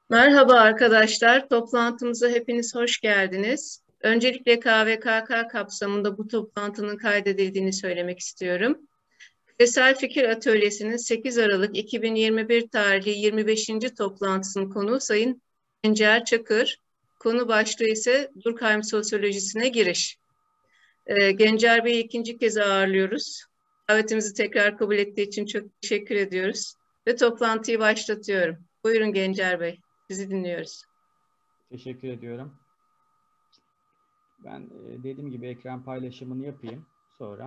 Merhaba arkadaşlar, toplantımıza hepiniz hoş geldiniz. Öncelikle KVKK kapsamında bu toplantının kaydedildiğini söylemek istiyorum. Küresel Fikir Atölyesi'nin 8 Aralık 2021 tarihli 25. toplantısının konuğu Sayın Gencer Çakır. Konu başlığı ise Durkheim Sosyolojisine Giriş. Gencer Bey'i ikinci kez ağırlıyoruz. Davetimizi tekrar kabul ettiği için çok teşekkür ediyoruz ve toplantıyı başlatıyorum. Buyurun Gencer Bey, sizi dinliyoruz. Teşekkür ediyorum. Ben dediğim gibi ekran paylaşımını yapayım. Sonra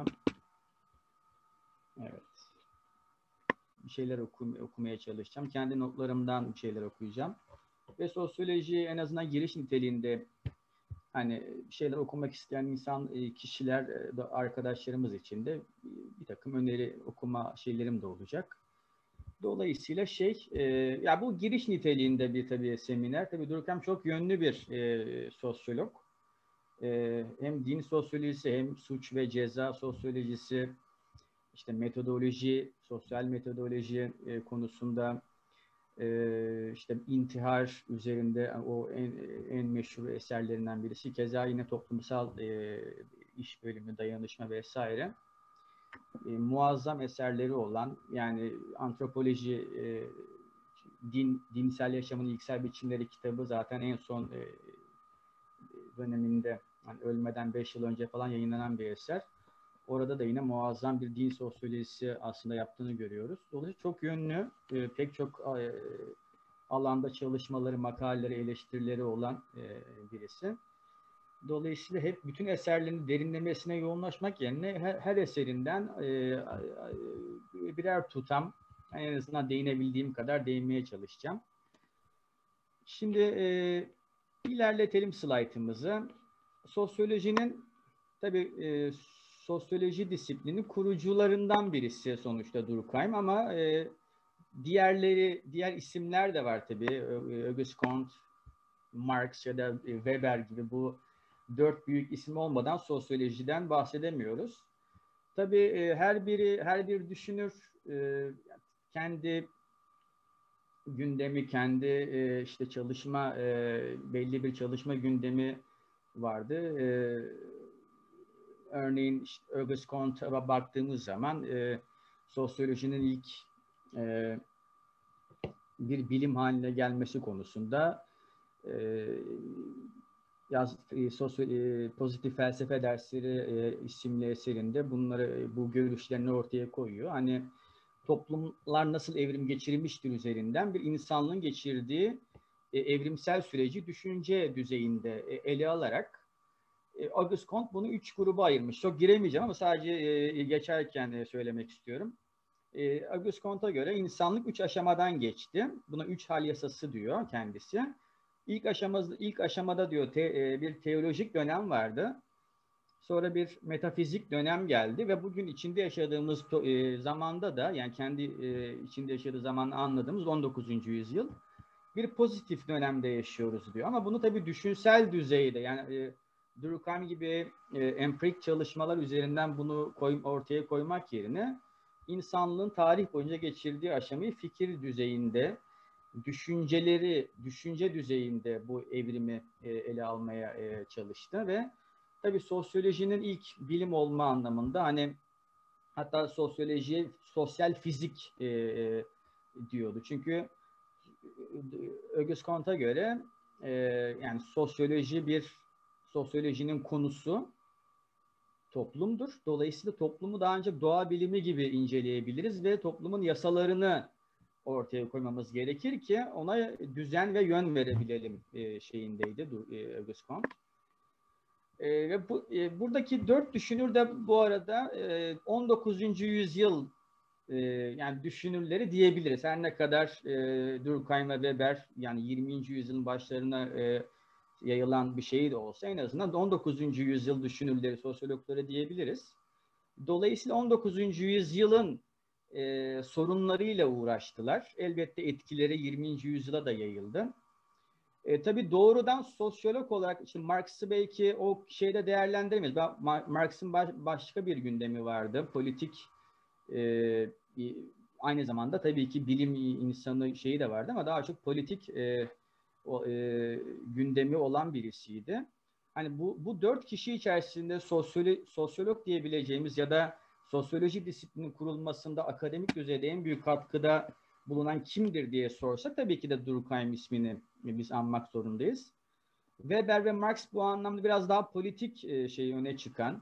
evet bir şeyler okumaya çalışacağım. Kendi notlarımdan bir şeyler okuyacağım. Ve sosyoloji en azından giriş niteliğinde hani bir şeyler okumak isteyen kişiler, arkadaşlarımız için de bir takım öneri okuma şeylerim de olacak. Dolayısıyla ya bu giriş niteliğinde bir tabii seminer. Tabii Durkheim çok yönlü bir sosyolog. Hem din sosyolojisi hem suç ve ceza sosyolojisi, işte metodoloji, sosyal metodoloji konusunda işte intihar üzerinde o en meşhur eserlerinden birisi. Keza yine toplumsal iş bölümü, dayanışma vesaire. Muazzam eserleri olan, yani antropoloji, dinsel yaşamın ilksel biçimleri kitabı zaten en son döneminde, yani ölmeden 5 yıl önce falan yayınlanan bir eser. Orada da yine muazzam bir din sosyolojisi aslında yaptığını görüyoruz. Dolayısıyla çok yönlü, pek çok alanda çalışmaları, makaleleri, eleştirileri olan birisi. Dolayısıyla hep bütün eserlerini derinlemesine yoğunlaşmak yerine her eserinden birer tutam, en azından değinebildiğim kadar değinmeye çalışacağım. Şimdi ilerletelim slaytımızı. Sosyolojinin tabii sosyoloji disiplinin kurucularından birisi sonuçta Durkheim, ama diğer isimler de var tabii. Auguste Comte, Marx ya da Weber gibi bu dört büyük isim olmadan sosyolojiden bahsedemiyoruz. Tabii her bir düşünür kendi gündemi, kendi işte belli bir çalışma gündemi vardı. Örneğin işte Auguste Comte'a baktığımız zaman sosyolojinin ilk bir bilim haline gelmesi konusunda Pozitif Felsefe Dersleri isimli eserinde bu görüşlerini ortaya koyuyor. Hani toplumlar nasıl evrim geçirmiştir üzerinden bir insanlığın geçirdiği evrimsel süreci düşünce düzeyinde ele alarak Auguste Comte bunu 3 gruba ayırmış. Çok giremeyeceğim ama sadece geçerken söylemek istiyorum. Auguste Comte'a göre insanlık 3 aşamadan geçti. Buna 3 hal yasası diyor kendisi. İlk aşamada diyor bir teolojik dönem vardı. Sonra bir metafizik dönem geldi ve bugün içinde yaşadığımız zamanda da, yani kendi içinde yaşadığı zaman anladığımız 19. yüzyıl bir pozitif dönemde yaşıyoruz diyor. Ama bunu tabii düşünsel düzeyde, yani Durkheim gibi empirik çalışmalar üzerinden bunu ortaya koymak yerine insanlığın tarih boyunca geçirdiği aşamayı fikir düzeyinde, düşünce düzeyinde bu evrimi ele almaya çalıştı ve tabii sosyolojinin ilk bilim olma anlamında, hani hatta sosyolojiye sosyal fizik diyordu. Çünkü Auguste Comte'a göre yani sosyolojinin konusu toplumdur. Dolayısıyla toplumu daha ancak doğa bilimi gibi inceleyebiliriz ve toplumun yasalarını ortaya koymamız gerekir ki ona düzen ve yön verebilelim şeyindeydi Auguste Comte. Ve buradaki dört düşünür de bu arada 19. yüzyıl yani düşünürleri diyebiliriz. Her ne kadar Durkheim ve Weber yani 20. yüzyılın başlarına yayılan bir şey de olsa, en azından 19. yüzyıl düşünürleri, sosyologları diyebiliriz. Dolayısıyla 19. yüzyılın sorunlarıyla uğraştılar. Elbette etkileri 20. yüzyıla da yayıldı. Tabii doğrudan sosyolog olarak işte Marx'ı belki o şeyde değerlendiremeyiz. Marx'ın başka bir gündemi vardı. Politik, aynı zamanda tabii ki bilim insanı şeyi de vardı ama daha çok politik gündemi olan birisiydi. Hani bu 4 kişi içerisinde sosyolog diyebileceğimiz ya da sosyoloji disiplinin kurulmasında akademik düzeyde en büyük katkıda bulunan kimdir diye sorsak tabii ki de Durkheim ismini biz anmak zorundayız. Weber ve Marx bu anlamda biraz daha politik öne çıkan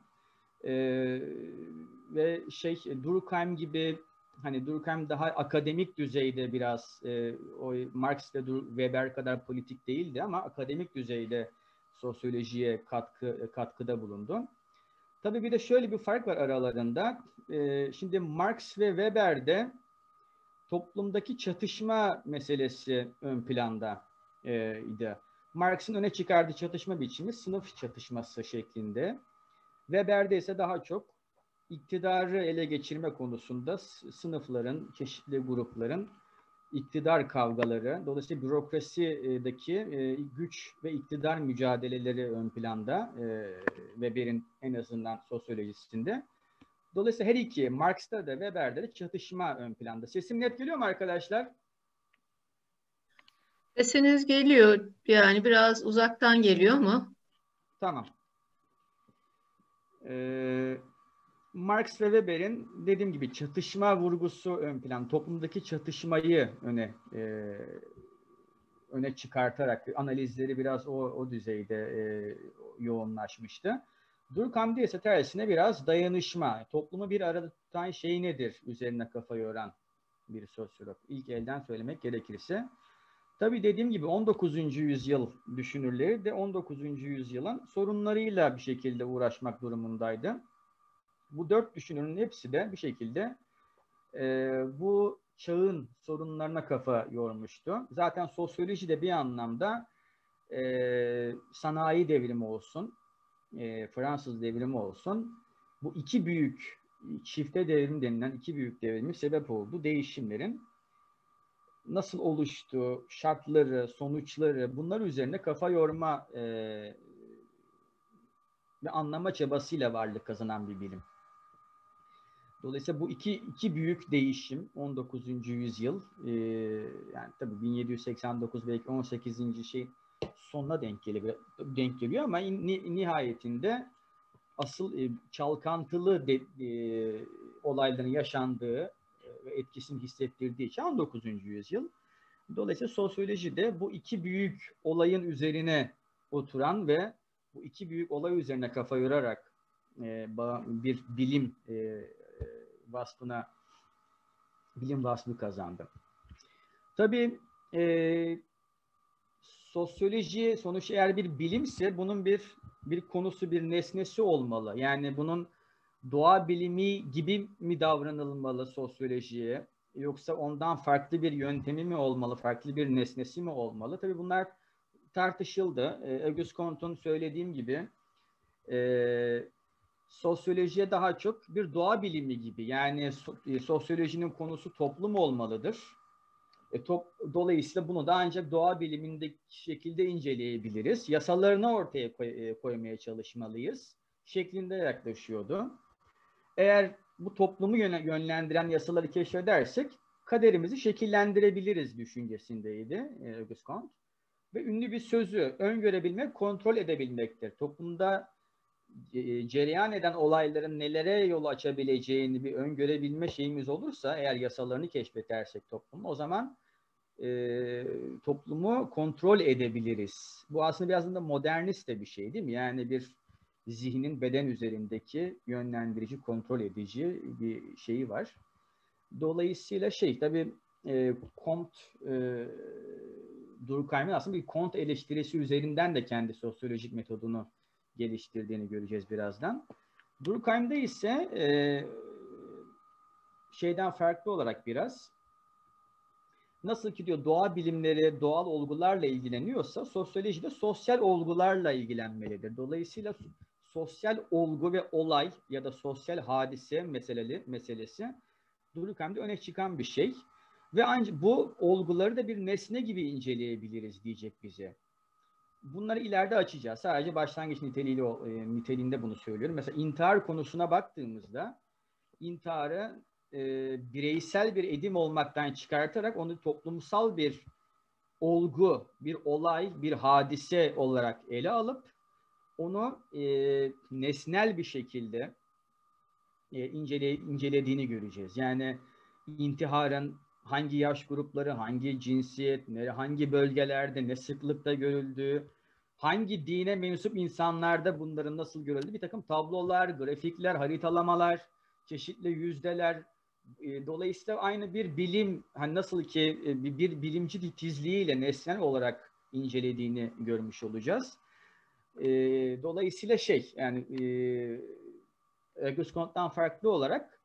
ve Durkheim gibi, hani Durkheim daha akademik düzeyde biraz o Marx ve Weber kadar politik değildi ama akademik düzeyde sosyolojiye katkıda bulundu. Tabii bir de şöyle bir fark var aralarında. Şimdi Marx ve Weber'de toplumdaki çatışma meselesi ön planda idi. Marx'ın öne çıkardığı çatışma biçimi sınıf çatışması şeklinde. Weber'de ise daha çok iktidarı ele geçirme konusunda sınıfların, çeşitli grupların iktidar kavgaları, dolayısıyla bürokrasideki güç ve iktidar mücadeleleri ön planda Weber'in en azından sosyolojisinde. Dolayısıyla her iki, Marx'ta da Weber'de de çatışma ön planda. Sesim net geliyor mu arkadaşlar? Sesiniz geliyor, yani biraz uzaktan geliyor mu? Tamam. Marx ve Weber'in dediğim gibi çatışma vurgusu ön plan, toplumdaki çatışmayı öne çıkartarak analizleri biraz o düzeyde yoğunlaşmıştı. Durkheim'de ise tersine biraz dayanışma, toplumu bir arada tutan şey nedir üzerine kafa yoran bir sosyolog. İlk elden söylemek gerekirse. Tabii dediğim gibi 19. yüzyıl düşünürleri de 19. yüzyılın sorunlarıyla bir şekilde uğraşmak durumundaydı. Bu 4 düşünürün hepsi de bir şekilde bu çağın sorunlarına kafa yormuştu. Zaten sosyoloji de bir anlamda sanayi devrimi olsun, Fransız devrimi olsun, bu iki büyük çifte devrim denilen iki büyük devrimin sebep olduğu değişimlerin nasıl oluştuğu, şartları, sonuçları, bunlar üzerine kafa yorma ve anlama çabasıyla varlık kazanan bir bilim. Dolayısıyla bu iki büyük değişim 19. yüzyıl yani tabii 1789 belki 18. sonuna denk geliyor ama nihayetinde asıl çalkantılı olayların yaşandığı ve etkisini hissettirdiği için 19. yüzyıl. Dolayısıyla sosyoloji de bu iki büyük olayın üzerine oturan ve bu iki büyük olay üzerine kafa yorarak bir bilim vasfı kazandı. Tabii sosyoloji sonuç eğer bir bilimse bunun bir konusu, bir nesnesi olmalı. Yani bunun doğa bilimi gibi mi davranılmalı sosyolojiye, yoksa ondan farklı bir yöntemi mi olmalı, farklı bir nesnesi mi olmalı? Tabii bunlar tartışıldı. Auguste Comte'un söylediğim gibi sosyolojiye daha çok bir doğa bilimi gibi, yani sosyolojinin konusu toplum olmalıdır. Dolayısıyla bunu da ancak doğa bilimindeki şekilde inceleyebiliriz. Yasalarını ortaya koymaya çalışmalıyız şeklinde yaklaşıyordu. Eğer bu toplumu yönlendiren yasaları keşfedersek kaderimizi şekillendirebiliriz düşüncesindeydi Auguste Comte. Ve ünlü bir sözü, öngörebilmek, kontrol edebilmektir. Toplumda cereyan eden olayların nelere yol açabileceğini bir öngörebilme şeyimiz olursa, eğer yasalarını keşfedersek toplumu, o zaman toplumu kontrol edebiliriz. Bu aslında biraz da modernist de bir şey değil mi? Yani bir zihnin beden üzerindeki yönlendirici, kontrol edici bir şeyi var. Dolayısıyla tabii Comte Durkheim'in aslında bir Comte eleştirisi üzerinden de kendi sosyolojik metodunu geliştirdiğini göreceğiz birazdan. Durkheim'de ise şeyden farklı olarak biraz, nasıl ki diyor doğa bilimleri doğal olgularla ilgileniyorsa, sosyoloji de sosyal olgularla ilgilenmelidir. Dolayısıyla sosyal olgu ve olay ya da sosyal hadise meselesi Durkheim'de öne çıkan bir şey. Ve ancak bu olguları da bir nesne gibi inceleyebiliriz diyecek bize. Bunları ileride açacağız. Sadece başlangıç niteliğinde bunu söylüyorum. Mesela intihar konusuna baktığımızda intiharı bireysel bir edim olmaktan çıkartarak onu toplumsal bir olgu, bir olay, bir hadise olarak ele alıp onu nesnel bir şekilde incelediğini göreceğiz. Yani intiharın hangi yaş grupları, hangi cinsiyet, hangi bölgelerde, ne sıklıkta görüldüğü, hangi dine mensup insanlarda bunların nasıl görüldüğü, bir takım tablolar, grafikler, haritalamalar, çeşitli yüzdeler. Dolayısıyla aynı bir bilim, hani nasıl ki bir bilimci titizliğiyle nesnel olarak incelediğini görmüş olacağız. Dolayısıyla yani Auguste Comte'dan farklı olarak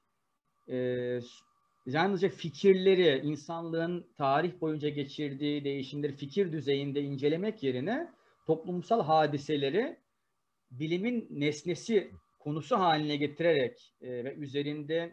yalnızca fikirleri, insanlığın tarih boyunca geçirdiği değişimleri fikir düzeyinde incelemek yerine toplumsal hadiseleri bilimin nesnesi, konusu haline getirerek ve üzerinde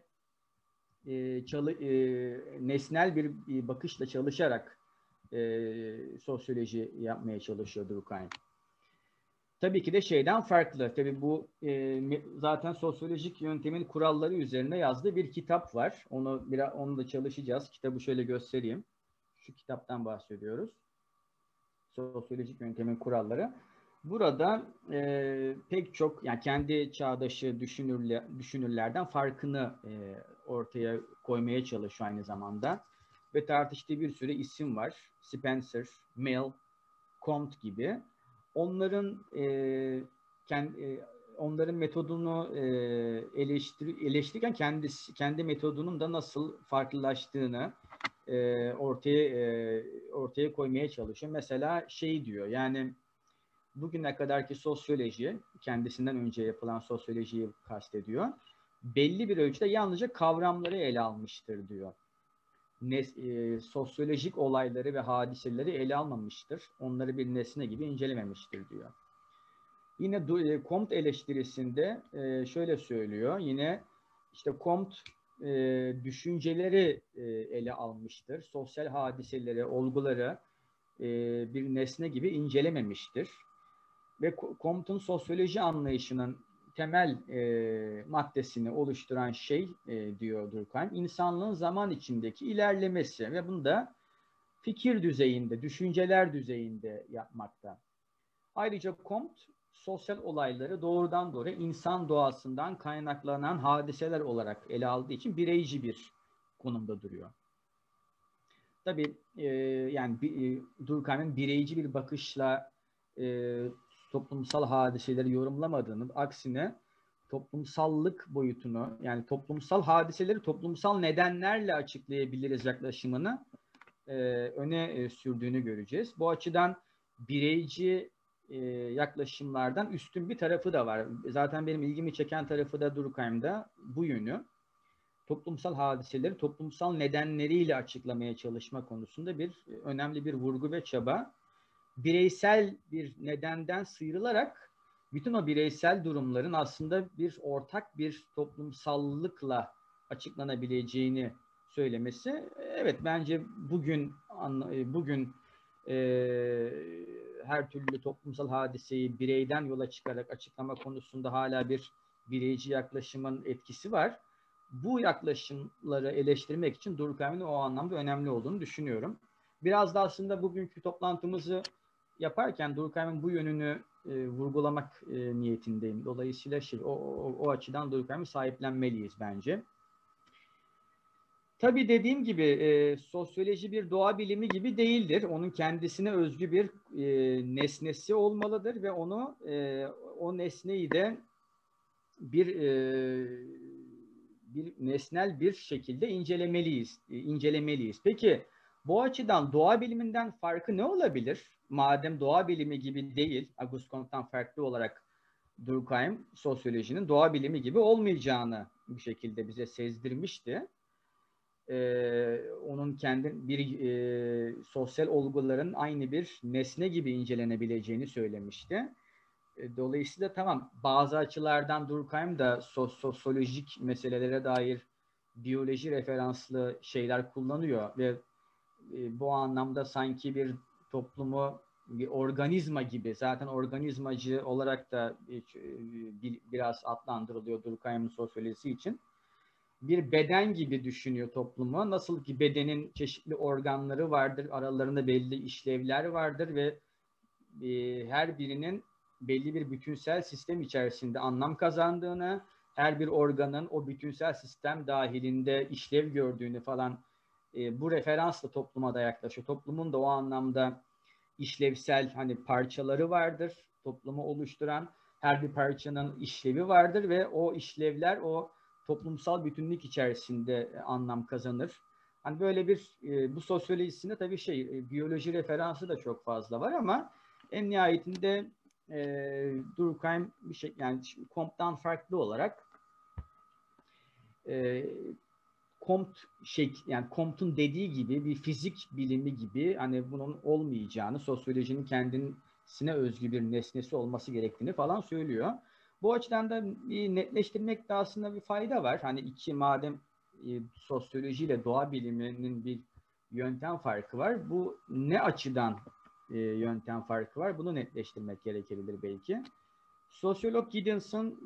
nesnel bir bakışla çalışarak sosyoloji yapmaya çalışıyor Durkheim. Tabii ki de şeyden farklı. Tabii bu zaten sosyolojik yöntemin kuralları üzerine yazdığı bir kitap var. Onu da çalışacağız. Kitabı şöyle göstereyim. Şu kitaptan bahsediyoruz. Sosyolojik yöntemin kuralları. Burada pek çok, yani kendi çağdaşı düşünürlerden farkını ortaya koymaya çalışıyor aynı zamanda. Ve tartıştığı bir sürü isim var. Spencer, Mill, Comte gibi. Onların onların metodunu eleştirirken kendi metodunun da nasıl farklılaştığını ortaya koymaya çalışıyor. Mesela şey diyor, yani bugüne kadarki sosyoloji, kendisinden önce yapılan sosyolojiyi kastediyor, belli bir ölçüde yalnızca kavramları ele almıştır diyor. Sosyolojik olayları ve hadiseleri ele almamıştır. Onları bir nesne gibi incelememiştir diyor. Yine Comte eleştirisinde şöyle söylüyor. Yine işte Comte düşünceleri ele almıştır. Sosyal hadiseleri, olguları bir nesne gibi incelememiştir. Ve Comte'un sosyoloji anlayışının temel maddesini oluşturan şey diyor Durkheim, insanlığın zaman içindeki ilerlemesi ve bunu da fikir düzeyinde, düşünceler düzeyinde yapmakta. Ayrıca Comte sosyal olayları doğrudan doğruya insan doğasından kaynaklanan hadiseler olarak ele aldığı için bireyci bir konumda duruyor. Tabii yani Durkheim'in bireyci bir bakışla toplumsal hadiseleri yorumlamadığını, aksine toplumsallık boyutunu, yani toplumsal hadiseleri toplumsal nedenlerle açıklayabiliriz yaklaşımını öne sürdüğünü göreceğiz. Bu açıdan bireyci yaklaşımlardan üstün bir tarafı da var. Zaten benim ilgimi çeken tarafı da Durkheim'da bu yönü. Toplumsal hadiseleri toplumsal nedenleriyle açıklamaya çalışma konusunda önemli bir vurgu ve çaba. Bireysel bir nedenden sıyrılarak bütün o bireysel durumların aslında bir ortak bir toplumsallıkla açıklanabileceğini söylemesi, evet, bence bugün her türlü toplumsal hadiseyi bireyden yola çıkarak açıklama konusunda hala bir bireyci yaklaşımın etkisi var. Bu yaklaşımları eleştirmek için Durkheim'in o anlamda önemli olduğunu düşünüyorum. Biraz da aslında bugünkü toplantımızı yaparken Durkheim'in bu yönünü vurgulamak niyetindeyim. Dolayısıyla o açıdan Durkheim'i sahiplenmeliyiz bence. Tabii dediğim gibi sosyoloji bir doğa bilimi gibi değildir. Onun kendisine özgü bir nesnesi olmalıdır ve o nesneyi de bir nesnel bir şekilde incelemeliyiz. Peki bu açıdan doğa biliminden farkı ne olabilir? Madem doğa bilimi gibi değil, Auguste Comte'dan farklı olarak Durkheim sosyolojinin doğa bilimi gibi olmayacağını bir şekilde bize sezdirmişti. Onun sosyal olguların aynı bir nesne gibi incelenebileceğini söylemişti. Dolayısıyla tamam, bazı açılardan Durkheim da sosyolojik meselelere dair biyoloji referanslı şeyler kullanıyor ve bu anlamda sanki bir toplumu bir organizma gibi, zaten organizmacı olarak da biraz adlandırılıyor Durkheim'in sosyolojisi için. bir beden gibi düşünüyor toplumu. Nasıl ki bedenin çeşitli organları vardır, aralarında belli işlevler vardır ve her birinin belli bir bütünsel sistem içerisinde anlam kazandığını, her bir organın o bütünsel sistem dahilinde işlev gördüğünü falan bu referansla topluma da yaklaşıyor. Toplumun da o anlamda işlevsel hani parçaları vardır, toplumu oluşturan her bir parçanın işlevi vardır ve o işlevler o toplumsal bütünlük içerisinde anlam kazanır. Hani böyle bir bu sosyolojisinde tabii biyoloji referansı da çok fazla var ama en nihayetinde Durkheim bir şey yani Comte'dan farklı olarak yani Comte'un dediği gibi bir fizik bilimi gibi hani bunun olmayacağını, sosyolojinin kendisine özgü bir nesnesi olması gerektiğini falan söylüyor. Bu açıdan da bir netleştirmekte aslında bir fayda var. Hani madem sosyoloji ile doğa biliminin bir yöntem farkı var. Bu ne açıdan yöntem farkı var? Bunu netleştirmek gerekebilir belki. Sosyolog Giddens'ın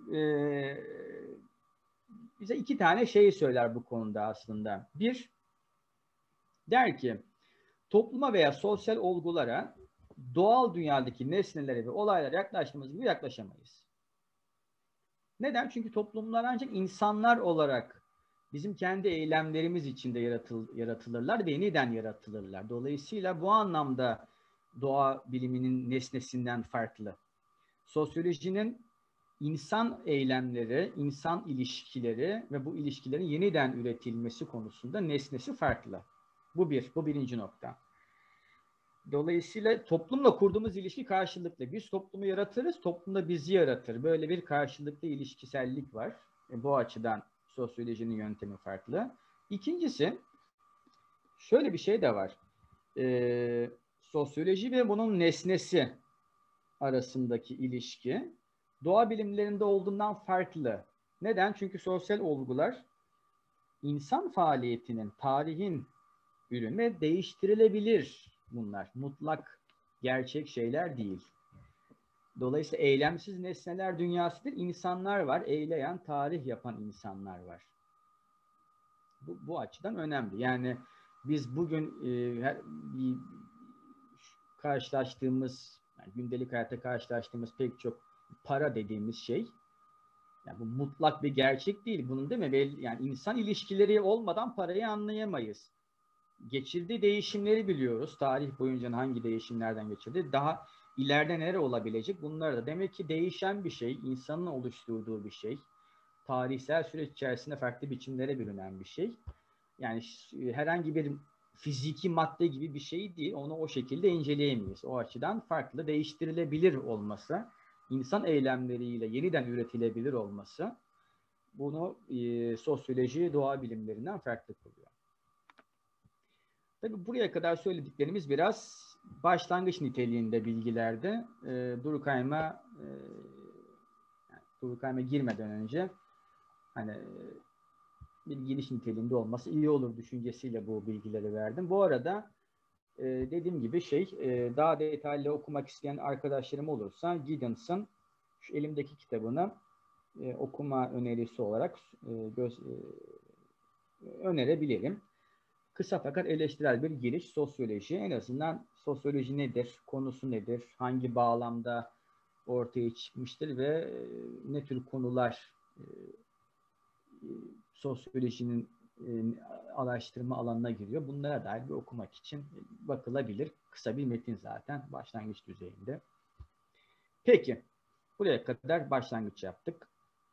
bize iki tane şey söyler bu konuda aslında. Bir, der ki topluma veya sosyal olgulara doğal dünyadaki nesnelere ve olaylara yaklaştığımız gibi yaklaşamayız. Neden? Çünkü toplumlar ancak insanlar olarak bizim kendi eylemlerimiz içinde yaratılırlar ve yeniden yaratılırlar. Dolayısıyla bu anlamda doğa biliminin nesnesinden farklı. Sosyolojinin insan eylemleri, insan ilişkileri ve bu ilişkilerin yeniden üretilmesi konusunda nesnesi farklı. Bu birinci nokta. Dolayısıyla toplumla kurduğumuz ilişki karşılıklı. Biz toplumu yaratırız, toplum da bizi yaratır. Böyle bir karşılıklı ilişkisellik var. Bu açıdan sosyolojinin yöntemi farklı. İkincisi, şöyle bir şey de var. Sosyoloji ve bunun nesnesi arasındaki ilişki doğa bilimlerinde olduğundan farklı. Neden? Çünkü sosyal olgular insan faaliyetinin, tarihin ürünü ve değiştirilebilir bunlar. Mutlak gerçek şeyler değil. Dolayısıyla eylemsiz nesneler dünyasıdır. İnsanlar var, eyleyen, tarih yapan insanlar var. Bu açıdan önemli. Yani biz bugün karşılaştığımız, yani gündelik hayatta karşılaştığımız pek çok para dediğimiz şey, yani bu mutlak bir gerçek değil. Bunun değil mi? Yani insan ilişkileri olmadan parayı anlayamayız. Geçirdiği değişimleri biliyoruz. Tarih boyunca hangi değişimlerden geçirdi. Daha ileride neler olabilecek? Bunlar da demek ki değişen bir şey, insanın oluşturduğu bir şey. Tarihsel süreç içerisinde farklı biçimlere bürünen bir şey. Yani herhangi bir fiziki madde gibi bir şey değil. Onu o şekilde inceleyemeyiz. O açıdan farklı, değiştirilebilir olması, insan eylemleriyle yeniden üretilebilir olması bunu sosyoloji, doğa bilimlerinden farklı kılıyor. Tabii buraya kadar söylediklerimiz biraz başlangıç niteliğinde bilgilerdi. Durkheim'e girmeden önce hani bir giriş niteliğinde olması iyi olur düşüncesiyle bu bilgileri verdim. Bu arada dediğim gibi daha detaylı okumak isteyen arkadaşlarım olursa Giddens'ın şu elimdeki kitabını okuma önerisi olarak önerebilirim. Kısa fakat eleştirel bir giriş, sosyoloji. En azından sosyoloji nedir, konusu nedir, hangi bağlamda ortaya çıkmıştır ve ne tür konular sosyolojinin araştırma alanına giriyor. Bunlara dair bir okumak için bakılabilir. Kısa bir metin zaten başlangıç düzeyinde. Peki, buraya kadar başlangıç yaptık.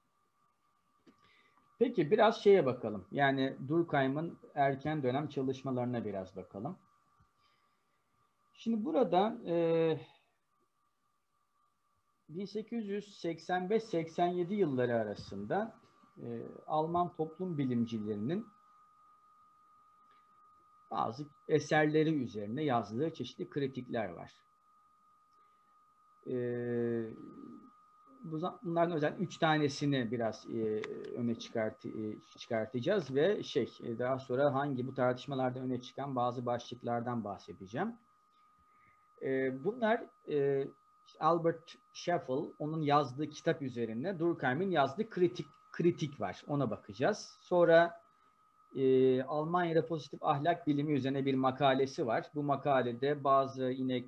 Peki biraz şeye bakalım. Yani Durkheim'ın erken dönem çalışmalarına biraz bakalım. Şimdi burada 1885-87 yılları arasında Alman toplum bilimcilerinin bazı eserleri üzerine yazdığı çeşitli kritikler var. Bunların özel 3 tanesini biraz öne çıkartacağız ve daha sonra bu tartışmalarda öne çıkan bazı başlıklardan bahsedeceğim. Bunlar Albert Scheffel onun yazdığı kitap üzerine Durkheim'in yazdığı kritik var. Ona bakacağız. Sonra Almanya'da pozitif ahlak bilimi üzerine bir makalesi var. Bu makalede bazı yine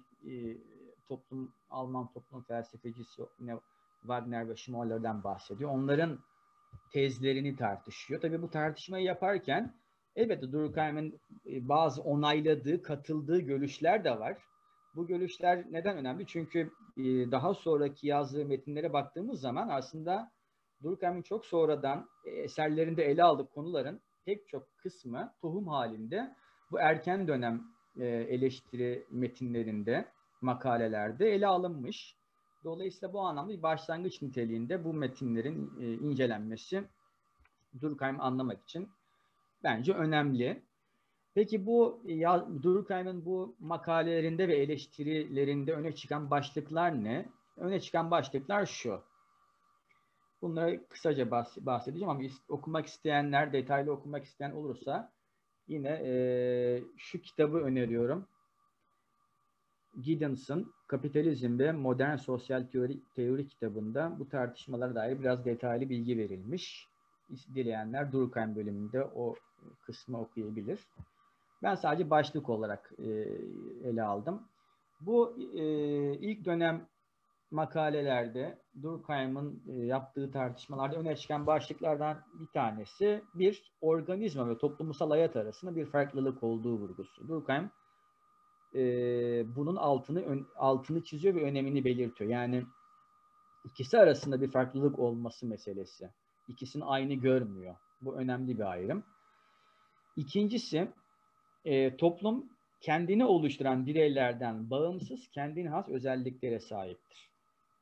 Alman toplum felsefecisi yine Wagner ve Schmoller'den bahsediyor. Onların tezlerini tartışıyor. Tabii bu tartışmayı yaparken elbette Durkheim'in bazı onayladığı, katıldığı görüşler de var. Bu görüşler neden önemli? Çünkü daha sonraki yazdığı metinlere baktığımız zaman aslında Durkheim'in çok sonradan eserlerinde ele aldığı konuların pek çok kısmı tohum halinde bu erken dönem eleştiri metinlerinde, makalelerde ele alınmış. Dolayısıyla bu anlamda bir başlangıç niteliğinde bu metinlerin incelenmesi Durkheim'i anlamak için bence önemli. Peki bu Durkheim'in bu makalelerinde ve eleştirilerinde öne çıkan başlıklar ne? Öne çıkan başlıklar şu. Bunları kısaca bahsedeceğim ama okumak isteyenler, detaylı okumak isteyen olursa yine şu kitabı öneriyorum. Giddens'ın Kapitalizm ve Modern Sosyal Teori kitabında bu tartışmalara dair biraz detaylı bilgi verilmiş. Dileyenler Durkheim bölümünde o kısmı okuyabilir. Ben sadece başlık olarak ele aldım. Bu ilk dönem makalelerde Durkheim'in yaptığı tartışmalarda öne çıkan başlıklardan bir tanesi bir organizma ve toplumsal hayat arasında bir farklılık olduğu vurgusu. Durkheim bunun altını çiziyor ve önemini belirtiyor. Yani ikisi arasında bir farklılık olması meselesi. İkisini aynı görmüyor. Bu önemli bir ayrım. İkincisi, toplum kendini oluşturan bireylerden bağımsız kendine has özelliklere sahiptir.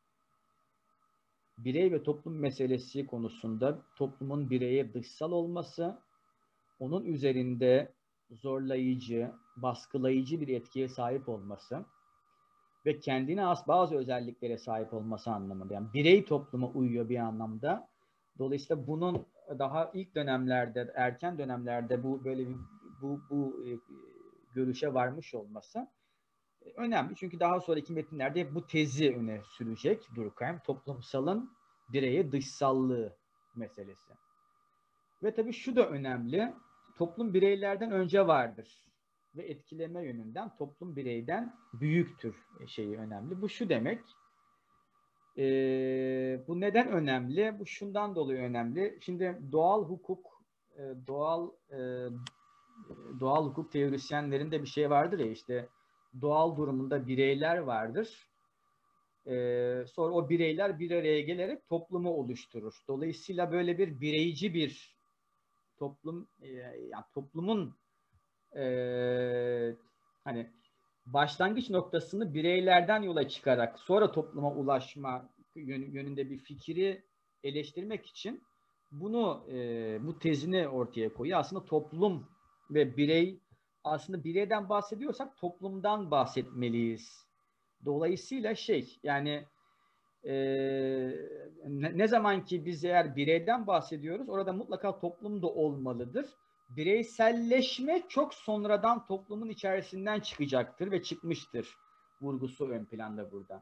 Birey ve toplum meselesi konusunda toplumun bireye dışsal olması, onun üzerinde zorlayıcı, baskılayıcı bir etkiye sahip olması ve kendine has bazı özelliklere sahip olması anlamında. Yani birey topluma uyuyor bir anlamda. Dolayısıyla bunun daha ilk dönemlerde, erken dönemlerde bu böyle bu görüşe varmış olması önemli. Çünkü daha sonraki metinlerde bu tezi öne sürecek Durkheim. Toplumsalın bireye dışsallığı meselesi. Ve tabii şu da önemli. Toplum bireylerden önce vardır. Ve etkileme yönünden toplum bireyden büyüktür şeyi önemli. Bu şu demek. Bu neden önemli? Bu şundan dolayı önemli. Şimdi doğal hukuk teorisyenlerinde bir şey vardır ya, işte doğal durumunda bireyler vardır. Sonra o bireyler bir araya gelerek toplumu oluşturur. Dolayısıyla böyle bir bireyci bir toplum, yani toplumun hani başlangıç noktasını bireylerden yola çıkarak sonra topluma ulaşma yönünde bir fikri eleştirmek için bu tezini ortaya koyuyor. Aslında toplum ve birey, aslında bireyden bahsediyorsak toplumdan bahsetmeliyiz. Dolayısıyla yani ne zaman ki biz eğer bireyden bahsediyoruz, orada mutlaka toplum da olmalıdır. Bireyselleşme çok sonradan toplumun içerisinden çıkacaktır ve çıkmıştır vurgusu ön planda burada.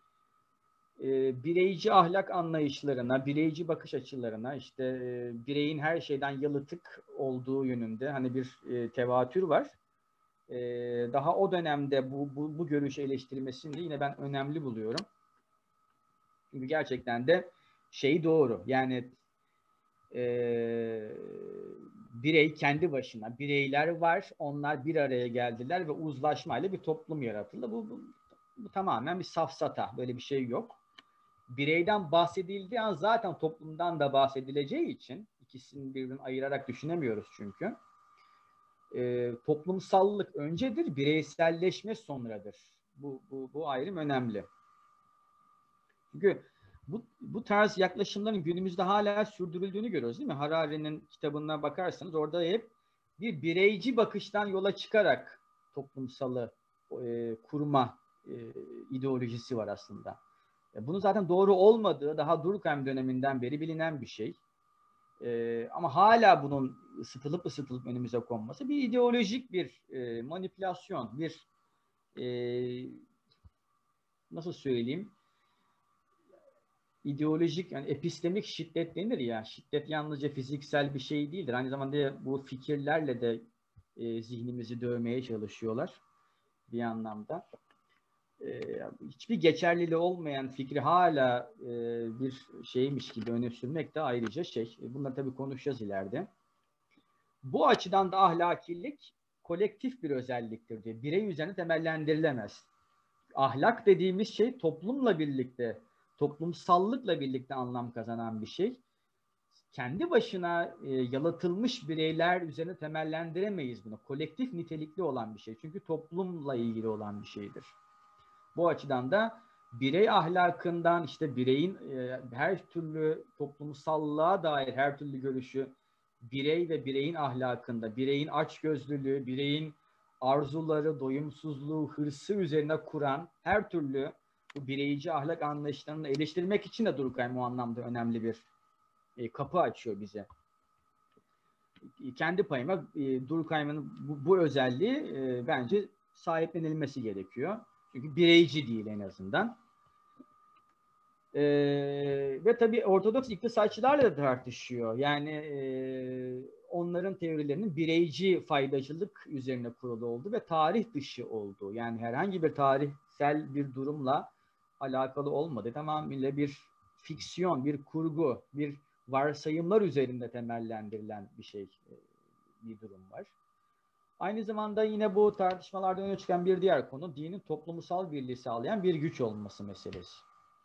Bireyci ahlak anlayışlarına, bireyci bakış açılarına, işte bireyin her şeyden yalıtık olduğu yönünde hani bir tevatür var. Daha o dönemde bu görüş eleştirilmesini de yine ben önemli buluyorum. Çünkü gerçekten de doğru. Yani birey kendi başına, bireyler var, onlar bir araya geldiler ve uzlaşmayla bir toplum yaratıldı. Bu tamamen bir safsata, böyle bir şey yok. Bireyden bahsedildiği an zaten toplumdan da bahsedileceği için ikisini birbirinden ayırarak düşünemiyoruz çünkü. Toplumsallık öncedir, bireyselleşme sonradır. Bu ayrım önemli. Çünkü bu tarz yaklaşımların günümüzde hala sürdürüldüğünü görüyoruz, değil mi? Harari'nin kitabına bakarsanız orada hep bir bireyci bakıştan yola çıkarak toplumsalı kurma ideolojisi var aslında. Bunun zaten doğru olmadığı daha Durkheim döneminden beri bilinen bir şey. Ama hala bunun ısıtılıp önümüze konması bir ideolojik bir manipülasyon, bir nasıl söyleyeyim? ideolojik, yani epistemik şiddet denir ya, şiddet yalnızca fiziksel bir şey değildir. Aynı zamanda bu fikirlerle de zihnimizi dövmeye çalışıyorlar bir anlamda. Hiçbir geçerliliği olmayan fikri hala bir şeymiş gibi öne sürmek de ayrıca şey. Bunları tabii konuşacağız ileride. Bu açıdan da ahlakilik kolektif bir özelliktir diyor. Birey üzerine temellendirilemez. Ahlak dediğimiz şey toplumla birlikte, toplumsallıkla birlikte anlam kazanan bir şey. Kendi başına yalıtılmış bireyler üzerine temellendiremeyiz bunu. Kolektif nitelikli olan bir şey. Çünkü toplumla ilgili olan bir şeydir. Bu açıdan da birey ahlakından, işte bireyin her türlü toplumsallığa dair her türlü görüşü, birey ve bireyin ahlakında, bireyin açgözlülüğü, bireyin arzuları, doyumsuzluğu, hırsı üzerine kuran her türlü bu bireyci ahlak anlayışlarını eleştirmek için de Durkheim o anlamda önemli bir kapı açıyor bize. Kendi payıma Durkheim'in bu özelliği bence sahiplenilmesi gerekiyor. Çünkü bireyci değil en azından. Ve tabii Ortodoks iktisatçılarla da tartışıyor. Yani onların teorilerinin bireyci faydacılık üzerine kurulu olduğu ve tarih dışı olduğu. Yani herhangi bir tarihsel bir durumla alakalı olmadığı, tamamıyla bir fiksiyon, bir kurgu, bir varsayımlar üzerinde temellendirilen bir şey, bir durum var. Aynı zamanda yine bu tartışmalarda öne çıkan bir diğer konu, dinin toplumsal birliği sağlayan bir güç olması meselesi.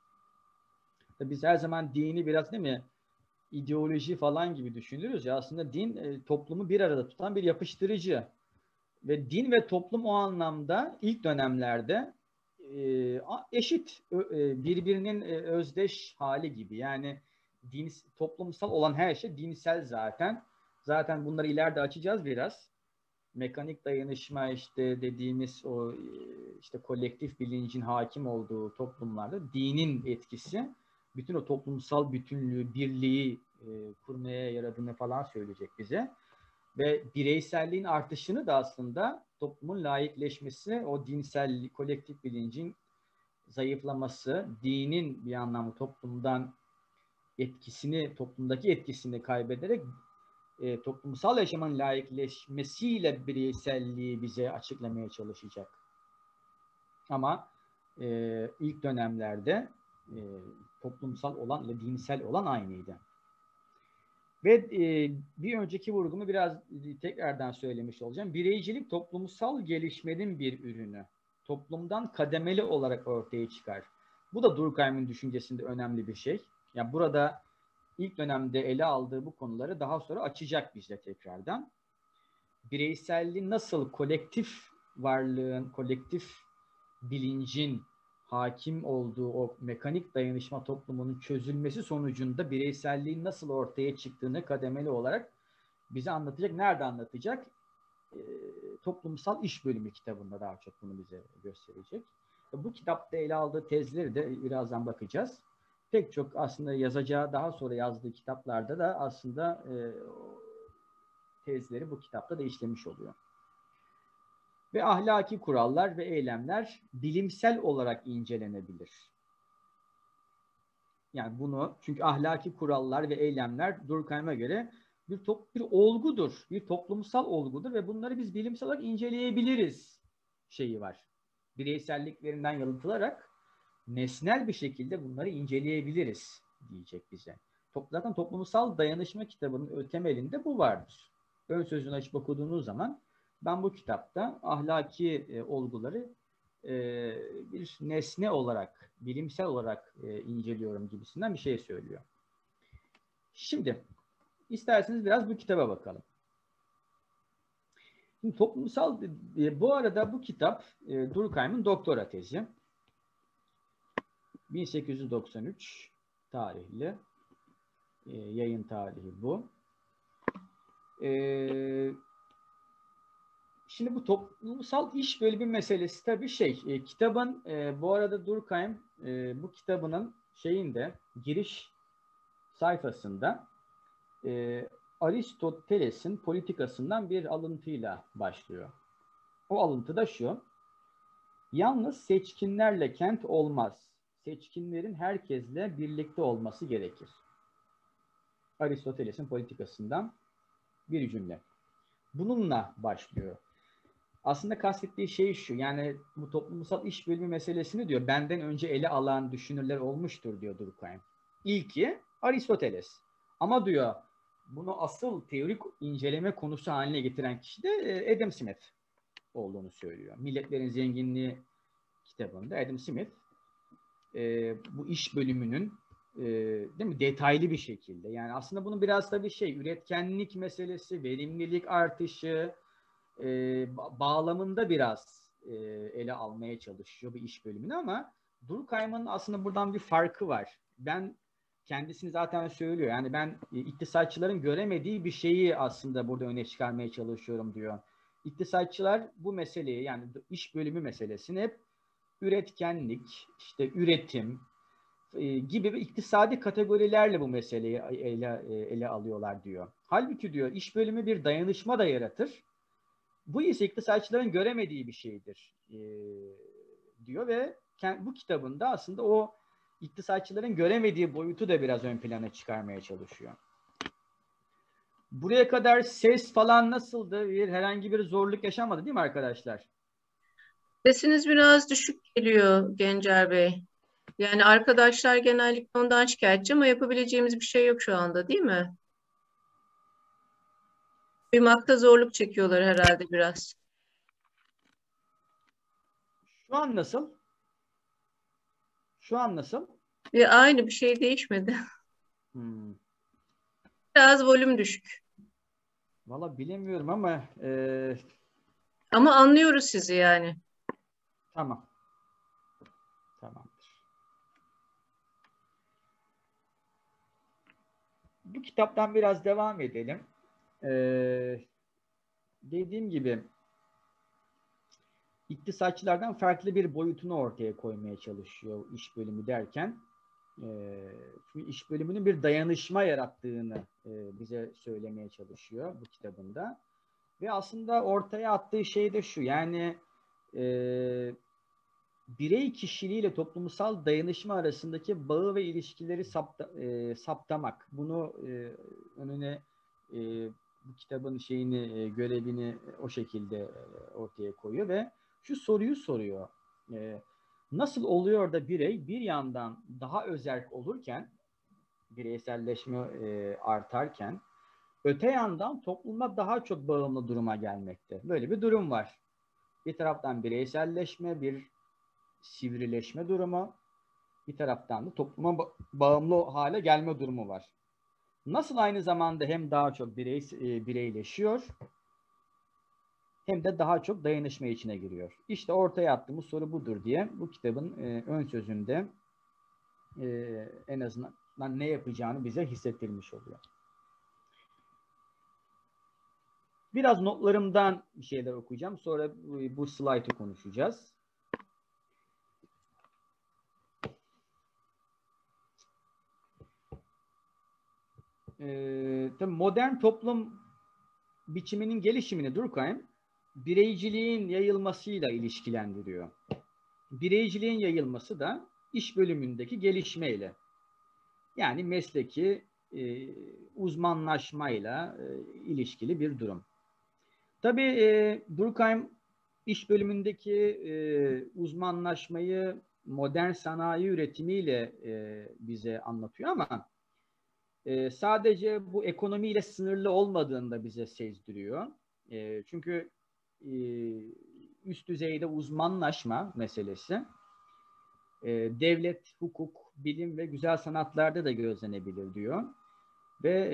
Biz her zaman dini biraz, değil mi, ideoloji falan gibi düşünürüz ya, aslında din toplumu bir arada tutan bir yapıştırıcı. Ve din ve toplum o anlamda ilk dönemlerde eşit, birbirinin özdeş hali gibi. Yani toplumsal olan her şey dinsel zaten. Zaten bunları ileride açacağız biraz. Mekanik dayanışma işte dediğimiz o işte kolektif bilincin hakim olduğu toplumlarda dinin etkisi bütün o toplumsal bütünlüğü, birliği kurmaya yaradığını falan söyleyecek bize. Ve bireyselliğin artışını da aslında toplumun laikleşmesi, o dinsel kolektif bilincin zayıflaması, dinin bir anlamda toplumdan toplumdaki etkisini kaybederek toplumsal yaşamın laikleşmesiyle bireyselliği bize açıklamaya çalışacak. Ama ilk dönemlerde toplumsal olan ile dinsel olan aynıydı. Ve bir önceki vurgumu biraz tekrardan söylemiş olacağım. Bireycilik toplumsal gelişmenin bir ürünü. Toplumdan kademeli olarak ortaya çıkar. Bu da Durkheim'in düşüncesinde önemli bir şey. Yani burada ilk dönemde ele aldığı bu konuları daha sonra açacak bize tekrardan. Bireyselliğin nasıl kolektif varlığın, kolektif bilincin hakim olduğu o mekanik dayanışma toplumunun çözülmesi sonucunda bireyselliğin nasıl ortaya çıktığını kademeli olarak bize anlatacak. Nerede anlatacak? Toplumsal İş Bölümü kitabında daha çok bunu bize gösterecek. Bu kitapta ele aldığı tezleri de birazdan bakacağız. Pek çok aslında yazacağı, daha sonra yazdığı kitaplarda da aslında tezleri bu kitapta da işlemiş oluyor. Ve ahlaki kurallar ve eylemler bilimsel olarak incelenebilir. Yani bunu, çünkü ahlaki kurallar ve eylemler Durkheim'e göre bir olgudur, bir toplumsal olgudur ve bunları biz bilimsel olarak inceleyebiliriz şeyi var. Bireyselliklerinden yalıtılarak nesnel bir şekilde bunları inceleyebiliriz diyecek bize. Zaten Toplumsal Dayanışma kitabının temelinde bu vardır. Ön sözünü açıp okuduğunuz zaman ben bu kitapta ahlaki olguları bir nesne olarak, bilimsel olarak inceliyorum gibisinden bir şey söylüyor. Şimdi isterseniz biraz bu kitaba bakalım. Şimdi toplumsal, bu arada bu kitap Durkheim'in doktora tezi. 1893 tarihli, yayın tarihi bu. Şimdi bu toplumsal iş bölümü meselesi tabii kitabın bu arada Durkheim bu kitabının giriş sayfasında Aristoteles'in politikasından bir alıntıyla başlıyor. O alıntı da şu: yalnız seçkinlerle kent olmaz, seçkinlerin herkesle birlikte olması gerekir. Aristoteles'in politikasından bir cümle. Bununla başlıyor. Aslında kastettiği şey şu, yani bu toplumsal iş bölümü meselesini diyor, benden önce ele alan düşünürler olmuştur diyor Durkheim. İlki Aristoteles. Ama diyor, bunu asıl teorik inceleme konusu haline getiren kişi de Adam Smith olduğunu söylüyor. Milletlerin Zenginliği kitabında Adam Smith bu iş bölümünün değil mi, detaylı bir şekilde, yani aslında bunu biraz da bir üretkenlik meselesi, verimlilik artışı bağlamında biraz ele almaya çalışıyor bu iş bölümünü, ama Durkheim'ın aslında buradan bir farkı var. Ben kendisini zaten söylüyor. Yani ben iktisatçıların göremediği bir şeyi aslında burada öne çıkarmaya çalışıyorum diyor. İktisatçılar bu meseleyi, yani iş bölümü meselesini hep üretkenlik, işte üretim gibi bir iktisadi kategorilerle bu meseleyi ele alıyorlar diyor. Halbuki diyor iş bölümü bir dayanışma da yaratır. Bu ise iktisatçıların göremediği bir şeydir diyor ve bu kitabında aslında o iktisatçıların göremediği boyutu da biraz ön plana çıkarmaya çalışıyor. Buraya kadar ses falan nasıldı? Herhangi bir zorluk yaşamadı değil mi arkadaşlar? Sesiniz biraz düşük geliyor Gencer Bey. Yani arkadaşlar genellikle ondan şikayetçi ama yapabileceğimiz bir şey yok şu anda, değil mi? Duymakta zorluk çekiyorlar herhalde biraz. Şu an nasıl? Şu an nasıl? Ve aynı bir şey değişmedi. Hmm. Biraz volüm düşük. Valla bilemiyorum ama Ama anlıyoruz sizi yani. tamam. Tamamdır. Bu kitaptan biraz devam edelim. Dediğim gibi iktisatçılardan farklı bir boyutunu ortaya koymaya çalışıyor iş bölümü derken. Çünkü iş bölümünün bir dayanışma yarattığını bize söylemeye çalışıyor bu kitabında. Ve aslında ortaya attığı şey de şu, yani birey kişiliğiyle toplumsal dayanışma arasındaki bağı ve ilişkileri saptamak. Bunu önüne bu kitabın görevini o şekilde ortaya koyuyor ve şu soruyu soruyor. Nasıl oluyor da birey bir yandan daha özerk olurken, bireyselleşme artarken, öte yandan topluma daha çok bağımlı duruma gelmekte. Böyle bir durum var. Bir taraftan bireyselleşme, bir sivrileşme durumu, bir taraftan da topluma bağımlı hale gelme durumu var. Nasıl aynı zamanda hem daha çok bireyleşiyor hem de daha çok dayanışma içine giriyor. İşte ortaya attığımız soru budur diye bu kitabın ön sözünde en azından ne yapacağını bize hissettirmiş oluyor. Biraz notlarımdan bir şeyler okuyacağım. Sonra bu slaytı konuşacağız. Tabii modern toplum biçiminin gelişimini Durkheim bireyciliğin yayılmasıyla ilişkilendiriyor. Bireyciliğin yayılması da iş bölümündeki gelişmeyle, yani mesleki uzmanlaşmayla ilişkili bir durum. Tabii Durkheim iş bölümündeki uzmanlaşmayı modern sanayi üretimiyle bize anlatıyor ama sadece bu ekonomiyle sınırlı olmadığını da bize sezdiriyor. Çünkü üst düzeyde uzmanlaşma meselesi devlet, hukuk, bilim ve güzel sanatlarda da gözlenebilir diyor. Ve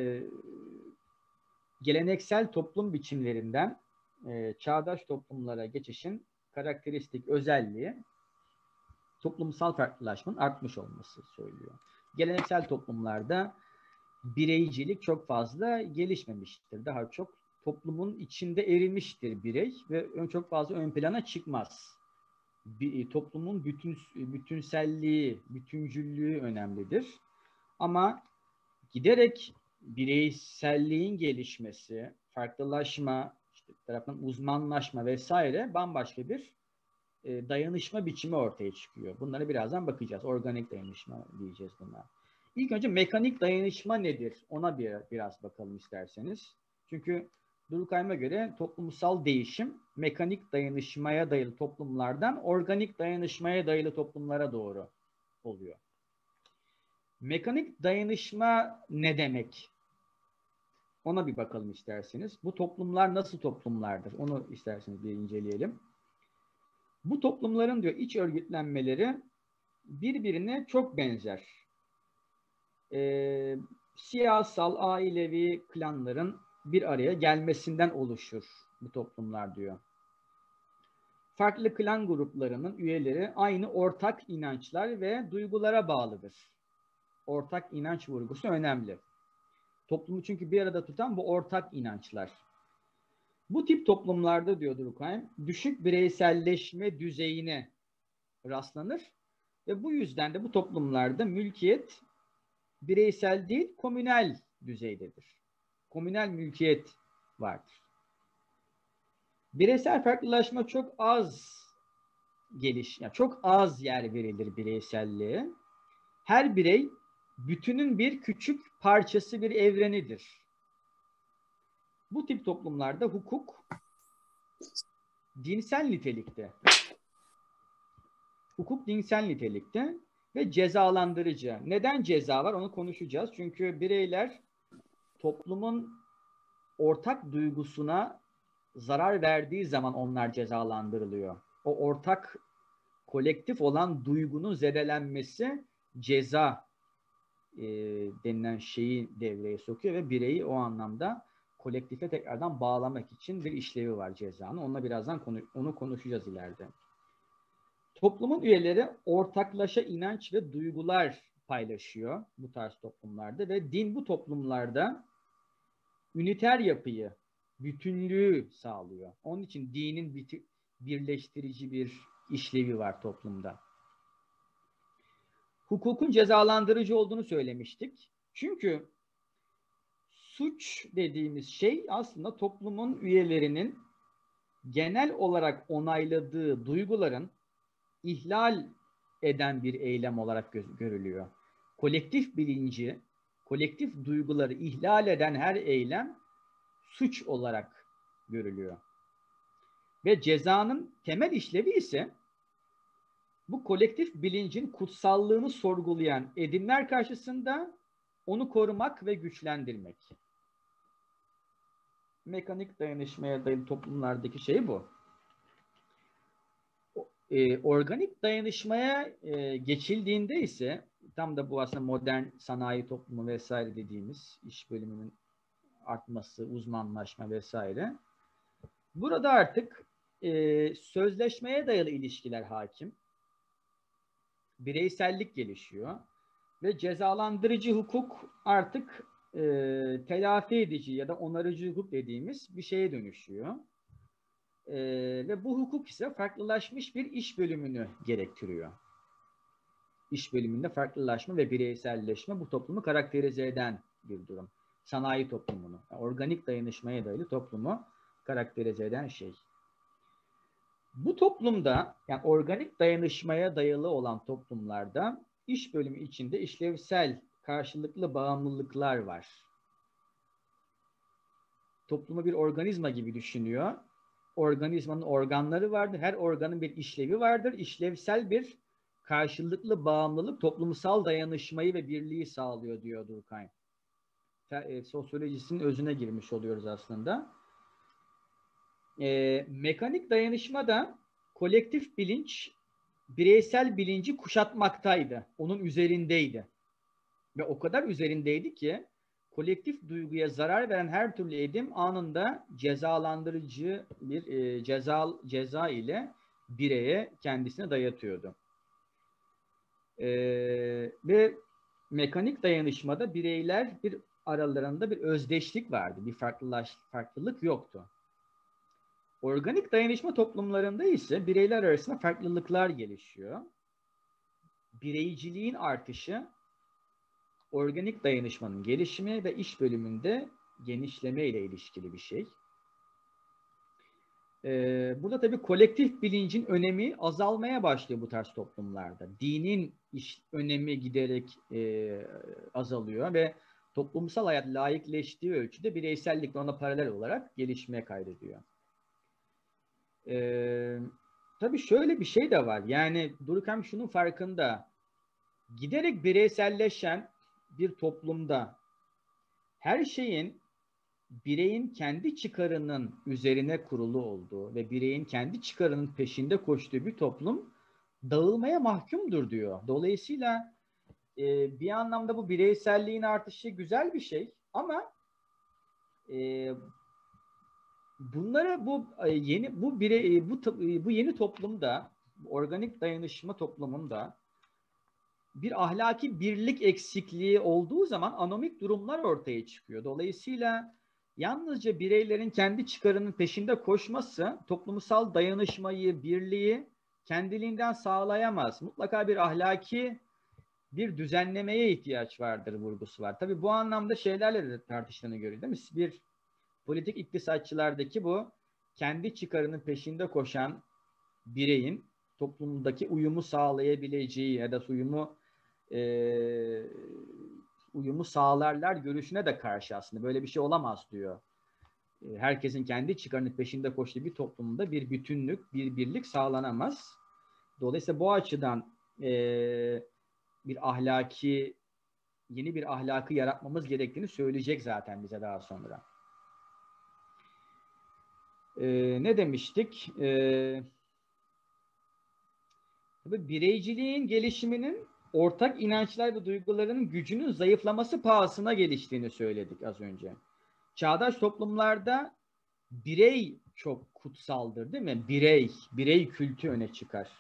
geleneksel toplum biçimlerinden çağdaş toplumlara geçişin karakteristik özelliği toplumsal farklılaşmanın artmış olması söylüyor. Geleneksel toplumlarda bireycilik çok fazla gelişmemiştir. Daha çok toplumun içinde erimiştir birey ve çok fazla ön plana çıkmaz. Toplumun bütünselliği, bütüncüllüğü önemlidir. Ama giderek bireyselliğin gelişmesi, farklılaşma, işte taraftan uzmanlaşma vesaire bambaşka bir dayanışma biçimi ortaya çıkıyor. Bunlara birazdan bakacağız. Organik dayanışma diyeceğiz buna. İlk önce mekanik dayanışma nedir? Ona biraz bakalım isterseniz. Çünkü Durkheim'e göre toplumsal değişim mekanik dayanışmaya dayalı toplumlardan organik dayanışmaya dayalı toplumlara doğru oluyor. Mekanik dayanışma ne demek? Ona bir bakalım isterseniz. Bu toplumlar nasıl toplumlardır? Onu isterseniz bir inceleyelim. Bu toplumların diyor iç örgütlenmeleri birbirine çok benzer. Siyasal, ailevi klanların bir araya gelmesinden oluşur bu toplumlar diyor. Farklı klan gruplarının üyeleri aynı ortak inançlar ve duygulara bağlıdır. Ortak inanç vurgusu önemli. Toplumu çünkü bir arada tutan bu ortak inançlar. Bu tip toplumlarda diyor Durkheim, düşük bireyselleşme düzeyine rastlanır ve bu yüzden de bu toplumlarda mülkiyet bireysel değil, komünel düzeydedir. Komünel mülkiyet vardır. Bireysel farklılaşma çok az yani çok az yer verilir bireyselliğe. Her birey bütünün bir küçük parçası, bir evrenidir. Bu tip toplumlarda hukuk dinsel nitelikte. Hukuk dinsel nitelikte ve cezalandırıcı. Neden ceza var onu konuşacağız. Çünkü bireyler toplumun ortak duygusuna zarar verdiği zaman onlar cezalandırılıyor. O ortak kolektif olan duygunun zedelenmesi ceza denilen şeyi devreye sokuyor ve bireyi o anlamda kolektife tekrardan bağlamak için bir işlevi var cezanın. Onunla birazdan onu konuşacağız ileride. Toplumun üyeleri ortaklaşa inanç ve duygular paylaşıyor bu tarz toplumlarda ve din bu toplumlarda üniter yapıyı, bütünlüğü sağlıyor. Onun için dinin birleştirici bir işlevi var toplumda. Hukukun cezalandırıcı olduğunu söylemiştik. Çünkü suç dediğimiz şey aslında toplumun üyelerinin genel olarak onayladığı duyguların ihlal eden bir eylem olarak görülüyor. Kolektif bilinci, kolektif duyguları ihlal eden her eylem suç olarak görülüyor. Ve cezanın temel işlevi ise bu kolektif bilincin kutsallığını sorgulayan edimler karşısında onu korumak ve güçlendirmek. Mekanik dayanışmaya dayalı toplumlardaki şey bu. Organik dayanışmaya geçildiğinde ise tam da bu aslında modern sanayi toplumu vesaire dediğimiz iş bölümünün artması, uzmanlaşma vesaire. Burada artık sözleşmeye dayalı ilişkiler hakim. Bireysellik gelişiyor ve cezalandırıcı hukuk artık telafi edici ya da onarıcı hukuk dediğimiz bir şeye dönüşüyor. Ve bu hukuk ise farklılaşmış bir iş bölümünü gerektiriyor. İş bölümünde farklılaşma ve bireyselleşme bu toplumu karakterize eden bir durum. Sanayi toplumunu, organik dayanışmaya dayalı toplumu karakterize eden şey. Bu toplumda, yani organik dayanışmaya dayalı olan toplumlarda iş bölümü içinde işlevsel karşılıklı bağımlılıklar var. Toplumu bir organizma gibi düşünüyor. Organizmanın organları vardır. Her organın bir işlevi vardır. İşlevsel bir karşılıklı bağımlılık toplumsal dayanışmayı ve birliği sağlıyor diyor Durkheim. Sosyolojisinin özüne girmiş oluyoruz aslında. Mekanik dayanışma da kolektif bilinç bireysel bilinci kuşatmaktaydı. Onun üzerindeydi. Ve o kadar üzerindeydi ki kolektif duyguya zarar veren her türlü edim anında cezalandırıcı bir ceza ile bireye kendisine dayatıyordu. Ve mekanik dayanışmada bireyler aralarında bir özdeşlik vardı. Bir farklılık yoktu. Organik dayanışma toplumlarında ise bireyler arasında farklılıklar gelişiyor. Bireyciliğin artışı, organik dayanışmanın gelişimi ve iş bölümünde genişleme ile ilişkili bir şey. Burada tabii kolektif bilincin önemi azalmaya başlıyor bu tarz toplumlarda. Dinin önemi giderek azalıyor ve toplumsal hayat laikleştiği ölçüde bireysellik ona paralel olarak gelişmeye kaydediyor. Tabii şöyle bir şey de var. Yani Durkheim şunun farkında. Giderek bireyselleşen bir toplumda her şeyin bireyin kendi çıkarının üzerine kurulu olduğu ve bireyin kendi çıkarının peşinde koştuğu bir toplum dağılmaya mahkumdur diyor. Dolayısıyla bir anlamda bu bireyselliğin artışı güzel bir şey ama bunları bu yeni toplumda, organik dayanışma toplumunda bir ahlaki birlik eksikliği olduğu zaman anomik durumlar ortaya çıkıyor. Dolayısıyla yalnızca bireylerin kendi çıkarının peşinde koşması toplumsal dayanışmayı, birliği kendiliğinden sağlayamaz. Mutlaka bir ahlaki bir düzenlemeye ihtiyaç vardır vurgusu var. Tabii bu anlamda şeylerle de tartıştığını görüyoruz değil mi? Bir politik iktisatçılardaki bu kendi çıkarının peşinde koşan bireyin toplumdaki uyumu sağlayabileceği ya da uyumu sağlarlar görüşüne de karşı aslında böyle bir şey olamaz diyor. Herkesin kendi çıkarının peşinde koştuğu bir toplumda bir bütünlük, bir birlik sağlanamaz. Dolayısıyla bu açıdan yeni bir ahlakı yaratmamız gerektiğini söyleyecek zaten bize daha sonra. Ne demiştik? Tabii bireyciliğin gelişiminin ortak inançlar ve duyguların gücünün zayıflaması pahasına geliştiğini söyledik az önce. Çağdaş toplumlarda birey çok kutsaldır değil mi? Birey kültü öne çıkar.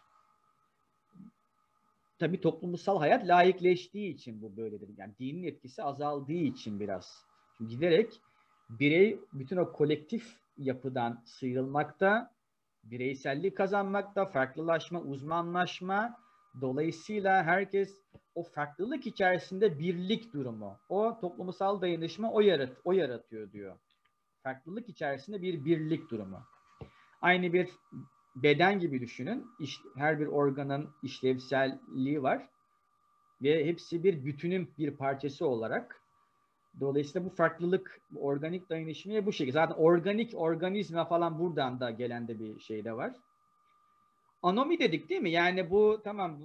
Tabii toplumsal hayat laikleştiği için bu böyledir. Yani dinin etkisi azaldığı için biraz. Şimdi giderek birey bütün o kolektif yapıdan sıyrılmakta, bireysellik kazanmakta, farklılaşma, uzmanlaşma. Dolayısıyla herkes o farklılık içerisinde birlik durumu, o toplumsal dayanışma o yaratıyor diyor. Farklılık içerisinde bir birlik durumu. Aynı bir beden gibi düşünün. Her bir organın işlevselliği var ve hepsi bir bütünün bir parçası olarak. Dolayısıyla bu farklılık, bu organik dayanışmaya bu şekilde. Zaten organizma falan buradan da gelen de bir şey de var. Anomi dedik değil mi? Yani bu tamam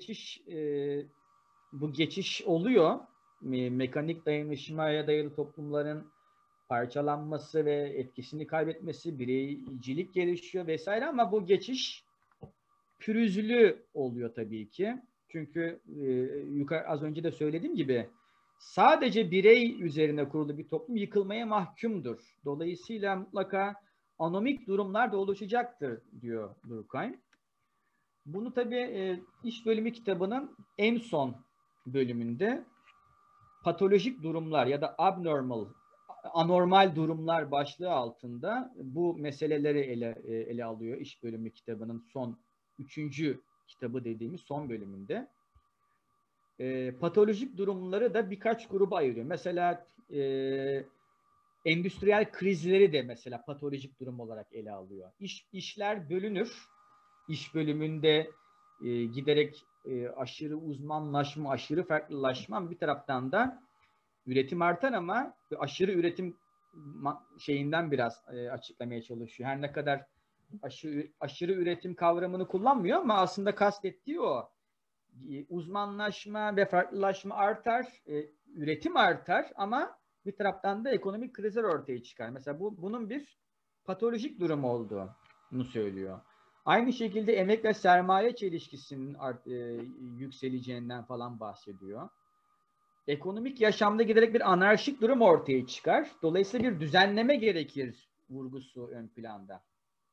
bu geçiş oluyor. Mekanik dayanışmaya dayalı toplumların parçalanması ve etkisini kaybetmesi, bireycilik gelişiyor vesaire ama bu geçiş pürüzlü oluyor tabii ki. Çünkü az önce de söylediğim gibi sadece birey üzerine kurulu bir toplum yıkılmaya mahkumdur. Dolayısıyla mutlaka anomik durumlar da oluşacaktır diyor Durkheim. Bunu tabii iş bölümü kitabının en son bölümünde patolojik durumlar ya da anormal durumlar başlığı altında bu meseleleri ele alıyor iş bölümü kitabının son 3. kitabı dediğimiz son bölümünde. Patolojik durumları da birkaç gruba ayırıyor. Mesela endüstriyel krizleri de mesela patolojik durum olarak ele alıyor. İşler bölünür. İş bölümünde giderek aşırı uzmanlaşma, aşırı farklılaşma bir taraftan da üretim artar ama aşırı üretim şeyinden biraz açıklamaya çalışıyor. Her ne kadar aşırı üretim kavramını kullanmıyor ama aslında kastettiği o. Uzmanlaşma ve farklılaşma artar, üretim artar ama bir taraftan da ekonomik krizler ortaya çıkar. Mesela bunun bir patolojik durum olduğunu söylüyor. Aynı şekilde emek ve sermaye çelişkisinin yükseleceğinden falan bahsediyor. Ekonomik yaşamda giderek bir anarşik durum ortaya çıkar. Dolayısıyla bir düzenleme gerekir vurgusu ön planda.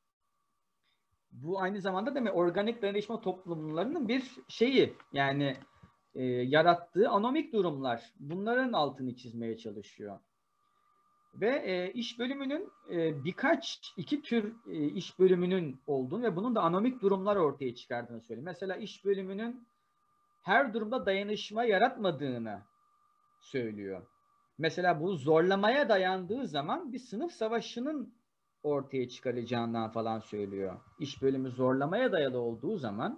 Bu aynı zamanda da organik dayanışma toplumlarının bir şeyi yani yarattığı anomik durumlar. Bunların altını çizmeye çalışıyor. Ve iş bölümünün iki tür iş bölümünün olduğunu ve bunun da anomik durumlar ortaya çıkardığını söylüyor. Mesela iş bölümünün her durumda dayanışma yaratmadığını söylüyor. Mesela bu zorlamaya dayandığı zaman bir sınıf savaşının ortaya çıkaracağından falan söylüyor. İş bölümü zorlamaya dayalı olduğu zaman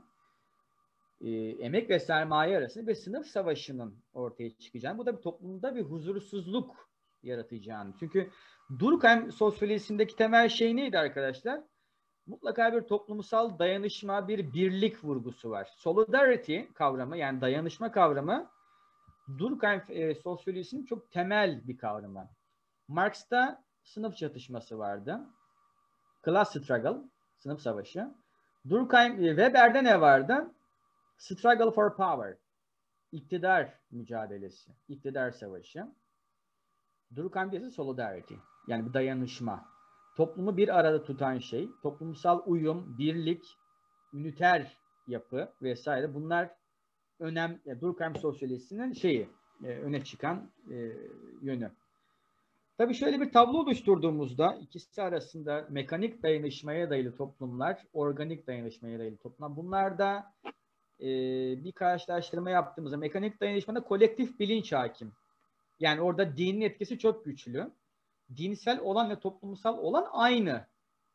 emek ve sermaye arasında bir sınıf savaşının ortaya çıkacağını, bu da bir toplumda bir huzursuzluk yaratacağını. Çünkü Durkheim sosyolojisindeki temel şey neydi arkadaşlar? Mutlaka bir toplumsal dayanışma, bir birlik vurgusu var. Solidarity kavramı, yani dayanışma kavramı, Durkheim sosyolojisinin çok temel bir kavramı. Marx'ta sınıf çatışması vardı. Class struggle, sınıf savaşı. Durkheim, Weber'de ne vardı? Struggle for power, iktidar mücadelesi, iktidar savaşı. Durkheim'de ise solidarity, yani bir dayanışma. Toplumu bir arada tutan şey, toplumsal uyum, birlik, üniter yapı vesaire, bunlar Durkheim sosyolojisinin öne çıkan yönü. Tabii şöyle bir tablo oluşturduğumuzda ikisi arasında mekanik dayanışmaya dayalı toplumlar, organik dayanışmaya dayalı toplumlar. Bunlarda bir karşılaştırma yaptığımızda mekanik dayanışmada kolektif bilinç hakim. Yani orada dinin etkisi çok güçlü. Dinsel olan ve toplumsal olan aynı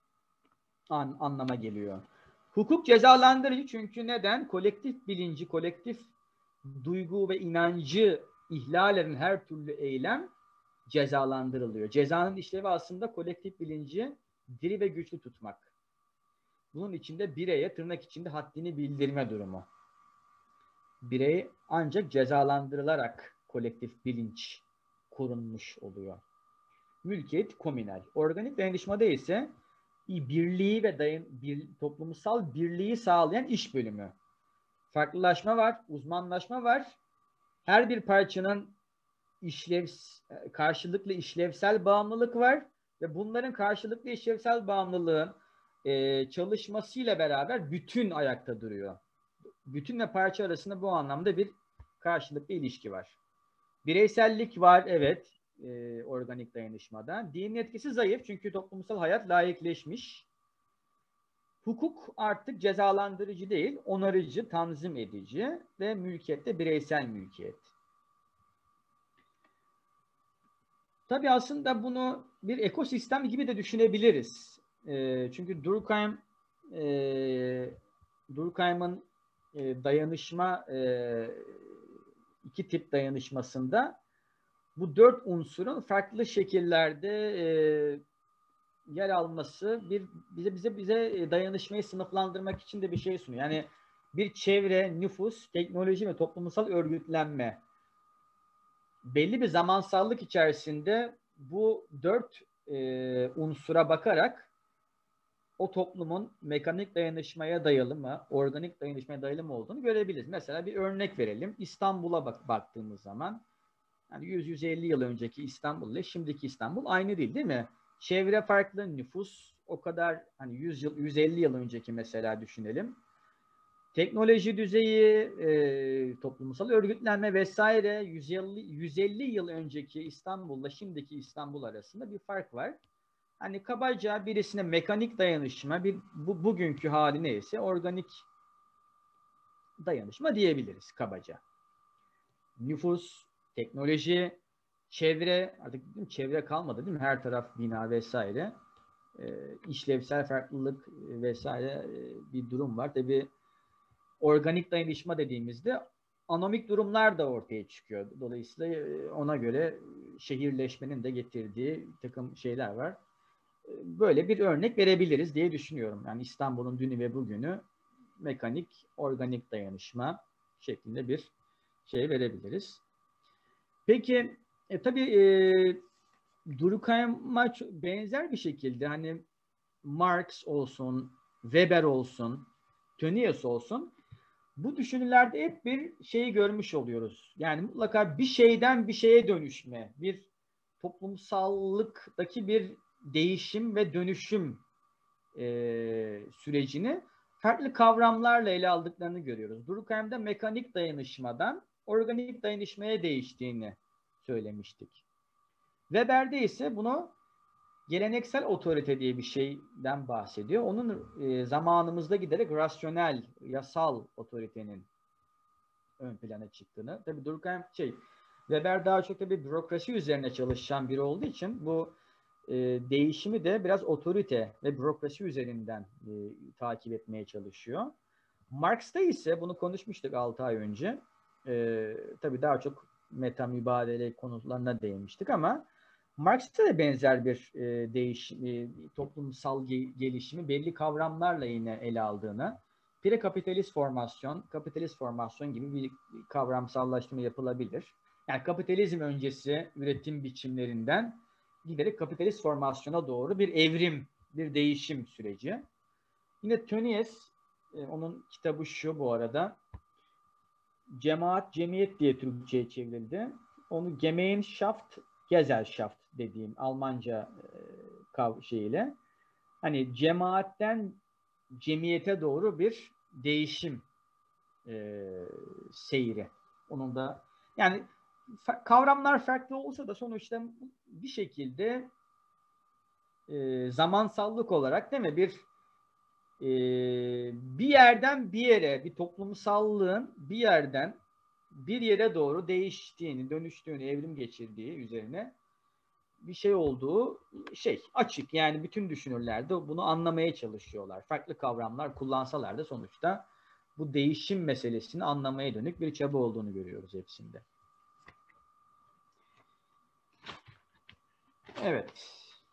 anlama geliyor. Hukuk cezalandırıcı, çünkü neden? Kolektif bilinci, kolektif duygu ve inancı ihlal eden her türlü eylem cezalandırılıyor. Cezanın işlevi aslında kolektif bilinci diri ve güçlü tutmak. Bunun içinde bireye tırnak içinde haddini bildirme durumu. Birey ancak cezalandırılarak kolektif bilinç korunmuş oluyor. Mülkiyet komünel. Organik dayanışmada ise birliği ve toplumsal birliği sağlayan iş bölümü. Farklılaşma var, uzmanlaşma var. Her bir parçanın karşılıklı işlevsel bağımlılık var ve bunların karşılıklı işlevsel bağımlılığın çalışmasıyla beraber bütün ayakta duruyor. Bütün ve parça arasında bu anlamda bir karşılıklı ilişki var. Bireysellik var, evet, organik dayanışmada. Dinin etkisi zayıf çünkü toplumsal hayat laikleşmiş. Hukuk artık cezalandırıcı değil, onarıcı, tanzim edici ve mülkiyette bireysel mülkiyet. Tabii aslında bunu bir ekosistem gibi de düşünebiliriz. Çünkü Durkheim'ın dayanışma, iki tip dayanışmasında bu 4 unsurun farklı şekillerde yer alması bize dayanışmayı sınıflandırmak için de bir şey sunuyor. Yani bir çevre, nüfus, teknoloji ve toplumsal örgütlenme. Belli bir zamansallık içerisinde bu 4 unsura bakarak o toplumun mekanik dayanışmaya dayalı mı, organik dayanışmaya dayalı mı olduğunu görebiliriz. Mesela bir örnek verelim. İstanbul'a baktığımız zaman, yani 100-150 yıl önceki İstanbul ile şimdiki İstanbul aynı değil mi? Çevre farklı, nüfus o kadar, hani 150 yıl önceki mesela düşünelim. Teknoloji düzeyi, toplumsal örgütlenme vesaire 150 yıl önceki İstanbul'la şimdiki İstanbul arasında bir fark var. Hani kabaca birisine mekanik dayanışma, bugünkü hali neyse organik dayanışma diyebiliriz kabaca. Nüfus, teknoloji, çevre, artık çevre kalmadı değil mi? Her taraf bina vesaire. İşlevsel farklılık vesaire bir durum var. Tabii organik dayanışma dediğimizde anomik durumlar da ortaya çıkıyor. Dolayısıyla ona göre şehirleşmenin de getirdiği bir takım şeyler var. Böyle bir örnek verebiliriz diye düşünüyorum. Yani İstanbul'un dünü ve bugünü mekanik, organik dayanışma şeklinde bir şey verebiliriz. Peki tabii Durkheim'a benzer bir şekilde hani Marx olsun, Weber olsun, Tönnies olsun, bu düşünülerde hep bir şeyi görmüş oluyoruz. Yani mutlaka bir şeyden bir şeye dönüşme, bir toplumsallıktaki bir değişim ve dönüşüm sürecini farklı kavramlarla ele aldıklarını görüyoruz. Durkheim'de mekanik dayanışmadan organik dayanışmaya değiştiğini söylemiştik. Weber'de ise bunu geleneksel otorite diye bir şeyden bahsediyor. Onun zamanımızda giderek rasyonel, yasal otoritenin ön plana çıktığını. Tabii Durkheim Weber daha çok tabii bürokrasi üzerine çalışan biri olduğu için bu değişimi de biraz otorite ve bürokrasi üzerinden takip etmeye çalışıyor. Marx'ta ise bunu konuşmuştuk 6 ay önce. Tabii daha çok meta mübadele konularına değinmiştik ama Marx'ta da benzer bir değişim, toplumsal gelişimi belli kavramlarla yine ele aldığını, prekapitalist formasyon, kapitalist formasyon gibi bir kavramsallaştırma yapılabilir. Yani kapitalizm öncesi üretim biçimlerinden giderek kapitalist formasyona doğru bir evrim, bir değişim süreci. Yine Tönnies, onun kitabı şu bu arada, Cemaat, Cemiyet diye Türkçe'ye çevrildi. Onu Gemeinschaft, Gesellschaft dediğim Almanca şeyiyle. Hani cemaatten cemiyete doğru bir değişim seyri. Onun da yani kavramlar farklı olsa da sonuçta bir şekilde zamansallık olarak değil mi bir yerden bir yere, bir toplumsallığın bir yerden bir yere doğru değiştiğini, dönüştüğünü, evrim geçirdiği üzerine bir şey olduğu açık. Yani bütün düşünürler de bunu anlamaya çalışıyorlar. Farklı kavramlar kullansalar da sonuçta bu değişim meselesini anlamaya dönük bir çaba olduğunu görüyoruz hepsinde. Evet.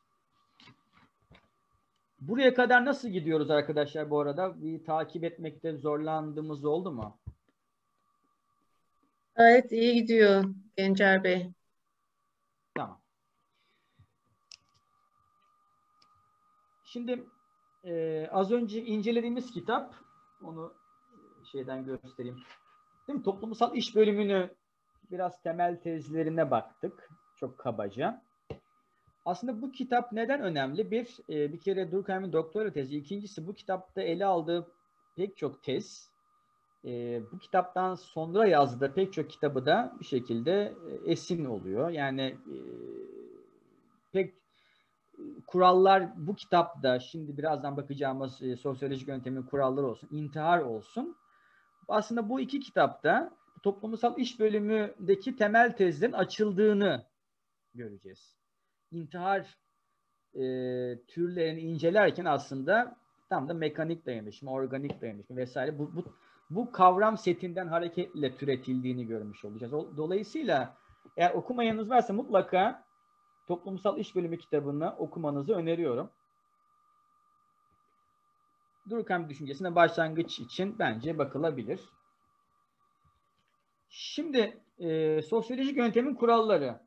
Buraya kadar nasıl gidiyoruz arkadaşlar bu arada? Bir takip etmekte zorlandığımız oldu mu? Gayet iyi gidiyor Gencer Bey. Tamam. Şimdi az önce incelediğimiz kitap, onu şeyden göstereyim. Değil mi? Toplumsal iş bölümünü biraz temel tezlerine baktık. Çok kabaca. Aslında bu kitap neden önemli? Bir kere Durkheim'in doktora tezi. İkincisi bu kitapta ele aldığı pek çok tez, bu kitaptan sonra yazdığı pek çok kitabı da bir şekilde esin oluyor. Yani pek kurallar bu kitapta, şimdi birazdan bakacağımız sosyolojik yöntemin kuralları olsun, intihar olsun. Aslında bu iki kitapta toplumsal iş bölümündeki temel tezlerin açıldığını göreceğiz. İntihar türlerini incelerken aslında tam da mekanik dayanışma, organik dayanışma vesaire bu kavram setinden hareketle türetildiğini görmüş olacağız. Dolayısıyla eğer okumayanınız varsa mutlaka Toplumsal İş Bölümü kitabını okumanızı öneriyorum. Durkheim düşüncesine başlangıç için bence bakılabilir. Şimdi sosyolojik yöntemin kuralları.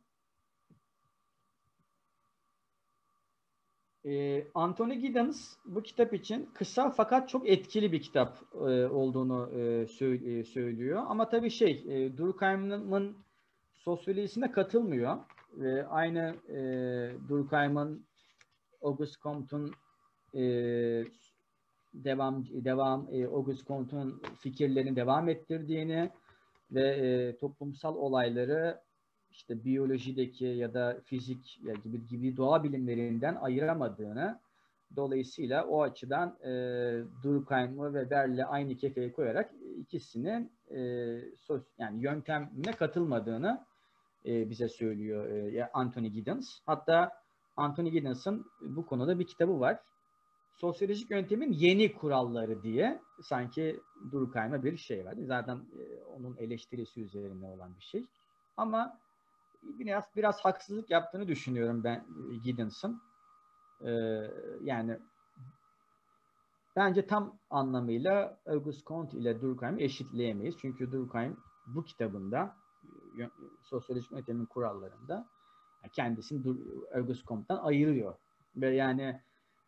Anthony Giddens bu kitap için kısa fakat çok etkili bir kitap olduğunu söylüyor. Ama tabii Durkheim'in sosyolojisine katılmıyor. Aynı Durkheim'in Auguste Comte'un Auguste Comte'un fikirlerini devam ettirdiğini ve toplumsal olayları işte biyolojideki ya da fizik gibi doğa bilimlerinden ayıramadığını, dolayısıyla o açıdan Durkheim'ı ve Berle'i aynı kefeye koyarak ikisinin yani yöntemine katılmadığını bize söylüyor Anthony Giddens. Hatta Anthony Giddens'ın bu konuda bir kitabı var. Sosyolojik yöntemin yeni kuralları diye, sanki Durkheim'a bir şey var. Zaten onun eleştirisi üzerine olan bir şey. Ama biraz haksızlık yaptığını düşünüyorum ben Giddens'ın. Yani bence tam anlamıyla Auguste Comte ile Durkheim'i eşitleyemeyiz. Çünkü Durkheim bu kitabında sosyolojik yöntemin kurallarında kendisini Auguste Comte'dan ayırıyor. Ve yani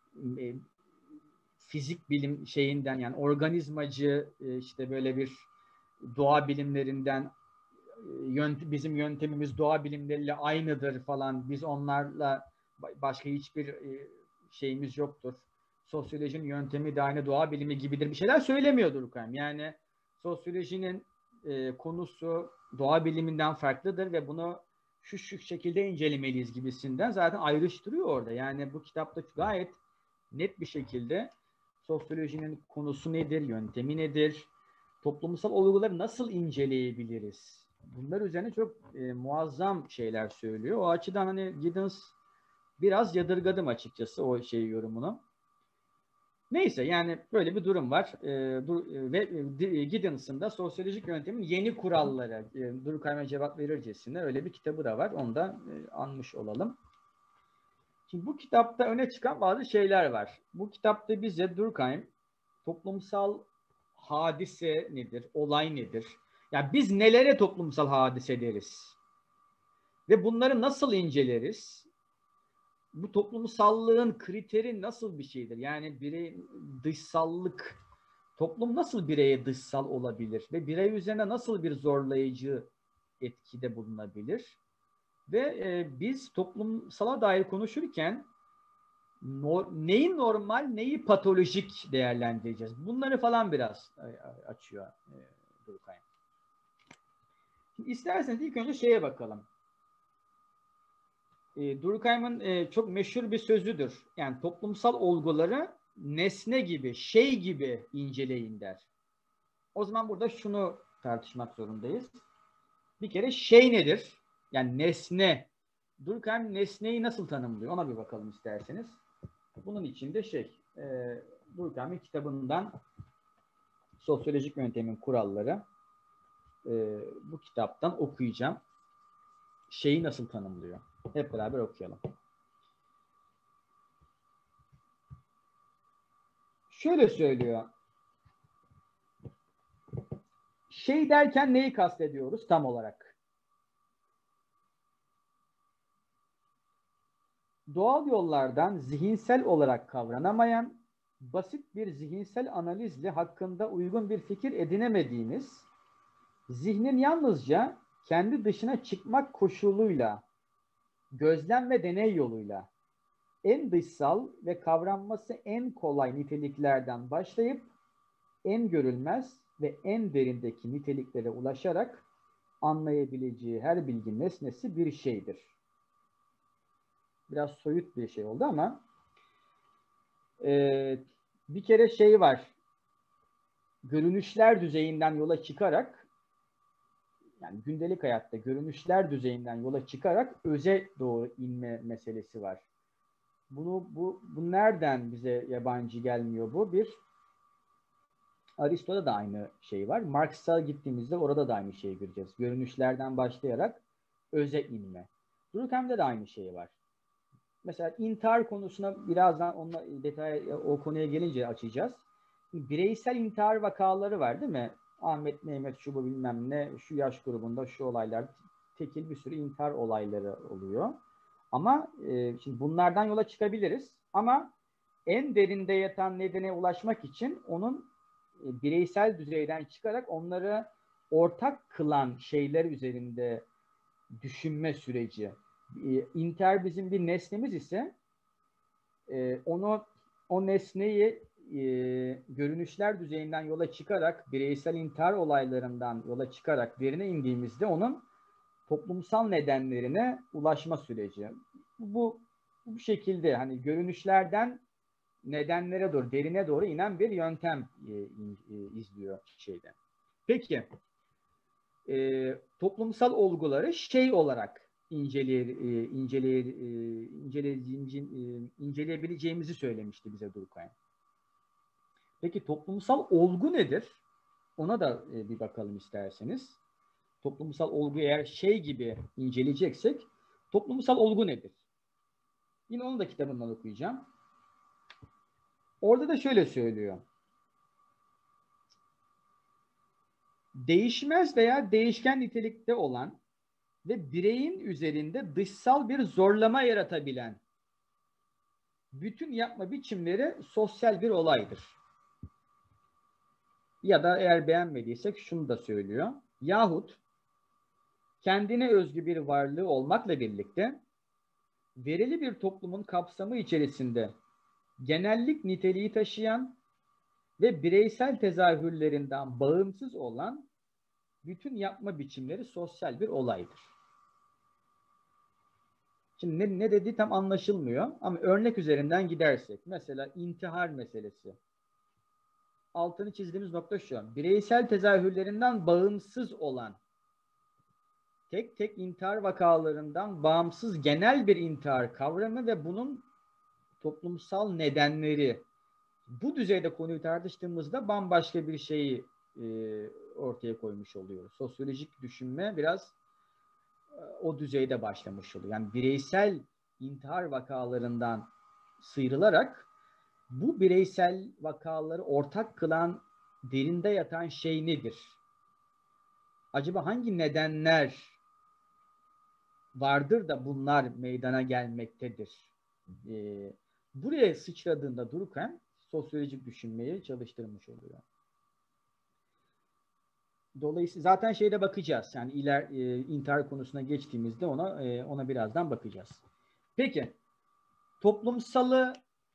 fizik bilim şeyinden, yani organizmacı işte böyle bir doğa bilimlerinden bizim yöntemimiz doğa bilimleriyle aynıdır falan, biz onlarla başka hiçbir şeyimiz yoktur. Sosyolojinin yöntemi de aynı doğa bilimi gibidir. Bir şeyler söylemiyor Durkheim. Yani sosyolojinin konusu doğa biliminden farklıdır ve bunu şu şekilde incelemeliyiz gibisinden zaten ayrıştırıyor orada. Yani bu kitapta gayet net bir şekilde sosyolojinin konusu nedir, yöntemi nedir, toplumsal olguları nasıl inceleyebiliriz? Bunlar üzerine çok muazzam şeyler söylüyor. O açıdan hani Giddens biraz yadırgadım açıkçası o yorumunu. Neyse yani böyle bir durum var. Ve Giddens'ın da sosyolojik yöntemin yeni kuralları, Durkheim'e cevap verircesine öyle bir kitabı da var. Onu da anmış olalım. Şimdi bu kitapta öne çıkan bazı şeyler var. Bu kitapta bize Durkheim toplumsal hadise nedir, olay nedir? Yani biz nelere toplumsal hadise deriz? Ve bunları nasıl inceleriz? Bu toplumsallığın kriteri nasıl bir şeydir? Yani dışsallık, toplum nasıl bireye dışsal olabilir? Ve birey üzerine nasıl bir zorlayıcı etkide bulunabilir? Ve biz toplumsala dair konuşurken neyi normal, neyi patolojik değerlendireceğiz? Bunları falan biraz açıyor Durkheim. Şimdi isterseniz ilk önce şeye bakalım. Durkheim'in çok meşhur bir sözüdür. Yani toplumsal olguları nesne gibi, şey gibi inceleyin der. O zaman burada şunu tartışmak zorundayız. Bir kere şey nedir? Yani nesne. Durkheim nesneyi nasıl tanımlıyor? Ona bir bakalım isterseniz. Bunun için de Durkheim'in kitabından Sosyolojik Yöntemin Kuralları, bu kitaptan okuyacağım. Şeyi nasıl tanımlıyor? Hep beraber okuyalım. Şöyle söylüyor. Şey derken neyi kastediyoruz tam olarak? Doğal yollardan zihinsel olarak kavranamayan, basit bir zihinsel analizle hakkında uygun bir fikir edinemediğiniz, zihnin yalnızca kendi dışına çıkmak koşuluyla, gözlem ve deney yoluyla en dışsal ve kavranması en kolay niteliklerden başlayıp en görülmez ve en derindeki niteliklere ulaşarak anlayabileceği her bilgi nesnesi bir şeydir. Biraz soyut bir şey oldu ama bir kere şey var. Görünüşler düzeyinden yola çıkarak, yani gündelik hayatta görünüşler düzeyinden yola çıkarak öze doğru inme meselesi var. Bu nereden bize yabancı gelmiyor bu? Aristo'da da aynı şey var. Marx'a gittiğimizde orada da aynı şeyi göreceğiz. Görünüşlerden başlayarak öze inme. Durkheim'de de aynı şey var. Mesela intihar konusuna birazdan onunla o konuya gelince açacağız. Bireysel intihar vakaları var değil mi? Ahmet, Mehmet, şu bu bilmem ne, şu yaş grubunda şu olaylar, tekil bir sürü intihar olayları oluyor. Ama şimdi bunlardan yola çıkabiliriz. Ama en derinde yatan nedene ulaşmak için onun bireysel düzeyden çıkarak onları ortak kılan şeyler üzerinde düşünme süreci. İntihar bizim bir nesnemiz ise o nesneyi görünüşler düzeyinden yola çıkarak, bireysel intihar olaylarından yola çıkarak derine indiğimizde onun toplumsal nedenlerine ulaşma süreci. Bu şekilde hani görünüşlerden nedenlere doğru, derine doğru inen bir yöntem izliyor şeyde. Peki, toplumsal olguları şey olarak inceleyebileceğimizi söylemişti bize Durkheim. Peki toplumsal olgu nedir? Ona da bir bakalım isterseniz. Toplumsal olgu eğer şey gibi inceleyeceksek, toplumsal olgu nedir? Yine onu da kitabından okuyacağım. Orada da şöyle söylüyor. Değişmez veya değişken nitelikte olan ve bireyin üzerinde dışsal bir zorlama yaratabilen bütün yapma biçimleri sosyal bir olaydır. Ya da eğer beğenmediysek şunu da söylüyor. Yahut kendine özgü bir varlığı olmakla birlikte verili bir toplumun kapsamı içerisinde genellik niteliği taşıyan ve bireysel tezahürlerinden bağımsız olan bütün yapma biçimleri sosyal bir olaydır. Şimdi ne dediği tam anlaşılmıyor ama örnek üzerinden gidersek mesela intihar meselesi. Altını çizdiğimiz nokta şu. Bireysel tezahürlerinden bağımsız olan tek tek intihar vakalarından bağımsız genel bir intihar kavramı ve bunun toplumsal nedenleri. Bu düzeyde konuyu tartıştığımızda bambaşka bir şeyi ortaya koymuş oluyoruz. Sosyolojik düşünme biraz o düzeyde başlamış oluyor. Yani bireysel intihar vakalarından sıyrılarak bu bireysel vakaları ortak kılan derinde yatan şey nedir? Acaba hangi nedenler vardır da bunlar meydana gelmektedir? Buraya sıçradığında Durkheim sosyolojik düşünmeyi çalıştırmış oluyor. Dolayısıyla zaten şeyde bakacağız. Yani intihar konusuna geçtiğimizde ona birazdan bakacağız. Peki toplumsal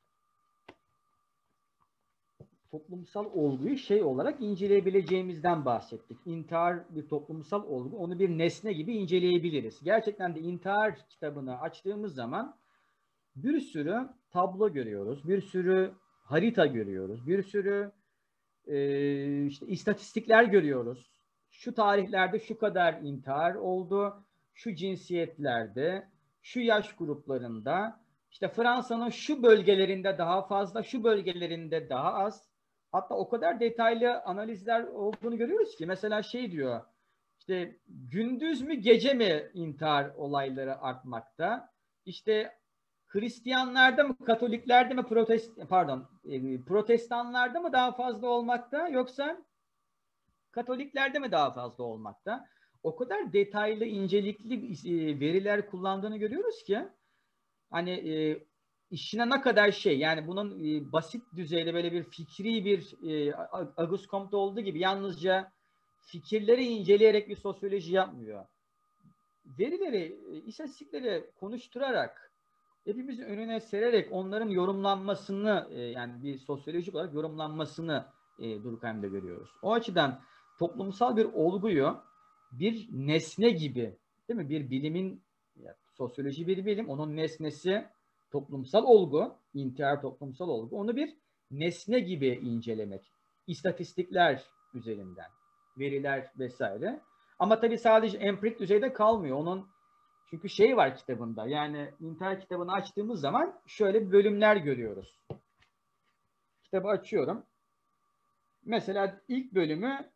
olguyu şey olarak inceleyebileceğimizden bahsettik. İntihar bir toplumsal olgu. Onu bir nesne gibi inceleyebiliriz. Gerçekten de intihar kitabını açtığımız zaman bir sürü tablo görüyoruz. Bir sürü harita görüyoruz. Bir sürü işte istatistikler görüyoruz. Şu tarihlerde şu kadar intihar oldu. Şu cinsiyetlerde, şu yaş gruplarında, işte Fransa'nın şu bölgelerinde daha fazla, şu bölgelerinde daha az. Hatta o kadar detaylı analizler olduğunu görüyoruz ki mesela şey diyor, işte gündüz mü gece mi intihar olayları artmakta? İşte Hristiyanlarda mı, Katoliklerde mi, Protestanlarda mı daha fazla olmakta yoksa Katoliklerde mi daha fazla olmakta? O kadar detaylı, incelikli veriler kullandığını görüyoruz ki hani işine ne kadar şey yani bunun basit düzeyde böyle bir fikri bir Auguste Comte olduğu gibi yalnızca fikirleri inceleyerek bir sosyoloji yapmıyor. Verileri, istatistikleri konuşturarak hepimizin önüne sererek onların yorumlanmasını yani bir sosyolojik olarak yorumlanmasını Durkheim'de görüyoruz. O açıdan toplumsal bir olguyu bir nesne gibi değil mi? Bir bilimin sosyoloji bir bilim, onun nesnesi toplumsal olgu, intihar toplumsal olgu. Onu bir nesne gibi incelemek. İstatistikler üzerinden, veriler vesaire. Ama tabii sadece empirik düzeyde kalmıyor. Onun çünkü şey var kitabında. Yani intihar kitabını açtığımız zaman şöyle bölümler görüyoruz. Kitabı açıyorum. Mesela ilk bölümü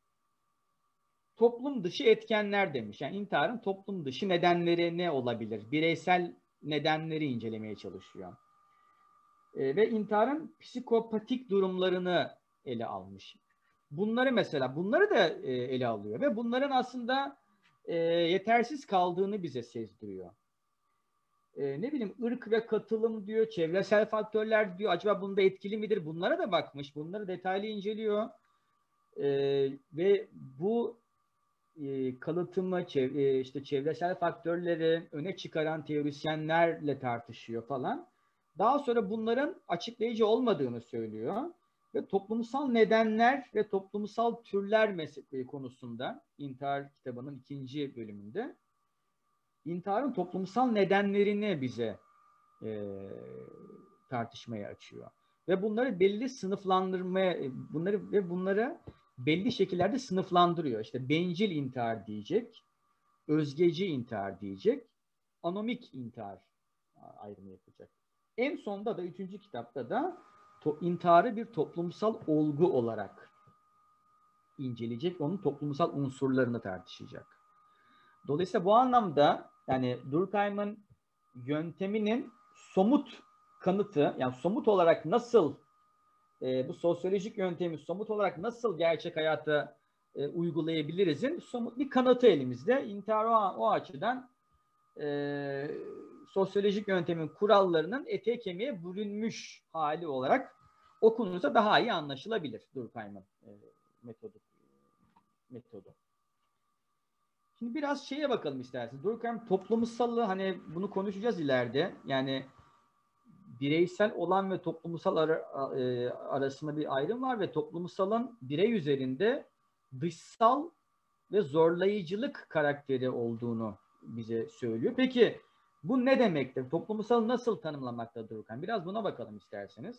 toplum dışı etkenler demiş. Yani intiharın toplum dışı nedenleri ne olabilir? Bireysel nedenleri incelemeye çalışıyor. Ve intiharın psikopatik durumlarını ele almış. Bunları da ele alıyor ve bunların aslında yetersiz kaldığını bize sezdiriyor. Ne bileyim ırk ve katılım diyor, çevresel faktörler diyor. Acaba bunda etkili midir? Bunlara da bakmış. Bunları detaylı inceliyor. Ve bu kalıtımı, işte çevresel faktörleri öne çıkaran teorisyenlerle tartışıyor falan. Daha sonra bunların açıklayıcı olmadığını söylüyor. Ve toplumsal nedenler ve toplumsal türler konusunda intihar kitabının 2. bölümünde intiharın toplumsal nedenlerini bize tartışmaya açıyor. Ve bunları belli sınıflandırmaya, bunları belli şekillerde sınıflandırıyor. İşte bencil intihar diyecek, özgeci intihar diyecek, anomik intihar ayrımı yapacak. En sonda da 3. kitapta da intiharı bir toplumsal olgu olarak inceleyecek, onun toplumsal unsurlarını tartışacak. Dolayısıyla bu anlamda yani Durkheim'ın yönteminin somut kanıtı, yani somut olarak nasıl bu sosyolojik yöntemi somut olarak nasıl gerçek hayata uygulayabilirizin somut bir kanıtı elimizde. İntihar o açıdan sosyolojik yöntemin kurallarının ete kemiğe bürünmüş hali olarak okunursa daha iyi anlaşılabilir Durkheim'ın metodu. Şimdi biraz şeye bakalım isterseniz. Durkheim toplumsallığı hani bunu konuşacağız ileride. Yani bireysel olan ve toplumsal arasında bir ayrım var ve toplumsalın birey üzerinde dışsal ve zorlayıcılık karakteri olduğunu bize söylüyor. Peki bu ne demektir? Toplumsal nasıl tanımlamaktadır Durkheim? Biraz buna bakalım isterseniz.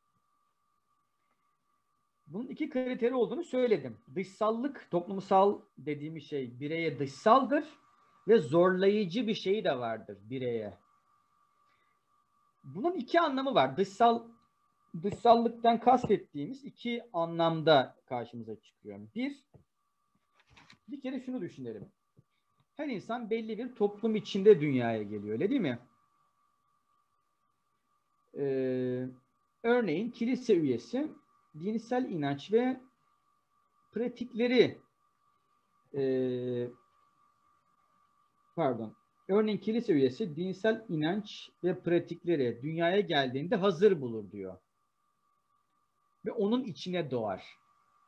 Bunun 2 kriteri olduğunu söyledim. Dışsallık, toplumsal dediğimiz şey bireye dışsaldır. ve zorlayıcı bir şey de vardır bireye. Bunun iki anlamı var. Dışsallıktan kastettiğimiz iki anlamda karşımıza çıkıyor. Bir kere şunu düşünelim. Her insan belli bir toplum içinde dünyaya geliyor, öyle değil mi? Örneğin kilise üyesi dinsel inanç ve pratikleri örneğin kilise üyesi dinsel inanç ve pratikleri dünyaya geldiğinde hazır bulur diyor. Ve onun içine doğar.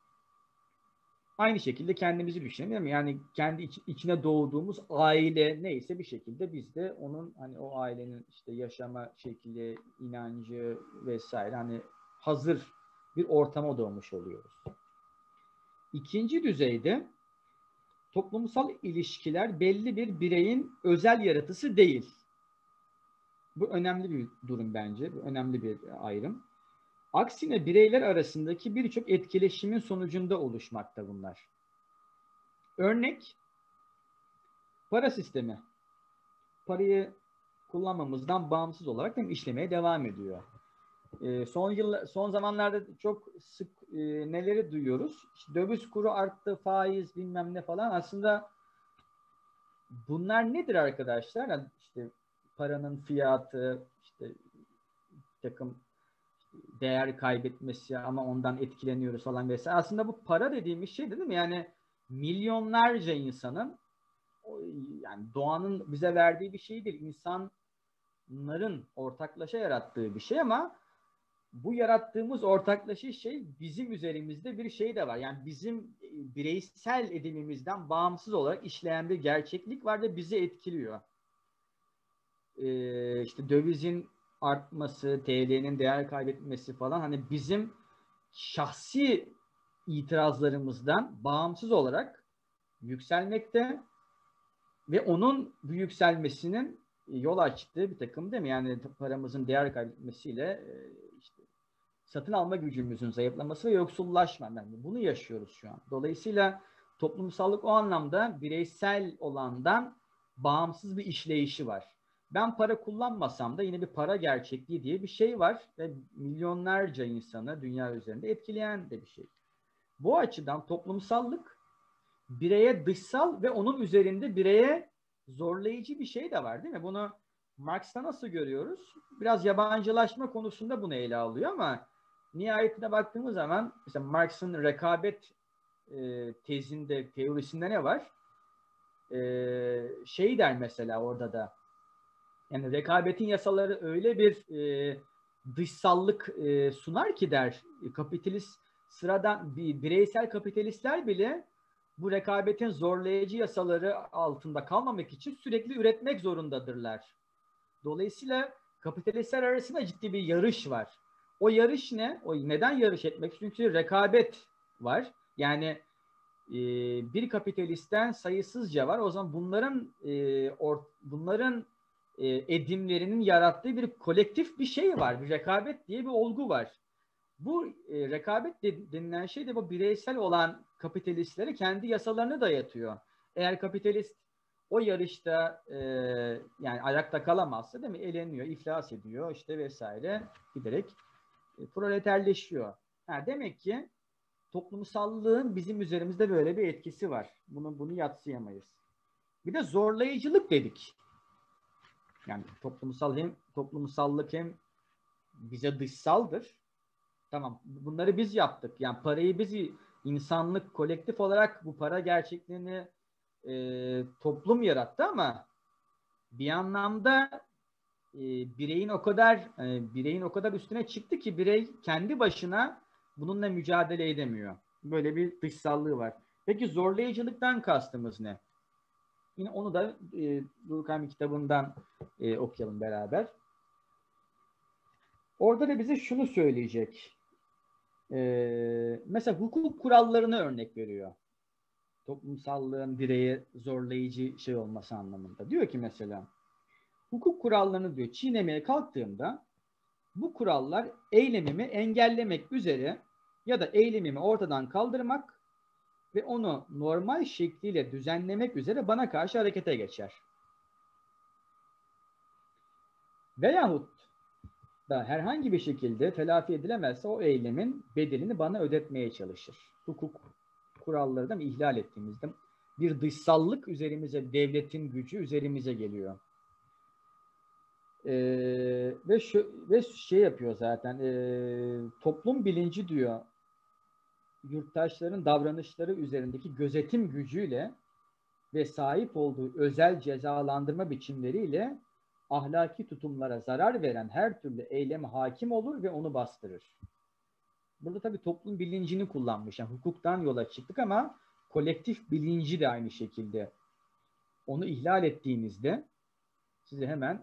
Aynı şekilde kendimizi düşünelim. Yani kendi içine doğduğumuz aile neyse bir şekilde biz de onun hani o ailenin işte yaşama şekli, inancı vesaire hani hazır bir ortama doğmuş oluyoruz. İkinci düzeyde toplumsal ilişkiler belli bir bireyin özel yaratısı değil. Bu önemli bir durum bence. Bu önemli bir ayrım. Aksine bireyler arasındaki birçok etkileşimin sonucunda oluşmakta bunlar. Örnek, para sistemi. Parayı kullanmamızdan bağımsız olarak işlemeye devam ediyor. Son zamanlarda çok sık neleri duyuyoruz? İşte döviz kuru arttı, faiz bilmem ne falan. Aslında bunlar nedir arkadaşlar? Yani işte paranın fiyatı, işte bir takım değer kaybetmesi ama ondan etkileniyoruz falan vesaire. Aslında bu para dediğimiz şey değil mi? Yani milyonlarca insanın yani doğanın bize verdiği bir şey değil. İnsanların ortaklaşa yarattığı bir şey ama bu yarattığımız ortaklaşa şey bizim üzerimizde bir şey de var. Yani bizim bireysel edimimizden bağımsız olarak işleyen bir gerçeklik var ve bizi etkiliyor. İşte dövizin artması, TL'nin değer kaybetmesi falan hani bizim şahsi itirazlarımızdan bağımsız olarak yükselmekte ve onun bu yükselmesinin yol açtığı bir takım değil mi? Yani paramızın değer kaybetmesiyle işte satın alma gücümüzün zayıflaması ve yoksullaşma. Yani bunu yaşıyoruz şu an. Dolayısıyla toplumsallık o anlamda bireysel olandan bağımsız bir işleyişi var. Ben para kullanmasam da yine bir para gerçekliği diye bir şey var ve milyonlarca insanı dünya üzerinde etkileyen de bir şey. Bu açıdan toplumsallık bireye dışsal ve onun üzerinde bireye zorlayıcı bir şey de var değil mi? Bunu Marx'ta nasıl görüyoruz? Biraz yabancılaşma konusunda bunu ele alıyor ama nihayetine baktığımız zaman mesela Marx'ın rekabet tezinde, teorisinde ne var? Şey der mesela orada da yani rekabetin yasaları öyle bir dışsallık sunar ki der kapitalist sıradan bireysel kapitalistler bile bu rekabetin zorlayıcı yasaları altında kalmamak için sürekli üretmek zorundadırlar. Dolayısıyla kapitalistler arasında ciddi bir yarış var. O yarış ne? Neden yarış etmek? Çünkü rekabet var. Yani bir kapitalistten sayısızca var. O zaman bunların edimlerinin yarattığı bir kolektif bir şey var. Bir rekabet diye bir olgu var. Bu rekabet denilen şey de bu bireysel olan kapitalistlere kendi yasalarını dayatıyor. Eğer kapitalist o yarışta yani ayakta kalamazsa değil mi? Eleniyor, iflas ediyor işte vesaire giderek proleterleşiyor. Demek ki toplumsallığın bizim üzerimizde böyle bir etkisi var. Bunu yadsıyamayız. Bir de zorlayıcılık dedik. Yani toplumsallık hem bize dışsaldır. Tamam. Bunları biz yaptık. Yani parayı biz insanlık kolektif olarak bu para gerçekliğini toplum yarattı ama bir anlamda bireyin o kadar üstüne çıktı ki birey kendi başına bununla mücadele edemiyor. Böyle bir dışsallığı var. Peki zorlayıcılıktan kastımız ne? Yine onu da Durkheim kitabından okuyalım beraber. Orada da bize şunu söyleyecek. Mesela hukuk kurallarını örnek veriyor. Toplumsallığın bireye zorlayıcı şey olması anlamında. Diyor ki mesela hukuk kurallarını diyor çiğnemeye kalktığımda bu kurallar eylemimi engellemek üzere ya da eylemimi ortadan kaldırmak ve onu normal şekliyle düzenlemek üzere bana karşı harekete geçer. Veyahut da herhangi bir şekilde telafi edilemezse o eylemin bedelini bana ödetmeye çalışır. Hukuk kuralları da mı ihlal ettiğimizde bir dışsallık üzerimize, devletin gücü üzerimize geliyor. Ve şey yapıyor zaten, toplum bilinci diyor, yurttaşların davranışları üzerindeki gözetim gücüyle ve sahip olduğu özel cezalandırma biçimleriyle ahlaki tutumlara zarar veren her türlü eyleme hakim olur ve onu bastırır. Burada tabii toplum bilincini kullanmış. Yani hukuktan yola çıktık ama kolektif bilinci de aynı şekilde. Onu ihlal ettiğinizde sizi hemen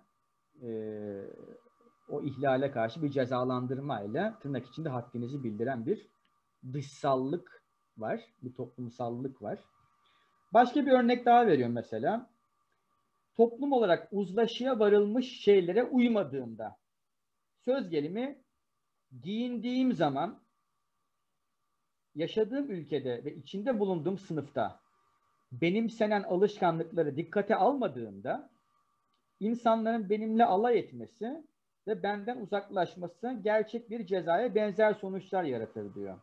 o ihlale karşı bir cezalandırmayla tırnak içinde haddinizi bildiren bir dışsallık var. Bir toplumsallık var. Başka bir örnek daha veriyorum mesela. Toplum olarak uzlaşıya varılmış şeylere uymadığımda, söz gelimi giyindiğim zaman yaşadığım ülkede ve içinde bulunduğum sınıfta benimsenen alışkanlıkları dikkate almadığımda insanların benimle alay etmesi ve benden uzaklaşması gerçek bir cezaya benzer sonuçlar yaratır diyor.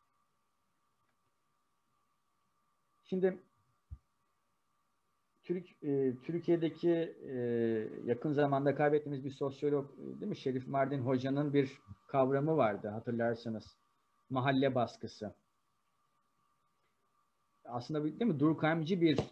Şimdi Türkiye'deki yakın zamanda kaybettiğimiz bir sosyolog, değil mi? Şerif Mardin Hoca'nın bir kavramı vardı, hatırlarsanız. Mahalle baskısı. Aslında değil mi? Durkheimci bir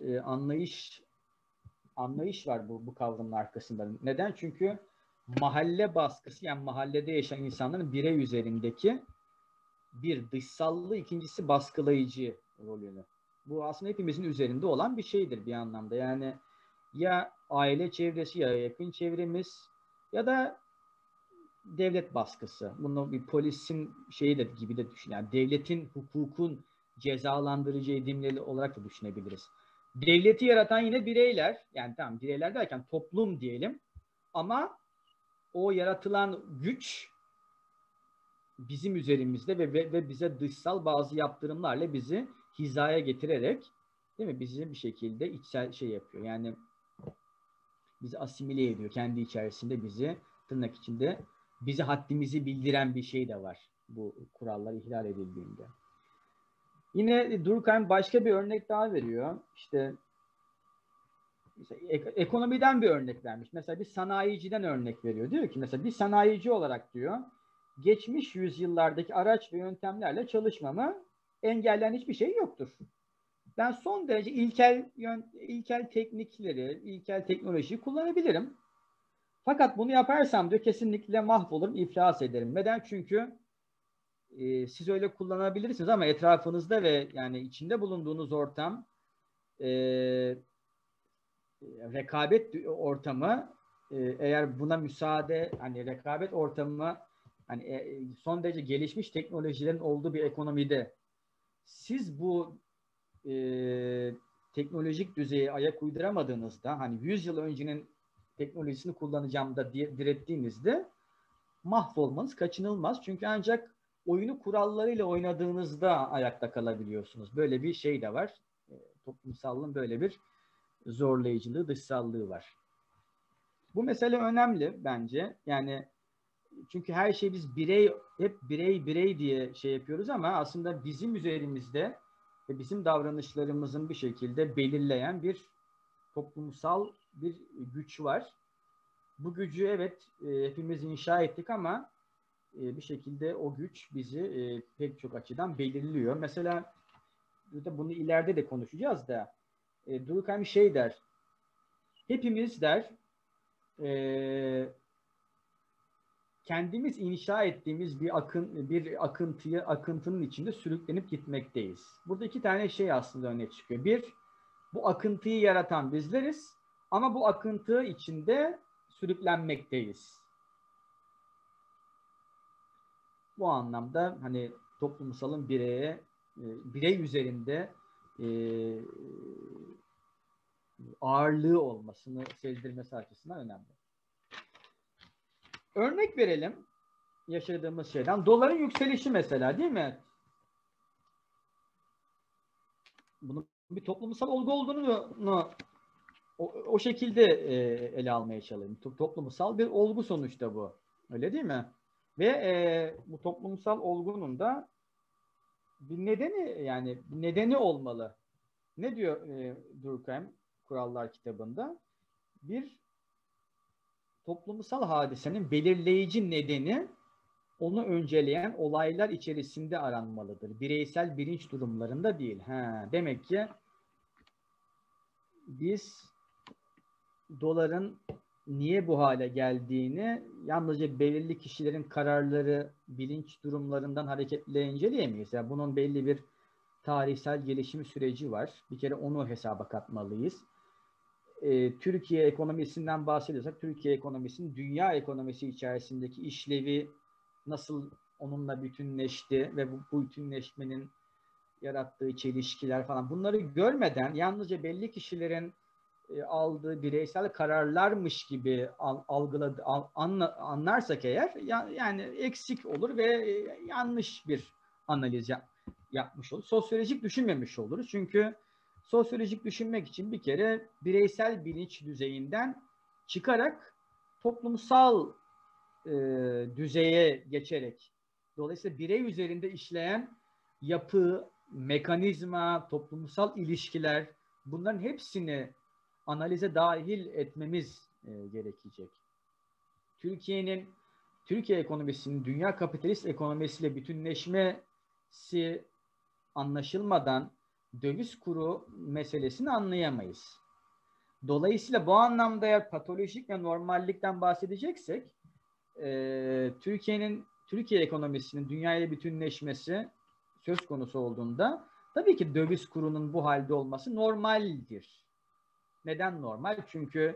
anlayış var bu kavramın arkasında. Neden? Çünkü mahalle baskısı, yani mahallede yaşayan insanların birey üzerindeki bir dışsallığı, ikincisi baskılayıcı rolünü. Bu aslında hepimizin üzerinde olan bir şeydir bir anlamda. Yani ya aile çevresi, ya yakın çevremiz, ya da devlet baskısı. Bunu bir polisin şeyi de gibi de düşün. Yani devletin, hukukun cezalandırıcı edimleri olarak da düşünebiliriz. Devleti yaratan yine bireyler. Yani tamam, bireyler derken toplum diyelim. Ama o yaratılan güç bizim üzerimizde ve bize dışsal bazı yaptırımlarla bizi hizaya getirerek, değil mi? Bizi bir şekilde içsel şey yapıyor. Yani bizi asimile ediyor. Kendi içerisinde bizi, tırnak içinde, bizi haddimizi bildiren bir şey de var bu kurallar ihlal edildiğinde. Yine Durkheim başka bir örnek daha veriyor. İşte ekonomiden bir örnek vermiş. Mesela bir sanayiciden örnek veriyor. Diyor ki mesela bir sanayici olarak diyor, geçmiş yüzyıllardaki araç ve yöntemlerle çalışmamı engelleyen hiçbir şey yoktur. Ben son derece ilkel teknikleri, ilkel teknolojiyi kullanabilirim. Fakat bunu yaparsam diyor kesinlikle mahvolurum, iflas ederim. Neden? Çünkü siz öyle kullanabilirsiniz ama etrafınızda ve yani içinde bulunduğunuz ortam rekabet ortamı, eğer buna müsaade, hani rekabet ortamı, hani son derece gelişmiş teknolojilerin olduğu bir ekonomide siz bu teknolojik düzeye ayak uyduramadığınızda, hani 100 yıl öncenin teknolojisini kullanacağım da direttiğinizde mahvolmanız kaçınılmaz. Çünkü ancak oyunu kurallarıyla oynadığınızda ayakta kalabiliyorsunuz. Böyle bir şey de var. Toplumsallığın böyle bir zorlayıcılığı, dışsallığı var. Bu mesele önemli bence. Yani çünkü her şey biz hep birey diye şey yapıyoruz ama aslında bizim üzerimizde ve bizim davranışlarımızın bir şekilde belirleyen bir toplumsal bir güç var. Bu gücü evet hepimiz inşa ettik ama bir şekilde o güç bizi pek çok açıdan belirliyor. Mesela bunu ileride de konuşacağız da Durkheim şey der, hepimiz der kendimiz inşa ettiğimiz bir akıntının içinde sürüklenip gitmekteyiz. Burada iki tane şey aslında öne çıkıyor. Bir, bu akıntıyı yaratan bizleriz ama bu akıntı içinde sürüklenmekteyiz. Bu anlamda hani toplumsalın birey üzerinde ağırlığı olmasını sezdirmesi açısından önemli. Örnek verelim yaşadığımız şeyden. Doların yükselişi mesela, değil mi? bunun bir toplumsal olgu olduğunu o şekilde ele almaya çalışalım. Toplumsal bir olgu sonuçta bu. Öyle değil mi? Ve bu toplumsal olgunun da bir nedeni olmalı. Ne diyor Durkheim Kurallar kitabında? Bir toplumsal hadisenin belirleyici nedeni onu önceleyen olaylar içerisinde aranmalıdır. Bireysel bilinç durumlarında değil. Demek ki biz doların niye bu hale geldiğini yalnızca belirli kişilerin kararları, bilinç durumlarından hareketle inceleyemeyiz. Yani bunun belli bir tarihsel gelişim süreci var. Bir kere onu hesaba katmalıyız. Türkiye ekonomisinden bahsediyorsak, Türkiye ekonomisinin dünya ekonomisi içerisindeki işlevi nasıl onunla bütünleşti ve bu bütünleşmenin yarattığı çelişkiler falan, bunları görmeden yalnızca belli kişilerin aldığı bireysel kararlarmış gibi anlarsak eğer yani eksik olur ve yanlış bir analiz yapmış oluruz. Sosyolojik düşünmemiş oluruz. Çünkü sosyolojik düşünmek için bir kere bireysel bilinç düzeyinden çıkarak toplumsal düzeye geçerek, dolayısıyla birey üzerinde işleyen yapı, mekanizma, toplumsal ilişkiler, bunların hepsini analize dahil etmemiz gerekecek. Türkiye ekonomisinin dünya kapitalist ekonomisiyle bütünleşmesi anlaşılmadan döviz kuru meselesini anlayamayız. Dolayısıyla bu anlamda eğer patolojik ve normallikten bahsedeceksek, Türkiye ekonomisinin dünyayla bütünleşmesi söz konusu olduğunda tabii ki döviz kurunun bu halde olması normaldir. Neden normal? Çünkü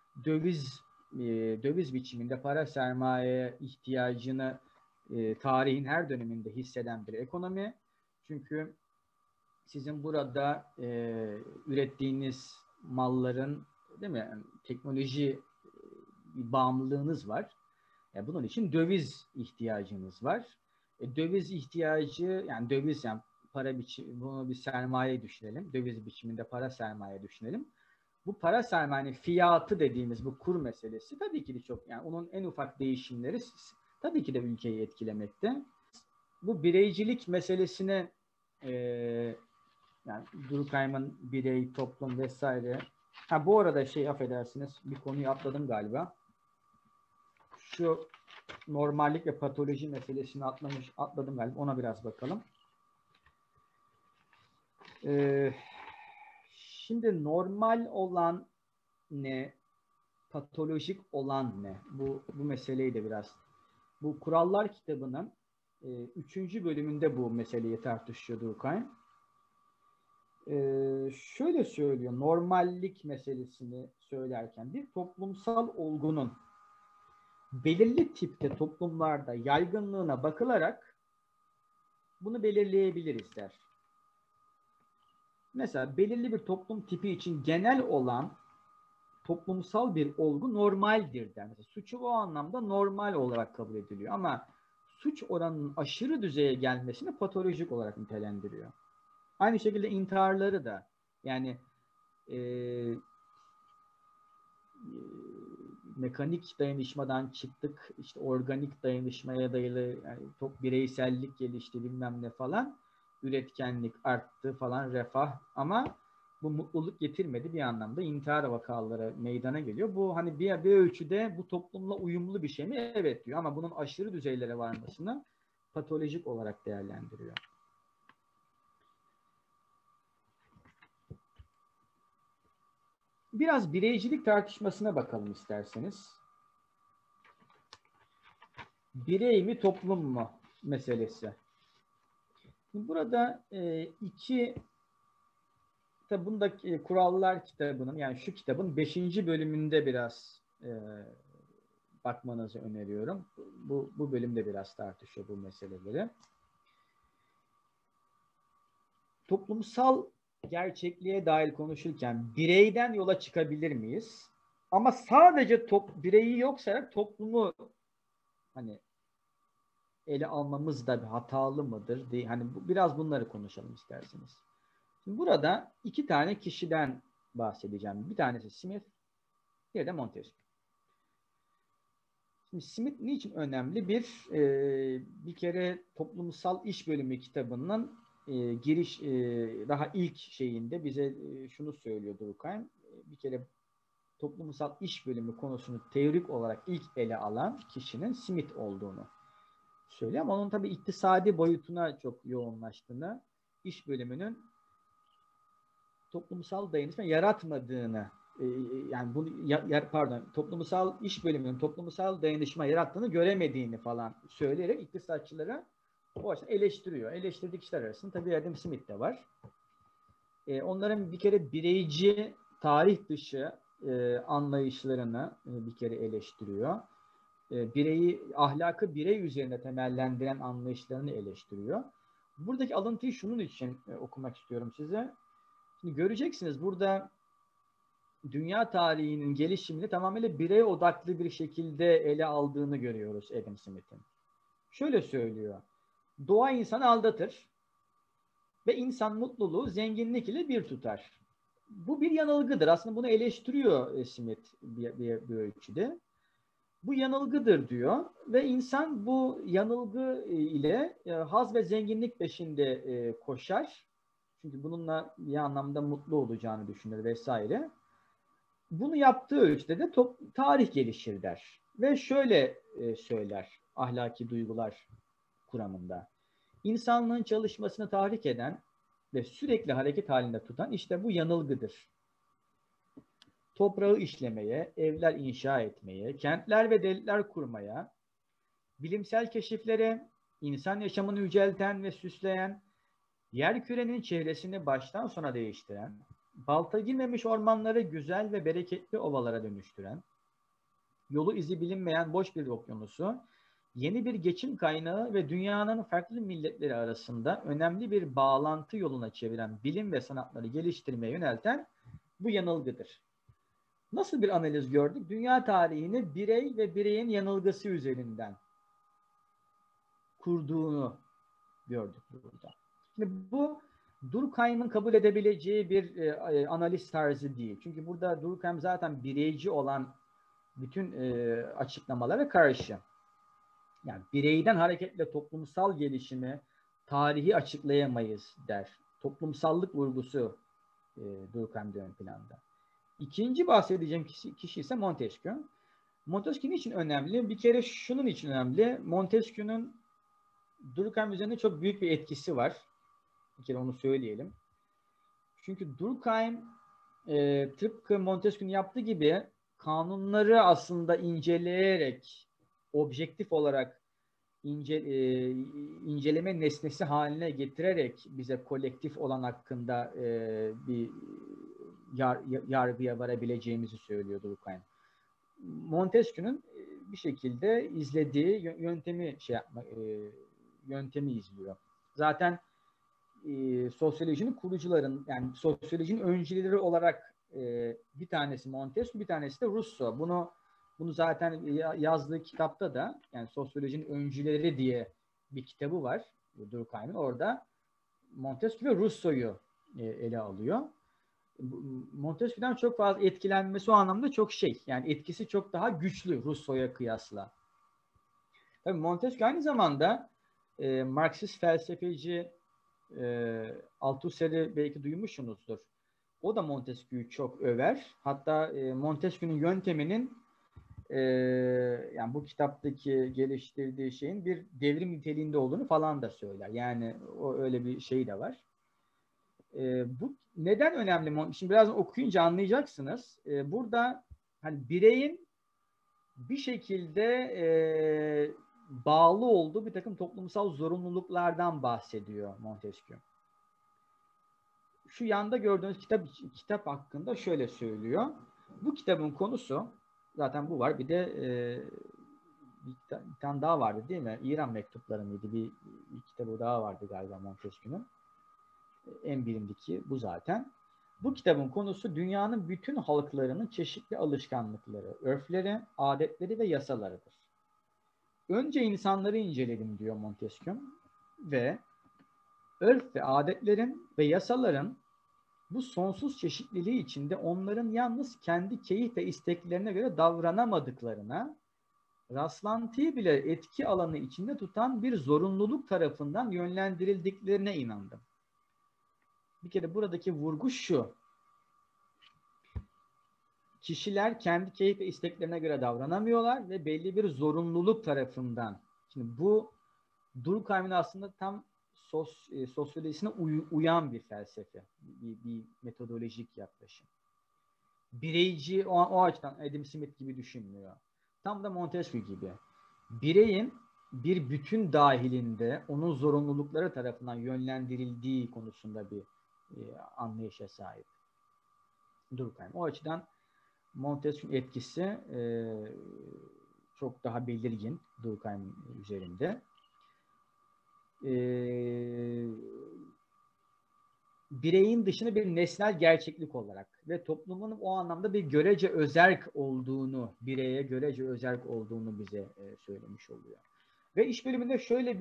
döviz biçiminde para sermaye ihtiyacını tarihin her döneminde hisseden bir ekonomi. Çünkü sizin burada ürettiğiniz malların, değil mi, yani teknoloji bağımlılığınız var. Bunun için döviz ihtiyacınız var. Döviz ihtiyacı, yani döviz, yani para biçimi, bunu bir sermaye düşünelim. Döviz biçiminde para sermaye düşünelim. Bu para sermayenin fiyatı dediğimiz bu kur meselesi tabii ki de çok, yani onun en ufak değişimleri tabii ki de ülkeyi etkilemekte. Bu bireycilik meselesine yani Durkheim'ın birey, toplum vesaire. Bu arada affedersiniz, bir konuyu atladım galiba. Şu normallik ve patoloji meselesini atladım galiba. Ona biraz bakalım. Şimdi normal olan ne? Patolojik olan ne? Bu meseleyi de biraz. Bu Kurallar kitabının 3. bölümünde bu meseleyi tartışıyor Durkheim. Şöyle söylüyor, normallik meselesini söylerken bir toplumsal olgunun belirli tipte toplumlarda yaygınlığına bakılarak bunu belirleyebiliriz der. Mesela belirli bir toplum tipi için genel olan toplumsal bir olgu normaldir der. Mesela suçu o anlamda normal olarak kabul ediliyor ama suç oranının aşırı düzeye gelmesini patolojik olarak nitelendiriyor. Aynı şekilde intiharları da, yani mekanik dayanışmadan çıktık, işte organik dayanışmaya dayalı, yani çok bireysellik gelişti, bilmem ne falan, üretkenlik arttı falan, refah, ama bu mutluluk getirmedi, bir anlamda intihar vakaları meydana geliyor. Bu hani bir ölçüde bu toplumla uyumlu bir şey mi? Evet diyor, ama bunun aşırı düzeylere varmasını patolojik olarak değerlendiriyor. Biraz bireycilik tartışmasına bakalım isterseniz. Birey mi, toplum mu meselesi. Burada bundaki Kurallar kitabının, yani şu kitabın 5. bölümünde biraz bakmanızı öneriyorum. Bu bölümde biraz tartışıyor bu meseleleri. Toplumsal gerçekliğe dair konuşurken bireyden yola çıkabilir miyiz? Ama sadece bireyi yok sayarak toplumu hani ele almamız da hatalı mıdır diye, hani biraz bunları konuşalım isterseniz. Burada iki tane kişiden bahsedeceğim. Bir tanesi Smith, diğeri de Montesquieu. Şimdi Smith niçin önemli? Bir kere Toplumsal İş Bölümü kitabının giriş daha ilk şeyinde bize şunu söylüyor Durkheim. Bir kere Toplumsal İş Bölümü konusunu teorik olarak ilk ele alan kişinin Smith olduğunu söylüyor. Ama onun tabii iktisadi boyutuna çok yoğunlaştığını, iş bölümünün toplumsal dayanışma yaratmadığını, yani bunu toplumsal iş bölümünün toplumsal dayanışma yarattığını göremediğini falan söyleyerek iktisatçılara o açıdan eleştiriyor. Eleştirdiği kişiler arasında tabii Adam Smith de var. Onların bir kere bireyci, tarih dışı anlayışlarını bir kere eleştiriyor. Ahlakı birey üzerine temellendiren anlayışlarını eleştiriyor. Buradaki alıntıyı şunun için okumak istiyorum size. Şimdi göreceksiniz burada dünya tarihinin gelişimini tamamıyla birey odaklı bir şekilde ele aldığını görüyoruz Adam Smith'in. Şöyle söylüyor. Doğa insanı aldatır ve insan mutluluğu zenginlik ile bir tutar. Bu bir yanılgıdır. Aslında bunu eleştiriyor Smith bir ölçüde. Bu yanılgıdır diyor ve insan bu yanılgı ile haz ve zenginlik peşinde koşar. Çünkü bununla bir anlamda mutlu olacağını düşünür vesaire. Bunu yaptığı ölçüde de tarih gelişir der. Ve şöyle söyler ahlaki duygular kuramında. İnsanlığın çalışmasını tahrik eden ve sürekli hareket halinde tutan işte bu yanılgıdır. Toprağı işlemeye, evler inşa etmeye, kentler ve devletler kurmaya, bilimsel keşiflere, insan yaşamını yücelten ve süsleyen, yerkürenin çevresini baştan sona değiştiren, balta girmemiş ormanları güzel ve bereketli ovalara dönüştüren, yolu izi bilinmeyen boş bir okyanusu, yeni bir geçim kaynağı ve dünyanın farklı milletleri arasında önemli bir bağlantı yoluna çeviren bilim ve sanatları geliştirmeye yönelten bu yanılgıdır. Nasıl bir analiz gördük? Dünya tarihini birey ve bireyin yanılgısı üzerinden kurduğunu gördük burada. Şimdi bu Durkheim'in kabul edebileceği bir analiz tarzı değil. Çünkü burada Durkheim zaten bireyci olan bütün açıklamalara karşı. Yani bireyden hareketle toplumsal gelişimi, tarihi açıklayamayız der. Toplumsallık vurgusu Durkheim'de ön planda. İkinci bahsedeceğim kişi ise Montesquieu. Montesquieu için önemli? Bir kere şunun için önemli. Montesquieu'nun Durkheim üzerinde çok büyük bir etkisi var. Bir kere onu söyleyelim. Çünkü Durkheim tıpkı Montesquieu'nun yaptığı gibi kanunları aslında inceleyerek, objektif olarak inceleme nesnesi haline getirerek bize kolektif olan hakkında bir yargıya varabileceğimizi söylüyor Durkheim. Montesquieu'nun bir şekilde izlediği yöntemi izliyor. Zaten sosyolojinin kurucuların, yani sosyolojinin öncüleri olarak bir tanesi Montesquieu, bir tanesi de Rousseau. Bunu zaten yazdığı kitapta da, yani Sosyolojinin Öncüleri diye bir kitabı var Durkheim'in. Orada Montesquieu ve Rousseau'yu ele alıyor. Montesquieu'dan çok fazla etkilenmesi o anlamda çok yani etkisi çok daha güçlü Rousseau'ya kıyasla. Tabii Montesquieu aynı zamanda Marksist felsefeci Althusser'i belki duymuşsunuzdur. O da Montesquieu'yu çok över. Hatta Montesquieu'nun yönteminin yani bu kitaptaki geliştirdiği şeyin bir devrim niteliğinde olduğunu falan da söyler. Yani o öyle bir şey de var. Bu neden önemli? Şimdi biraz okuyunca anlayacaksınız. Burada hani bireyin bir şekilde bağlı olduğu bir takım toplumsal zorunluluklardan bahsediyor Montesquieu. Şu yanda gördüğünüz kitap hakkında şöyle söylüyor. Bu kitabın konusu, zaten bu var. Bir de bir tane daha vardı değil mi? İran mektupları mıydı? Bir kitabı daha vardı galiba Montesquieu'nun. En bilindiki bu zaten. Bu kitabın konusu dünyanın bütün halklarının çeşitli alışkanlıkları, örfleri, adetleri ve yasalarıdır. Önce insanları inceledim diyor Montesquieu ve örf ve adetlerin ve yasaların bu sonsuz çeşitliliği içinde onların yalnız kendi keyif ve isteklerine göre davranamadıklarına, rastlantıyı bile etki alanı içinde tutan bir zorunluluk tarafından yönlendirildiklerine inandım. Bir kere buradaki vurgu şu: kişiler kendi keyif ve isteklerine göre davranamıyorlar ve belli bir zorunluluk tarafından. Şimdi bu Durkheim'in aslında tam sosyolojisine uyan bir felsefe, bir metodolojik yaklaşım. Bireyci o açıdan Adam Smith gibi düşünmüyor. Tam da Montesquieu gibi. Bireyin bir bütün dahilinde onun zorunlulukları tarafından yönlendirildiği konusunda bir anlayışa sahip Durkheim. O açıdan Montesquieu etkisi çok daha belirgin Durkheim üzerinde. Bireyin dışını bir nesnel gerçeklik olarak ve toplumun o anlamda bir görece özerk olduğunu, bireye görece özerk olduğunu bize söylemiş oluyor. Ve iş bölümünde şöyle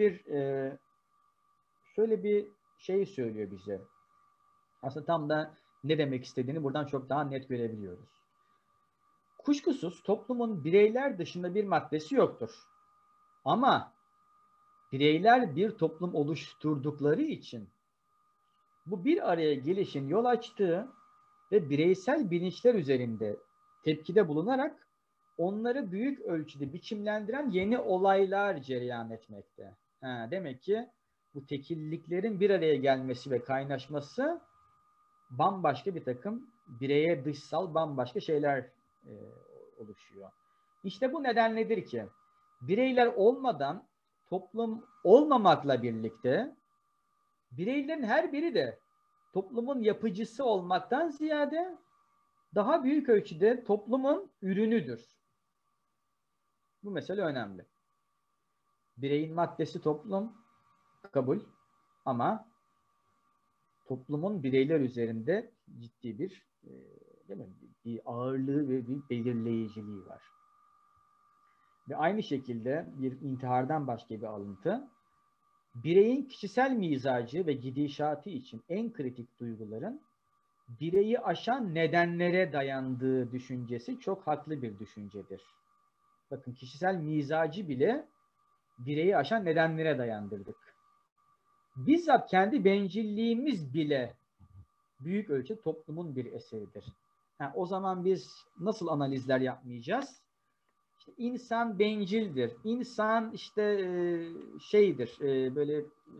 bir şey söylüyor bize. Aslında tam da ne demek istediğini buradan çok daha net görebiliyoruz. Kuşkusuz toplumun bireyler dışında bir maddesi yoktur. Ama bireyler bir toplum oluşturdukları için bu bir araya gelişin yol açtığı ve bireysel bilinçler üzerinde tepkide bulunarak onları büyük ölçüde biçimlendiren yeni olaylar cereyan etmekte. Demek ki bu tekilliklerin bir araya gelmesi ve kaynaşması bambaşka bir takım bireye dışsal bambaşka şeyler oluşuyor. İşte bu neden nedir ki? Bireyler olmadan toplum olmamakla birlikte bireylerin her biri de toplumun yapıcısı olmaktan ziyade daha büyük ölçüde toplumun ürünüdür. Bu mesele önemli. Bireyin maddesi toplum, kabul, ama toplumun bireyler üzerinde ciddi bir değil mi? Bir ağırlığı ve bir belirleyiciliği var. Ve aynı şekilde bir intihardan başka bir alıntı, bireyin kişisel mizacı ve gidişatı için en kritik duyguların bireyi aşan nedenlere dayandığı düşüncesi çok haklı bir düşüncedir. Bakın, kişisel mizacı bile bireyi aşan nedenlere dayandırdık. Bizzat kendi bencilliğimiz bile büyük ölçüde toplumun bir eseridir. O zaman biz nasıl analizler yapmayacağız? İşte insan bencildir. İnsan işte şeydir, böyle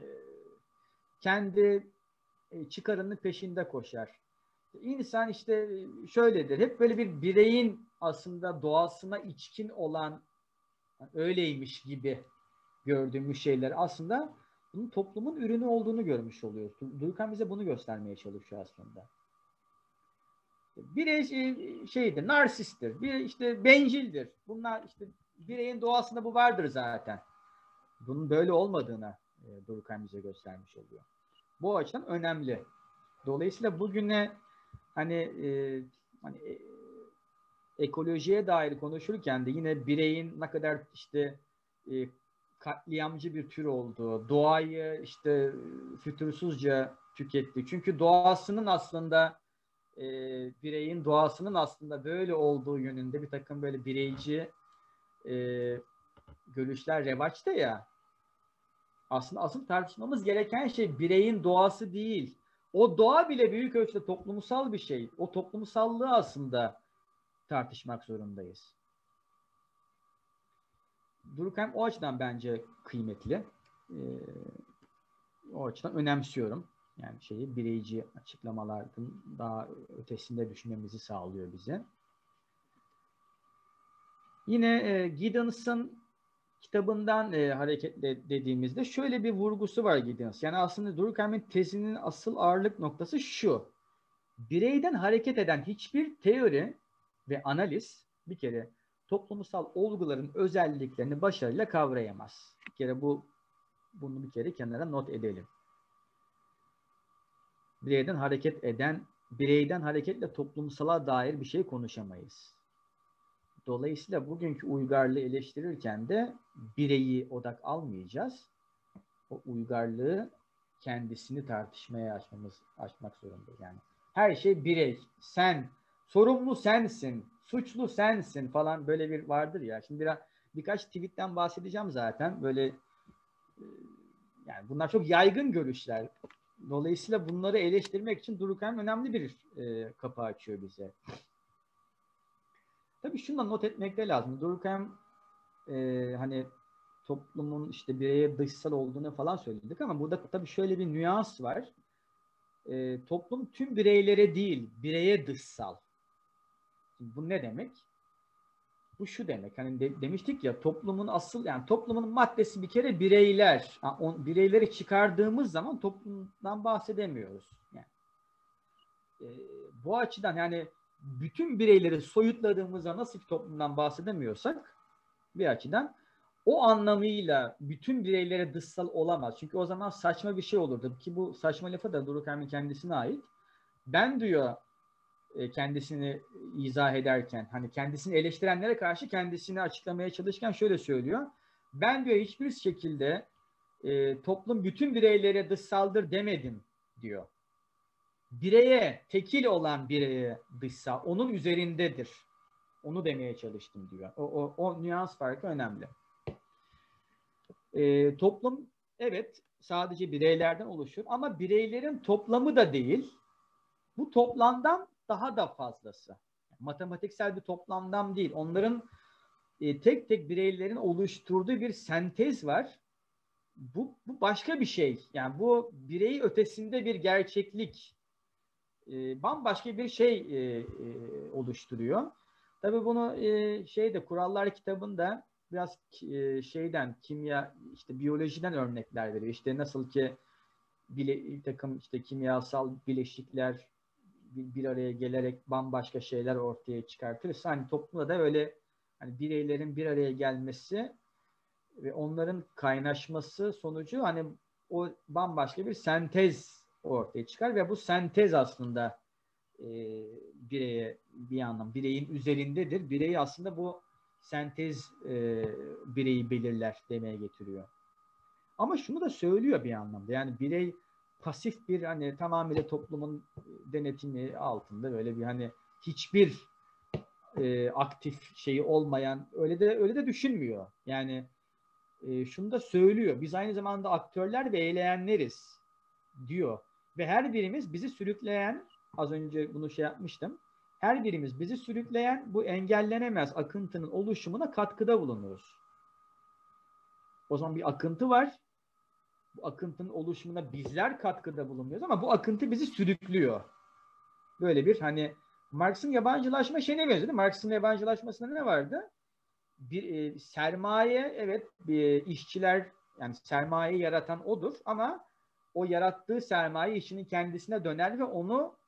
kendi çıkarının peşinde koşar. İnsan işte şöyledir. Hep böyle bir bireyin aslında doğasına içkin olan, öyleymiş gibi gördüğümüz şeyler aslında bunun toplumun ürünü olduğunu görmüş oluyoruz. Durkheim bize bunu göstermeye çalışıyor aslında. Birey şeydir, narsisttir, bir işte bencildir. Bunlar işte bireyin doğasında bu vardır zaten. Bunun böyle olmadığını Durkheim bize göstermiş oluyor. Bu açıdan önemli. Dolayısıyla bugüne hani ekolojiye dair konuşurken de yine bireyin ne kadar işte katliamcı bir tür olduğu, doğayı işte fütursuzca tüketti. Çünkü doğasının aslında bireyin doğasının aslında böyle olduğu yönünde bir takım böyle bireyci görüşler revaçta ya. Aslında asıl tartışmamız gereken şey bireyin doğası değil. O doğa bile büyük ölçüde toplumsal bir şey. O toplumsallığı aslında tartışmak zorundayız. Durkheim o açıdan bence kıymetli. O açıdan önemsiyorum. Yani bireyci açıklamalardan daha ötesinde düşünmemizi sağlıyor bize. Yine Giddens'ın kitabından hareketle dediğimizde şöyle bir vurgusu var Giddens. Yani aslında Durkheim'in tezinin asıl ağırlık noktası şu: bireyden hareket eden hiçbir teori ve analiz bir kere toplumsal olguların özelliklerini başarıyla kavrayamaz. Bir kere bunu bir kere kenara not edelim. Bireyden hareketle toplumsala dair bir şey konuşamayız. Dolayısıyla bugünkü uygarlığı eleştirirken de bireyi odak almayacağız. O uygarlığı kendisini tartışmaya açmak zorundayız. Yani Her şey birey. Sen. Sorumlu sensin. Suçlu sensin falan, böyle bir vardır ya. Şimdi birkaç tweetten bahsedeceğim zaten. Böyle yani bunlar çok yaygın görüşler. Dolayısıyla bunları eleştirmek için Durkheim önemli bir kapı açıyor bize. Tabii şunu da not etmekte lazım. Durkheim hani toplumun işte bireye dışsal olduğunu falan söyledik ama burada tabii şöyle bir nüans var. Toplum tüm bireylere değil, bireye dışsal. Şimdi bu ne demek? Bu şu demek. Hani demiştik ya, toplumun asıl, yani toplumun maddesi bir kere bireyler. Yani bireyleri çıkardığımız zaman toplumdan bahsedemiyoruz. Yani bu açıdan yani bütün bireyleri soyutladığımızda nasıl bir toplumdan bahsedemiyorsak, bir açıdan o anlamıyla bütün bireylere dışsal olamaz. Çünkü o zaman saçma bir şey olurdu. Ki bu saçma lafı da Durkheim'in kendisine ait. Ben diyor kendisini izah ederken, hani kendisini eleştirenlere karşı kendisini açıklamaya çalışırken şöyle söylüyor. Ben diyor hiçbir şekilde toplum bütün bireylere dışsaldır demedim diyor. Bireye, tekil olan bireye dışsal, onun üzerindedir. Onu demeye çalıştım diyor. O nüans farkı önemli. Toplum evet sadece bireylerden oluşur ama bireylerin toplamı da değil. Bu toplamdan daha da fazlası. Matematiksel bir toplamdan değil. Onların tek tek bireylerin oluşturduğu bir sentez var. Bu başka bir şey. Yani bu birey ötesinde bir gerçeklik. Bambaşka bir şey oluşturuyor. Tabii bunu Kurallar kitabında biraz kimya, işte biyolojiden örnekler veriyor. İşte nasıl ki bir takım işte kimyasal bileşikler bir araya gelerek bambaşka şeyler ortaya çıkartırsa, hani toplumda da öyle, hani bireylerin bir araya gelmesi ve onların kaynaşması sonucu hani o bambaşka bir sentez ortaya çıkar ve bu sentez aslında bireye bir anlam, bireyin üzerindedir. Bireyi aslında bu sentez bireyi belirler demeye getiriyor. Ama şunu da söylüyor bir anlamda. Yani birey pasif bir, hani tamamıyla toplumun denetimi altında böyle bir, hani hiçbir aktif şeyi olmayan, öyle de düşünmüyor. Yani şunu da söylüyor. Biz aynı zamanda aktörler ve eyleyenleriz diyor. Ve her birimiz bizi sürükleyen, az önce bunu yapmıştım. Her birimiz bizi sürükleyen bu engellenemez akıntının oluşumuna katkıda bulunuruz. O zaman bir akıntı var. Bu akıntının oluşumuna bizler katkıda bulunuyoruz ama bu akıntı bizi sürüklüyor. Böyle bir, hani Marx'ın yabancılaşma şeyine benziyor değil mi? Marx'ın yabancılaşmasında ne vardı? Bir sermaye, evet, işçiler, yani sermayeyi yaratan odur ama o yarattığı sermaye işinin kendisine döner ve onu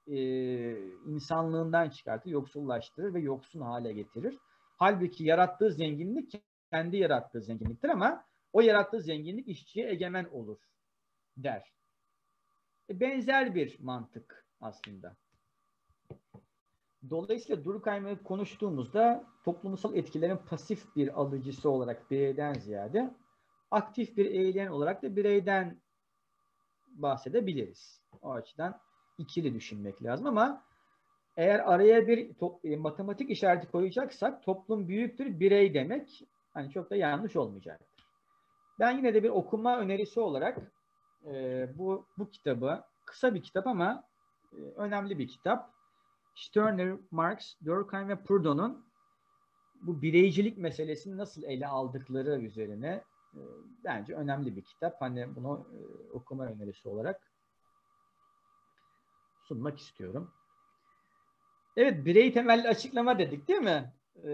insanlığından çıkartır, yoksullaştırır ve yoksun hale getirir. Halbuki yarattığı zenginlik kendi yarattığı zenginliktir ama o yarattığı zenginlik işçiye egemen olur der. Benzer bir mantık aslında. Dolayısıyla Durkheim'i konuştuğumuzda toplumsal etkilerin pasif bir alıcısı olarak bireyden ziyade aktif bir eyleyen olarak da bireyden bahsedebiliriz. O açıdan ikili düşünmek lazım ama eğer araya bir matematik işareti koyacaksak toplum büyüktür birey demek hani çok da yanlış olmayacaktır. Ben yine de bir okuma önerisi olarak bu kitabı, kısa bir kitap ama önemli bir kitap. Stirner, Marx, Durkheim ve Proudhon'un bu bireycilik meselesini nasıl ele aldıkları üzerine bence önemli bir kitap. Hani bunu okuma önerisi olarak sunmak istiyorum. Evet, birey temelli açıklama dedik değil mi?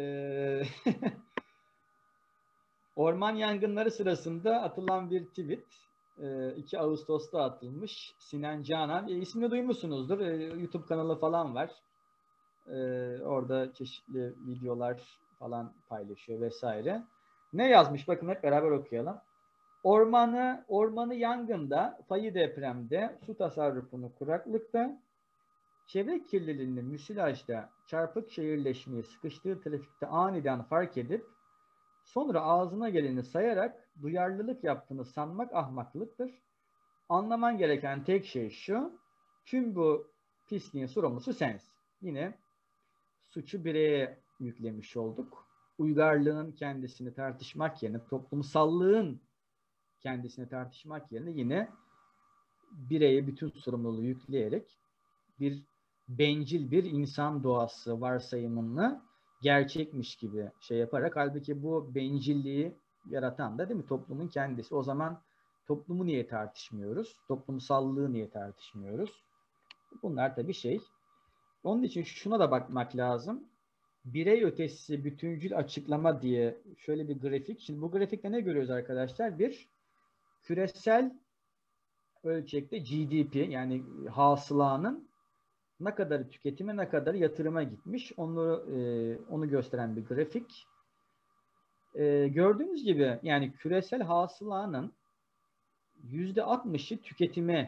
Orman yangınları sırasında atılan bir tweet. 2 Ağustos'ta atılmış. Sinan Canan. İsmini duymuşsunuzdur. YouTube kanalı falan var. Orada çeşitli videolar falan paylaşıyor vesaire. Ne yazmış? Bakın hep beraber okuyalım. Ormanı yangında, fayı depremde, su tasarrufunu kuraklıkta, çevre kirliliğini müsilajda, çarpık şehirleşmeyi sıkıştığı trafikte aniden fark edip sonra ağzına geleni sayarak duyarlılık yaptığını sanmak ahmaklıktır. Anlaman gereken tek şey şu: tüm bu pisliğin sorumlusu sensin. Yine suçu bireye yüklemiş olduk. Uygarlığın kendisini tartışmak yerine, toplumsallığın kendisini tartışmak yerine yine bireye bütün sorumluluğu yükleyerek bir bencil bir insan doğası varsayımını gerçekmiş gibi şey yaparak, halbuki bu bencilliği yaratan da değil mi toplumun kendisi. O zaman toplumu niye tartışmıyoruz? Toplumsallığı niye tartışmıyoruz? Bunlar tabii şey. Onun için şuna da bakmak lazım. Birey ötesi bütüncül açıklama diye şöyle bir grafik. Şimdi bu grafikte ne görüyoruz arkadaşlar? Bir küresel ölçekte GDP, yani hasılanın ne kadar tüketime, ne kadar yatırıma gitmiş, onu gösteren bir grafik. Gördüğünüz gibi yani küresel hasılanın %60'ı tüketime,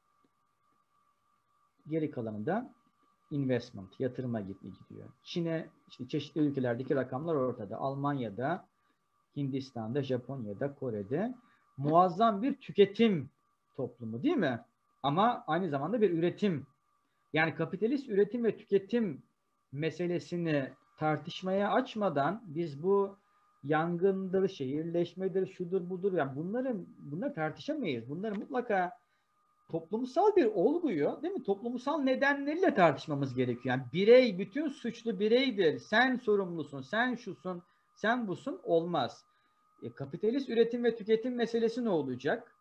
geri kalanı da investment, yatırıma gidiyor. Çin'e, işte çeşitli ülkelerdeki rakamlar ortada. Almanya'da, Hindistan'da, Japonya'da, Kore'de muazzam bir tüketim toplumu değil mi? Ama aynı zamanda bir üretim. Yani kapitalist üretim ve tüketim meselesini tartışmaya açmadan biz bu yangındır, şehirleşmedir, şudur budur, yani bunları tartışamayız. Bunları mutlaka toplumsal bir olguyu, değil mi? Toplumsal nedenleriyle tartışmamız gerekiyor. Yani birey, bütün suçlu bireydir. Sen sorumlusun, sen şusun, sen busun, olmaz. Kapitalist üretim ve tüketim meselesi ne olacak?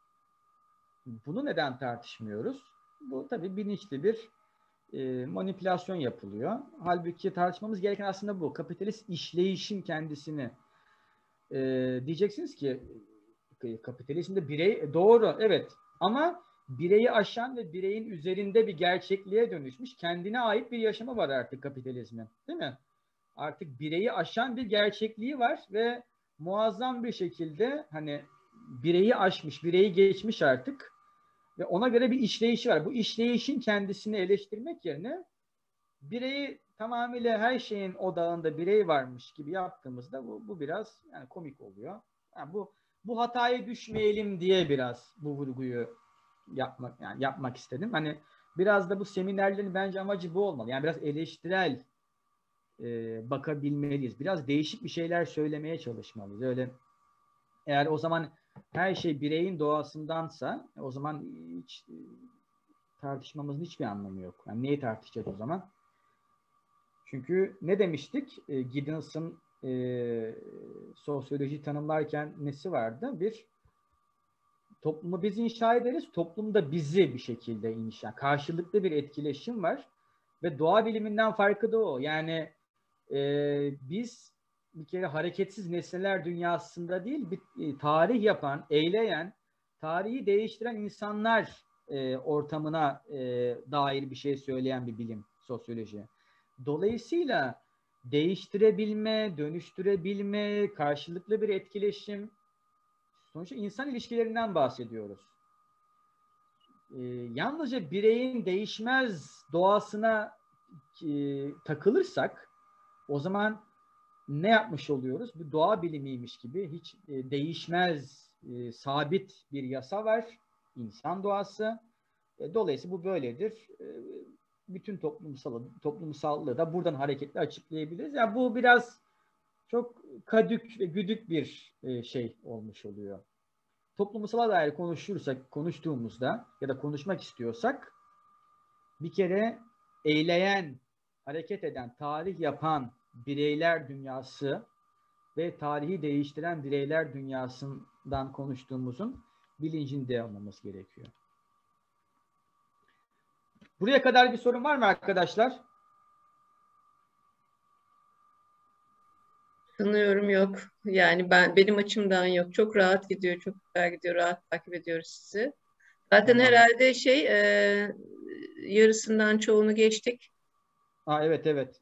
Bunu neden tartışmıyoruz? Bu tabii bilinçli bir manipülasyon yapılıyor. Halbuki tartışmamız gereken aslında bu. Kapitalist işleyişin kendisini. Diyeceksiniz ki kapitalizmde birey doğru, evet, ama bireyi aşan ve bireyin üzerinde bir gerçekliğe dönüşmüş, kendine ait bir yaşamı var artık kapitalizmin, değil mi? Artık bireyi aşan bir gerçekliği var ve muazzam bir şekilde hani bireyi aşmış, bireyi geçmiş artık ve ona göre bir işleyişi var. Bu işleyişin kendisini eleştirmek yerine bireyi tamamıyla her şeyin odağında birey varmış gibi yaptığımızda bu biraz yani komik oluyor. Yani bu hataya düşmeyelim diye biraz bu vurguyu yapmak istedim. Hani biraz da bu seminerlerin bence amacı bu olmalı. Yani biraz eleştirel bakabilmeliyiz. Biraz değişik bir şeyler söylemeye çalışmalıyız. Öyle, eğer o zaman her şey bireyin doğasındansa o zaman hiç tartışmamızın hiçbir anlamı yok. Yani neyi tartışacağız o zaman? Çünkü ne demiştik? Giddens'ın sosyoloji tanımlarken nesi vardı? Bir, toplumu biz inşa ederiz, toplum da bizi bir şekilde inşa. Karşılıklı bir etkileşim var ve doğa biliminden farkı da o. Yani biz bir kere hareketsiz nesneler dünyasında değil, bir tarih yapan, eyleyen, tarihi değiştiren insanlar ortamına dair bir şey söyleyen bir bilim, sosyoloji. Dolayısıyla değiştirebilme, dönüştürebilme, karşılıklı bir etkileşim, sonuçta insan ilişkilerinden bahsediyoruz. Yalnızca bireyin değişmez doğasına takılırsak o zaman ne yapmış oluyoruz? Bir doğa bilimiymiş gibi hiç değişmez, sabit bir yasa var. İnsan doğası. Dolayısıyla bu böyledir. Bütün toplumsallığı da buradan hareketle açıklayabiliriz. Yani bu biraz çok kadük ve güdük bir şey olmuş oluyor. Toplumsala dair konuştuğumuzda ya da konuşmak istiyorsak bir kere eyleyen, hareket eden, tarih yapan bireyler dünyası ve tarihi değiştiren bireyler dünyasından konuştuğumuzun bilincinde olmamız gerekiyor. Buraya kadar bir sorun var mı arkadaşlar? Sanıyorum yok. Yani benim açımdan yok. Çok rahat gidiyor, çok güzel gidiyor. Rahat takip ediyoruz sizi. Zaten Tamam. herhalde yarısından çoğunu geçtik. Evet. Evet.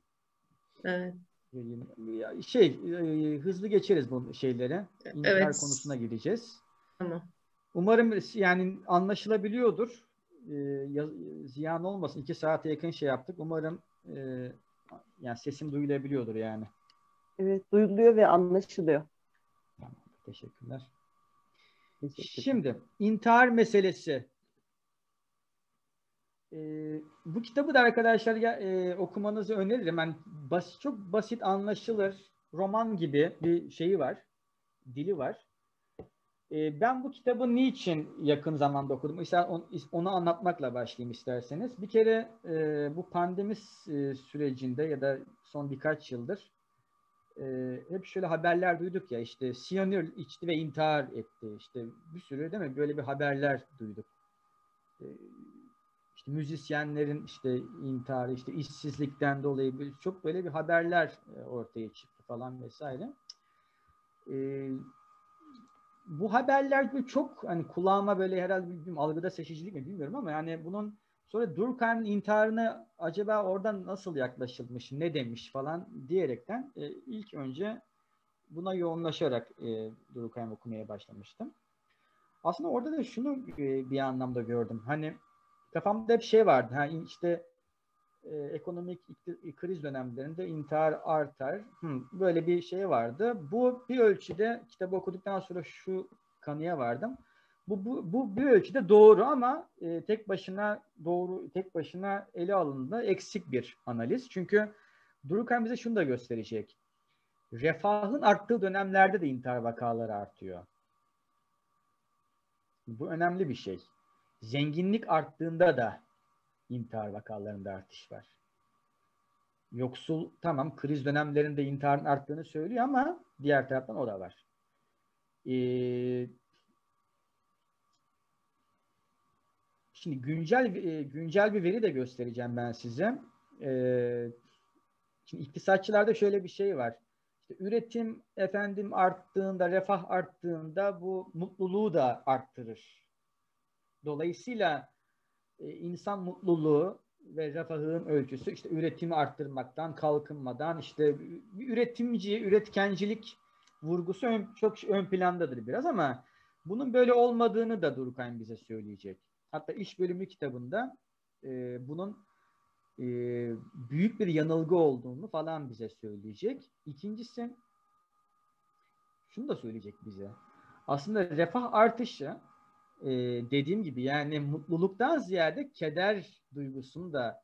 Hızlı geçeriz bu şeylere. İntihar Evet. konusuna gireceğiz. Tamam. Umarım yani anlaşılabiliyordur. Ziyan olmasın. 2 saate yakın şey yaptık. Umarım yani sesim duyulabiliyordur yani. Evet, duyuluyor ve anlaşılıyor. Tamam, teşekkürler. Teşekkürler. Şimdi intihar meselesi. Bu kitabı da arkadaşlar okumanızı öneririm. Yani çok basit, anlaşılır, roman gibi bir şeyi var, dili var. Ben bu kitabı niçin yakın zamanda okudum? Onu anlatmakla başlayayım isterseniz. Bir kere bu pandemi sürecinde ya da son birkaç yıldır hep şöyle haberler duyduk ya, işte siyanür içti ve intihar etti. İşte bir sürü, değil mi? Böyle bir haberler duyduk. İşte müzisyenlerin işte intiharı, işte işsizlikten dolayı çok böyle bir haberler ortaya çıktı falan vesaire. Bu haberler çok hani kulağıma böyle herhalde bilmiyorum, algıda seçicilik mi bilmiyorum ama yani bunun sonra Durkheim'in intiharına acaba oradan nasıl yaklaşılmış, ne demiş falan diyerekten ilk önce buna yoğunlaşarak Durkheim okumaya başlamıştım. Aslında orada da şunu bir anlamda gördüm. Hani kafamda hep şey vardı. Hani işte ekonomik kriz dönemlerinde intihar artar. Böyle bir şey vardı. Bu bir ölçüde, kitabı okuduktan sonra şu kanıya vardım. Bu bir ölçüde doğru ama tek başına ele alındığında eksik bir analiz. Çünkü Durkheim bize şunu da gösterecek. Refahın arttığı dönemlerde de intihar vakaları artıyor. Bu önemli bir şey. Zenginlik arttığında da intihar vakalarında artış var. Yoksul tamam kriz dönemlerinde intiharın arttığını söylüyor ama diğer taraftan o da var. Şimdi güncel bir veri de göstereceğim ben size. Şimdi iktisatçılarda şöyle bir şey var. İşte üretim arttığında, refah arttığında bu mutluluğu da arttırır. Dolayısıyla insan mutluluğu ve refahın ölçüsü işte üretimi arttırmaktan, kalkınmadan, işte üretkencilik vurgusu çok ön plandadır biraz ama bunun böyle olmadığını da Durkheim bize söyleyecek. Hatta İş Bölümü kitabında bunun büyük bir yanılgı olduğunu falan bize söyleyecek. İkincisi şunu da söyleyecek bize. Aslında refah artışı dediğim gibi yani mutluluktan ziyade keder duygusunu da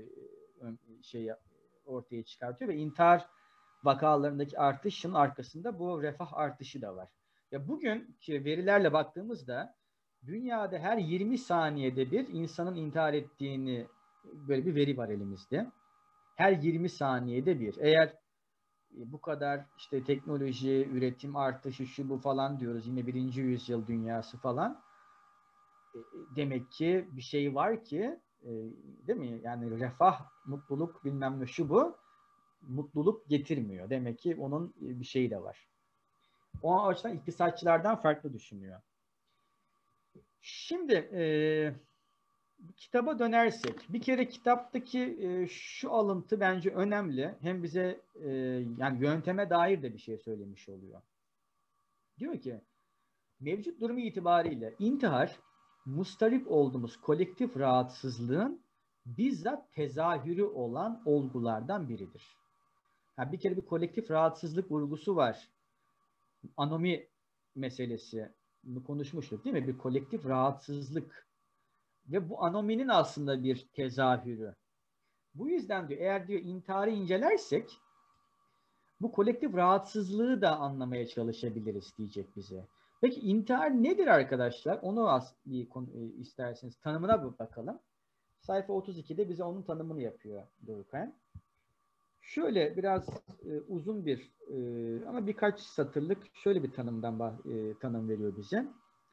ortaya çıkartıyor ve intihar vakalarındaki artışın arkasında bu refah artışı da var. Ya bugünkü verilerle baktığımızda dünyada her 20 saniyede bir insanın intihar ettiğini böyle bir veri var elimizde. Her 20 saniyede bir. Eğer bu kadar işte teknoloji, üretim artışı şu bu falan diyoruz yine 1. yüzyıl dünyası falan. Demek ki bir şey var ki değil mi? Yani refah, mutluluk bilmem ne şu bu mutluluk getirmiyor. Demek ki onun bir şeyi de var. O açıdan iktisatçılardan farklı düşünüyor. Şimdi kitaba dönersek bir kere kitaptaki şu alıntı bence önemli. Hem bize yani yönteme dair de bir şey söylemiş oluyor. Diyor ki mevcut durumu itibariyle intihar mustarip olduğumuz kolektif rahatsızlığın bizzat tezahürü olan olgulardan biridir. Yani bir kere bir kolektif rahatsızlık vurgusu var. Anomi meselesi konuşmuştuk değil mi? Bir kolektif rahatsızlık ve bu anominin aslında bir tezahürü. Bu yüzden diyor eğer diyor intiharı incelersek bu kolektif rahatsızlığı da anlamaya çalışabiliriz diyecek bize. Peki intihar nedir arkadaşlar? Onu isterseniz tanımına bir bakalım. Sayfa 32'de bize onun tanımını yapıyor Durkheim. Şöyle biraz uzun bir ama birkaç satırlık şöyle bir tanım veriyor bize.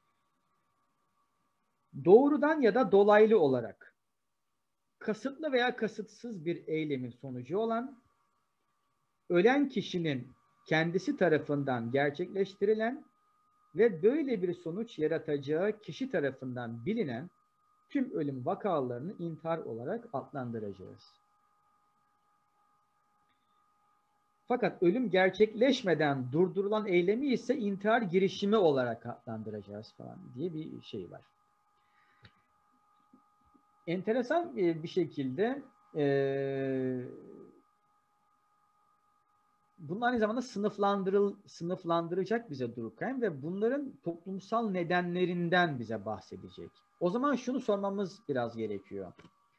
Doğrudan ya da dolaylı olarak kasıtlı veya kasıtsız bir eylemin sonucu olan ölen kişinin kendisi tarafından gerçekleştirilen ve böyle bir sonuç yaratacağı kişi tarafından bilinen tüm ölüm vakalarını intihar olarak adlandıracağız. Fakat ölüm gerçekleşmeden durdurulan eylemi ise intihar girişimi olarak adlandıracağız falan diye bir şey var. Enteresan bir şekilde bunlar aynı zamanda sınıflandıracak bize Durkheim ve bunların toplumsal nedenlerinden bize bahsedecek. O zaman şunu sormamız biraz gerekiyor.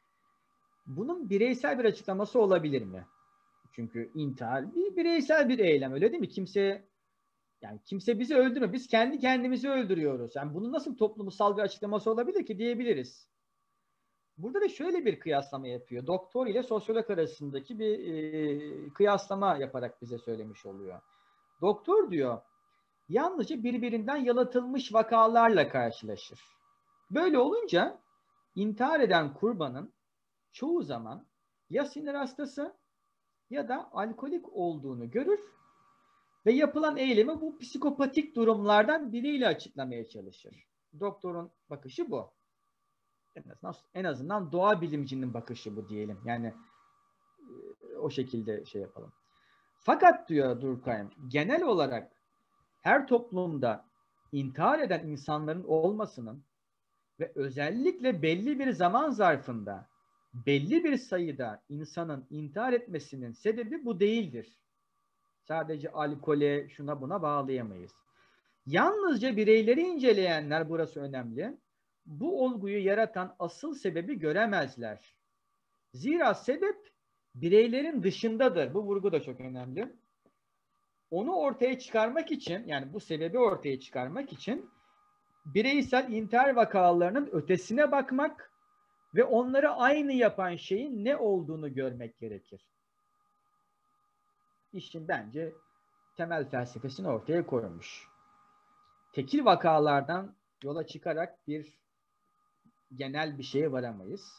bunun bireysel bir açıklaması olabilir mi? Çünkü intihar bir bireysel bir eylem, öyle değil mi? Kimse bizi öldürmüyor. Biz kendi kendimizi öldürüyoruz. Yani bunun nasıl toplumsal bir açıklaması olabilir ki diyebiliriz. Burada da şöyle bir kıyaslama yapıyor. Doktor ile sosyolog arasındaki bir kıyaslama yaparak bize söylemiş oluyor. Doktor diyor, yalnızca birbirinden yalıtılmış vakalarla karşılaşır. Böyle olunca intihar eden kurbanın çoğu zaman ya sinir hastası ya da alkolik olduğunu görür ve yapılan eylemi bu psikopatik durumlardan biriyle açıklamaya çalışır. Doktorun bakışı bu. En azından doğa bilimcinin bakışı bu diyelim. Yani o şekilde şey yapalım. Fakat diyor Durkheim, genel olarak her toplumda intihar eden insanların olmasının ve özellikle belli bir zaman zarfında belli bir sayıda insanın intihar etmesinin sebebi bu değildir. Sadece alkole, şuna buna bağlayamayız. Yalnızca bireyleri inceleyenler, burası önemli, bu olguyu yaratan asıl sebebi göremezler. Zira sebep bireylerin dışındadır. Bu vurgu da çok önemli. Onu ortaya çıkarmak için, yani bu sebebi ortaya çıkarmak için bireysel intihar vakalarının ötesine bakmak ve onları aynı yapan şeyin ne olduğunu görmek gerekir. İşin bence temel felsefesini ortaya koymuş. Tekil vakalardan yola çıkarak genel bir şeye varamayız.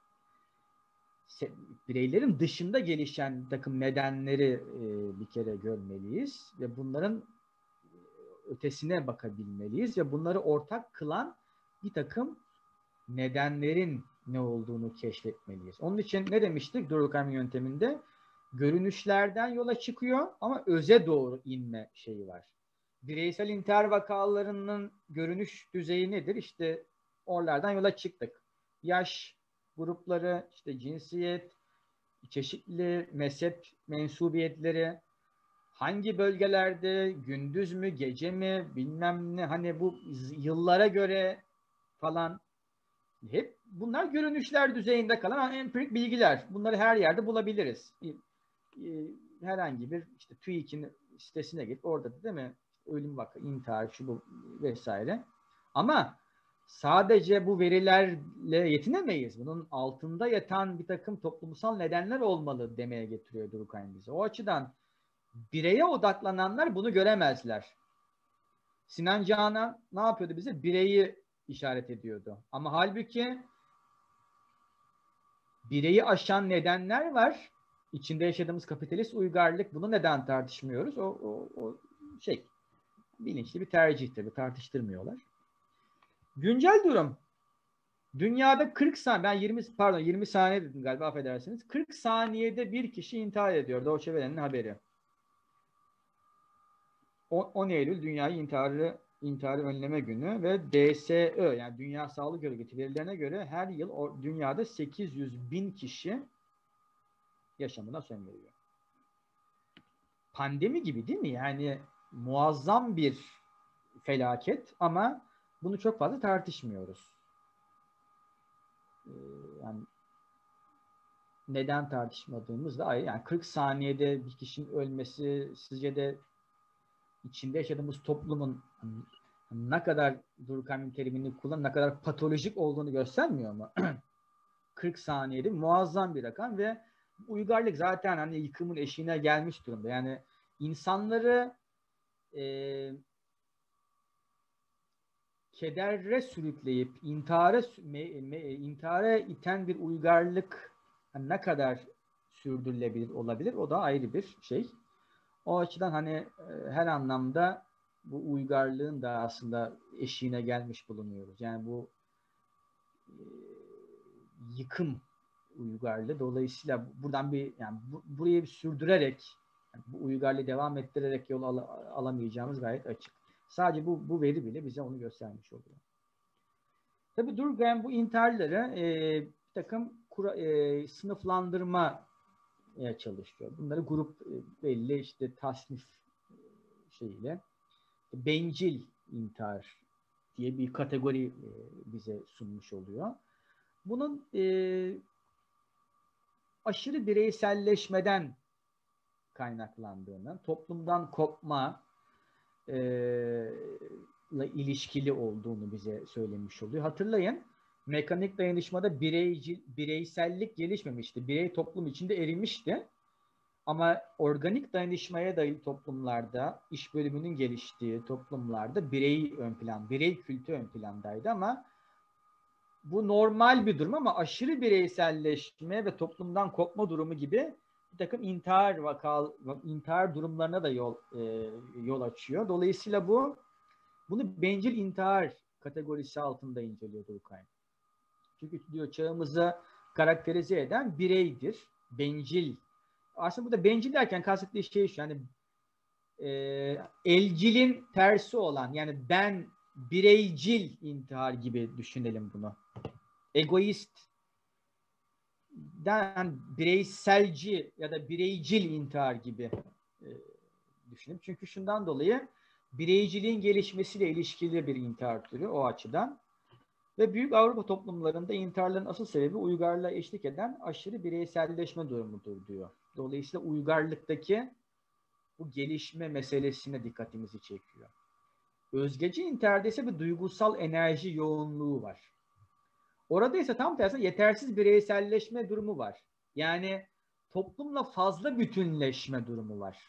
Bireylerin dışında gelişen bir takım nedenleri bir kere görmeliyiz ve bunların ötesine bakabilmeliyiz ve bunları ortak kılan bir takım nedenlerin ne olduğunu keşfetmeliyiz. Onun için ne demiştik Durkheim yönteminde? Görünüşlerden yola çıkıyor ama öze doğru inme şeyi var. Bireysel intihar vakalarının görünüş düzeyi nedir? İşte oralardan yola çıktık. Yaş grupları, işte cinsiyet, çeşitli mezhep mensubiyetleri, hangi bölgelerde, gündüz mü, gece mi, bilmem ne, hani bu yıllara göre falan, hep bunlar görünüşler düzeyinde kalan empirik bilgiler. Bunları her yerde bulabiliriz. Herhangi bir işte TÜİK'in sitesine git, orada da değil mi? Ölüm vakası, intihar, şu bu vesaire. Ama sadece bu verilerle yetinemeyiz. Bunun altında yatan bir takım toplumsal nedenler olmalı demeye getiriyor Durkheim bize. O açıdan bireye odaklananlar bunu göremezler. Sinan Canan ne yapıyordu bize? Bireyi işaret ediyordu. Ama halbuki bireyi aşan nedenler var. İçinde yaşadığımız kapitalist uygarlık, bunu neden tartışmıyoruz? O şey, bilinçli bir tercihtir. Bir tartıştırmıyorlar. Güncel durum. Dünyada 40 saniye, ben 20 saniye dedim galiba, affedersiniz. 40 saniyede bir kişi intihar ediyor. Deutsche Welle'nin haberi. 10 Eylül Dünya İntiharı Önleme Günü ve DSÖ, yani Dünya Sağlık Örgütü verilerine göre her yıl dünyada 800 bin kişi yaşamına son veriyor. Pandemi gibi değil mi? Yani muazzam bir felaket ama bunu çok fazla tartışmıyoruz. Yani neden tartışmadığımız da ayrı. Yani 40 saniyede bir kişinin ölmesi sizce de içinde yaşadığımız toplumun ne kadar, Durkheim'in terimini kullan, ne kadar patolojik olduğunu göstermiyor mu? 40 saniyede muazzam bir rakam ve uygarlık zaten hani yıkımın eşiğine gelmiş durumda. Yani insanları kedere sürükleyip intihara iten bir uygarlık ne kadar sürdürülebilir olabilir? O da ayrı bir şey. O açıdan hani her anlamda bu uygarlığın da aslında eşiğine gelmiş bulunuyoruz. Yani bu yıkım uygarlığı. Dolayısıyla buradan burayı bir sürdürerek, yani bu uygarlığı devam ettirerek yol alamayacağımız gayet açık. Sadece bu veri bile bize onu göstermiş oluyor. Tabii Durkheim bu intiharları bir takım sınıflandırmaya çalışıyor. Bunları grup belli işte tasnif şeyiyle, bencil intihar diye bir kategori bize sunmuş oluyor. Bunun aşırı bireyselleşmeden kaynaklandığını, toplumdan kopma ile ilişkili olduğunu bize söylemiş oluyor. Hatırlayın, mekanik dayanışmada bireysellik gelişmemişti. Birey toplum içinde erimişti. Ama organik dayanışmaya dayalı toplumlarda, iş bölümünün geliştiği toplumlarda birey ön plan, birey kültü ön plandaydı ama bu normal bir durum ama aşırı bireyselleşme ve toplumdan kopma durumu gibi bir takım intihar durumlarına da yol açıyor. Dolayısıyla bunu bencil intihar kategorisi altında inceliyor Durkheim. Çünkü diyor çağımızı karakterize eden bireydir. Bencil. Aslında burada bencil derken kastettiği şey şu, yani elcilin tersi olan, yani ben bireycil intihar gibi düşünelim bunu. Egoist, bireyselci ya da bireycil intihar gibi düşünelim. Çünkü şundan dolayı bireyciliğin gelişmesiyle ilişkili bir intihar türü o açıdan. Ve büyük Avrupa toplumlarında intiharların asıl sebebi uygarlığa eşlik eden aşırı bireyselleşme durumudur diyor. Dolayısıyla uygarlıktaki bu gelişme meselesine dikkatimizi çekiyor. Özgeci intiharda ise bir duygusal enerji yoğunluğu var. Orada ise tam tersine yetersiz bireyselleşme durumu var. Yani toplumla fazla bütünleşme durumu var.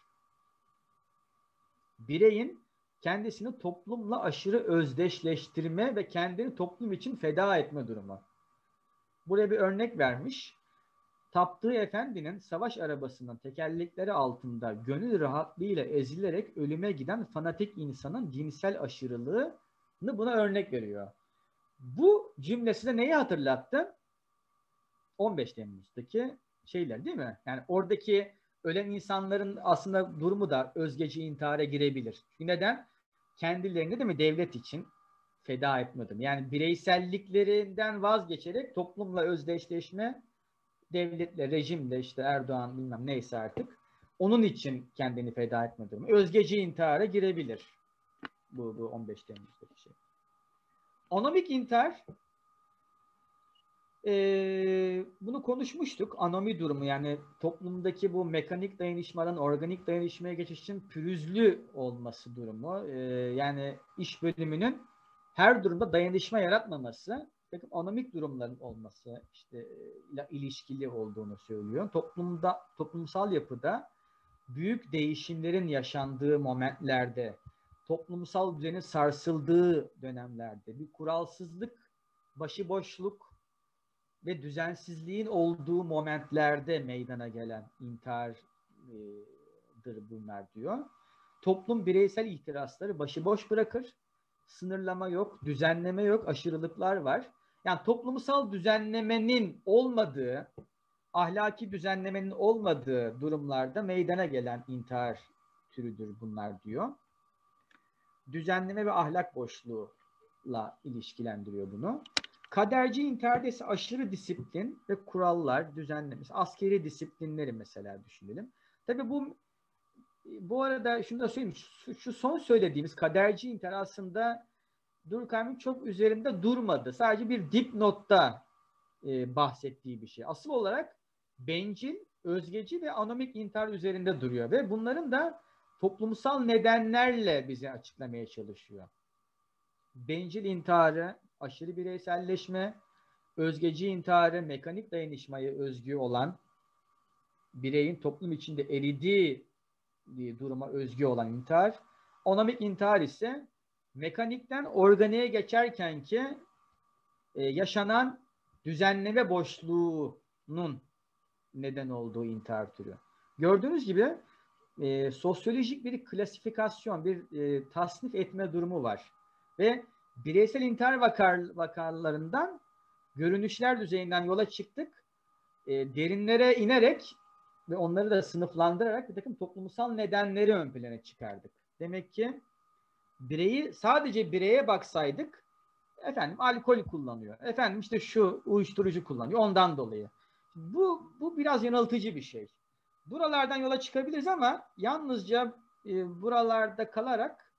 Bireyin kendisini toplumla aşırı özdeşleştirme ve kendini toplum için feda etme durumu. Buraya bir örnek vermiş. Taptığı efendinin savaş arabasının tekerlekleri altında gönül rahatlığıyla ezilerek ölüme giden fanatik insanın cinsel aşırılığını buna örnek veriyor. Bu cümle size neyi hatırlattı? 15 Temmuz'daki şeyler değil mi? Yani oradaki ölen insanların aslında durumu da özgeci intihara girebilir. Neden? Kendilerini değil mi devlet için feda etmedim. Yani bireyselliklerinden vazgeçerek toplumla özdeşleşme, devletle, rejimle, işte Erdoğan bilmem neyse artık, onun için kendini feda etmedim. Özgeci intihara girebilir. Bu 15 Temmuz'daki şey. Anomik intihar, bunu konuşmuştuk. Anomi durumu, yani toplumdaki bu mekanik dayanışmadan organik dayanışmaya geçiş için pürüzlü olması durumu. Yani iş bölümünün her durumda dayanışma yaratmaması, anomik durumların olması işte ile ilişkili olduğunu söylüyor. Toplumsal yapıda büyük değişimlerin yaşandığı momentlerde, toplumsal düzenin sarsıldığı dönemlerde bir kuralsızlık, başıboşluk ve düzensizliğin olduğu momentlerde meydana gelen intihardır bunlar diyor. Toplum bireysel ihtirasları başıboş bırakır. Sınırlama yok, düzenleme yok, aşırılıklar var. Yani toplumsal düzenlemenin olmadığı, ahlaki düzenlemenin olmadığı durumlarda meydana gelen intihar türüdür bunlar diyor. Düzenleme ve ahlak boşluğuyla ilişkilendiriyor bunu. Kaderci intiharda ise aşırı disiplin ve kurallar, düzenlemesi, askeri disiplinleri mesela düşünelim. Tabii bu arada şunu da söyleyeyim, şu son söylediğimiz kaderci intihar aslında Durkheim'in çok üzerinde durmadı. Sadece bir dipnotta bahsettiği bir şey. Asıl olarak bencil, özgeci ve anomik intihar üzerinde duruyor ve bunların da toplumsal nedenlerle bize açıklamaya çalışıyor. Bencil intiharı, aşırı bireyselleşme, özgeci intiharı, mekanik dayanışmaya özgü olan, bireyin toplum içinde eridiği duruma özgü olan intihar. Anomik intihar ise mekanikten organiğe geçerken ki yaşanan düzenleme boşluğunun neden olduğu intihar türü. Gördüğünüz gibi sosyolojik bir klasifikasyon, bir tasnif etme durumu var. Ve bireysel intihar vakalarından görünüşler düzeyinden yola çıktık. Derinlere inerek ve onları da sınıflandırarak bir takım toplumsal nedenleri ön plana çıkardık. Demek ki sadece bireye baksaydık, efendim alkol kullanıyor, efendim işte şu uyuşturucu kullanıyor, ondan dolayı. Bu biraz yanıltıcı bir şey. Buralardan yola çıkabiliriz ama yalnızca buralarda kalarak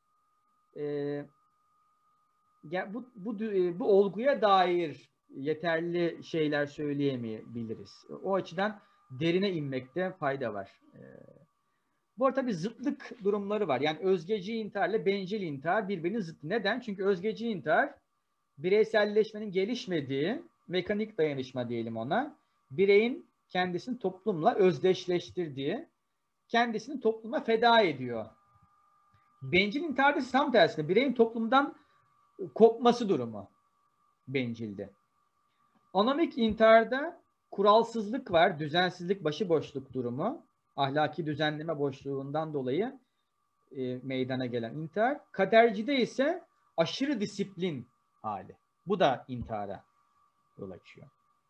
bu olguya dair yeterli şeyler söyleyemeyebiliriz. O açıdan derine inmekte fayda var. Bu arada tabii zıtlık durumları var. Yani özgeci intihar ile bencil intihar birbirinin zıttı. Neden? Çünkü özgeci intihar bireyselleşmenin gelişmediği mekanik dayanışma diyelim ona. Bireyin kendisini toplumla özdeşleştirdiği, kendisini topluma feda ediyor. Bencil intihar ise tam tersine bireyin toplumdan kopması durumu bencilde. Anomik intiharda kuralsızlık var, düzensizlik, başıboşluk durumu. Ahlaki düzenleme boşluğundan dolayı meydana gelen intihar. Kadercide ise aşırı disiplin hali. Bu da intihara yol açıyor.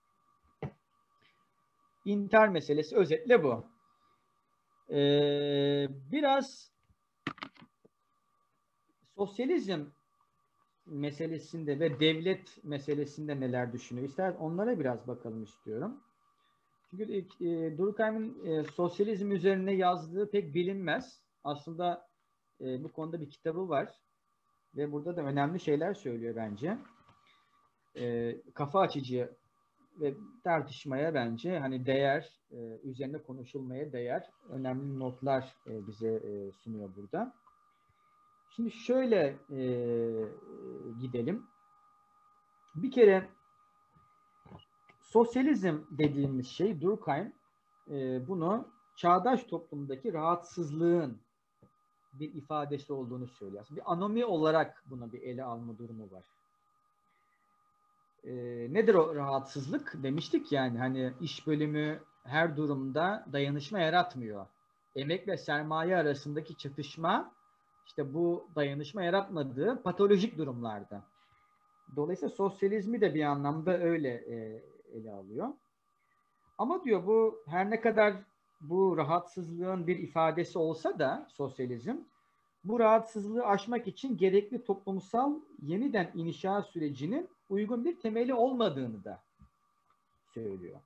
İntihar meselesi özetle bu. Biraz sosyalizm meselesinde ve devlet meselesinde neler düşünüyor? İster onlara biraz bakalım istiyorum. Çünkü Durkheim'in sosyalizm üzerine yazdığı pek bilinmez. Aslında bu konuda bir kitabı var ve burada da önemli şeyler söylüyor bence. Kafa açıcı ve tartışmaya bence hani değer, üzerine konuşulmaya değer önemli notlar bize sunuyor burada. Şimdi şöyle gidelim. Bir kere sosyalizm dediğimiz şey Durkheim bunu çağdaş toplumdaki rahatsızlığın bir ifadesi olduğunu söylüyor. Bir anomi olarak buna bir ele alma durumu var. Nedir o rahatsızlık? Demiştik yani hani iş bölümü her durumda dayanışma yaratmıyor. Emek ve sermaye arasındaki çatışma işte bu dayanışma yaratmadığı patolojik durumlarda. Dolayısıyla sosyalizmi de bir anlamda öyle ele alıyor. Ama diyor bu her ne kadar bu rahatsızlığın bir ifadesi olsa da sosyalizm bu rahatsızlığı aşmak için gerekli toplumsal yeniden inşa sürecinin uygun bir temeli olmadığını da söylüyor.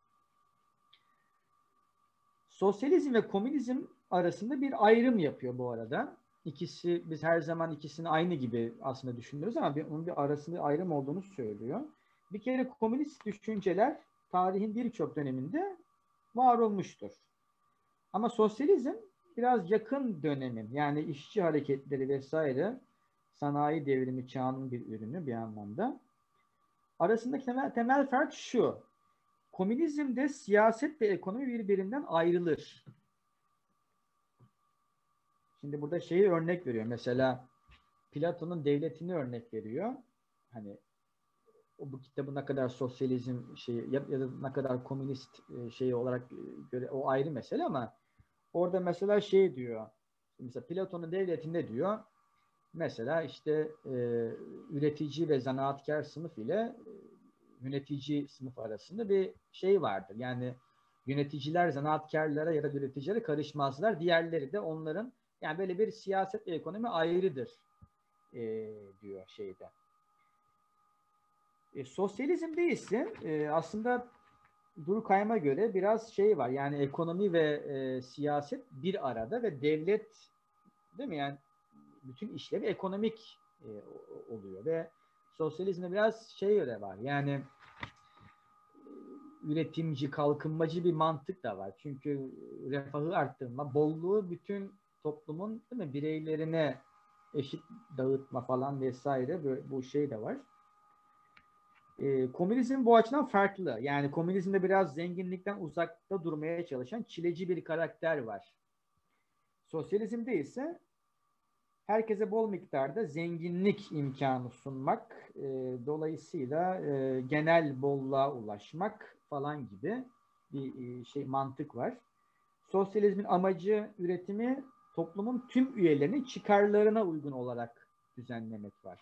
Sosyalizm ve komünizm arasında bir ayrım yapıyor bu arada. İkisi, biz her zaman ikisini aynı gibi aslında düşünürüz ama onun bir arasında ayrım olduğunu söylüyor. Bir kere komünist düşünceler tarihin birçok döneminde var olmuştur. Ama sosyalizm biraz yakın dönemin, yani işçi hareketleri vesaire sanayi devrimi çağının bir ürünü bir anlamda. Arasındaki temel fark şu: komünizmde siyaset ve ekonomi birbirinden ayrılır. Şimdi burada şeyi örnek veriyor. Mesela Platon'un devletini örnek veriyor. Hani bu kitabı ne kadar sosyalizm şeyi ya da ne kadar komünist şeyi olarak göre o ayrı mesele ama orada mesela şey diyor. Mesela Platon'un devletinde diyor mesela işte üretici ve zanaatkar sınıf ile yönetici sınıf arasında bir şey vardır. Yani yöneticiler zanaatkarlara ya da üreticilere karışmazlar. Diğerleri de onların, yani böyle bir siyaset ve ekonomi ayrıdır diyor şeyde. Sosyalizmde ise aslında Durkheim'a göre biraz şey var. Yani ekonomi ve siyaset bir arada ve devlet, değil mi? Yani bütün işlevi ekonomik oluyor ve sosyalizmde biraz şey de var. Yani üretimci, kalkınmacı bir mantık da var. Çünkü refahı arttırma, bolluğu bütün toplumun, değil mi, bireylerine eşit dağıtma falan vesaire, böyle bu şey de var. Komünizm bu açıdan farklı. Yani komünizmde biraz zenginlikten uzakta durmaya çalışan çileci bir karakter var. Sosyalizmde ise herkese bol miktarda zenginlik imkanı sunmak, dolayısıyla genel bolluğa ulaşmak falan gibi bir şey, mantık var. Sosyalizmin amacı üretimi toplumun tüm üyelerinin çıkarlarına uygun olarak düzenlemek var.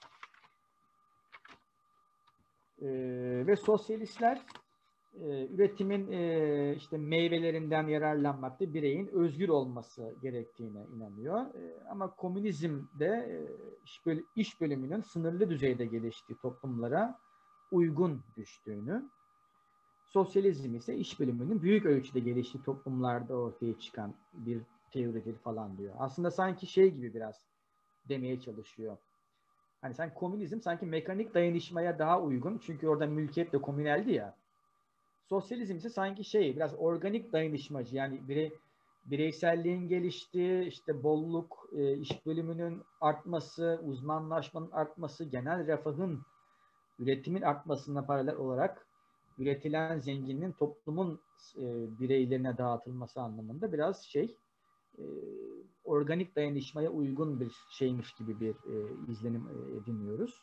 Ve sosyalistler üretimin işte meyvelerinden yararlanmakta bireyin özgür olması gerektiğine inanıyor. Ama komünizmde iş bölümünün sınırlı düzeyde geliştiği toplumlara uygun düştüğünü, sosyalizm ise iş bölümünün büyük ölçüde geliştiği toplumlarda ortaya çıkan bir teoridir falan diyor. Aslında sanki şey gibi biraz demeye çalışıyor. Hani komünizm sanki mekanik dayanışmaya daha uygun. Çünkü orada mülkiyet de komüneldi ya. Sosyalizm ise sanki biraz organik dayanışmacı, yani bireyselliğin geliştiği, işte bolluk, iş bölümünün artması, uzmanlaşmanın artması, genel refahın, üretimin artmasına paralel olarak üretilen zenginliğin toplumun bireylerine dağıtılması anlamında biraz organik dayanışmaya uygun bir şeymiş gibi bir izlenim ediniyoruz.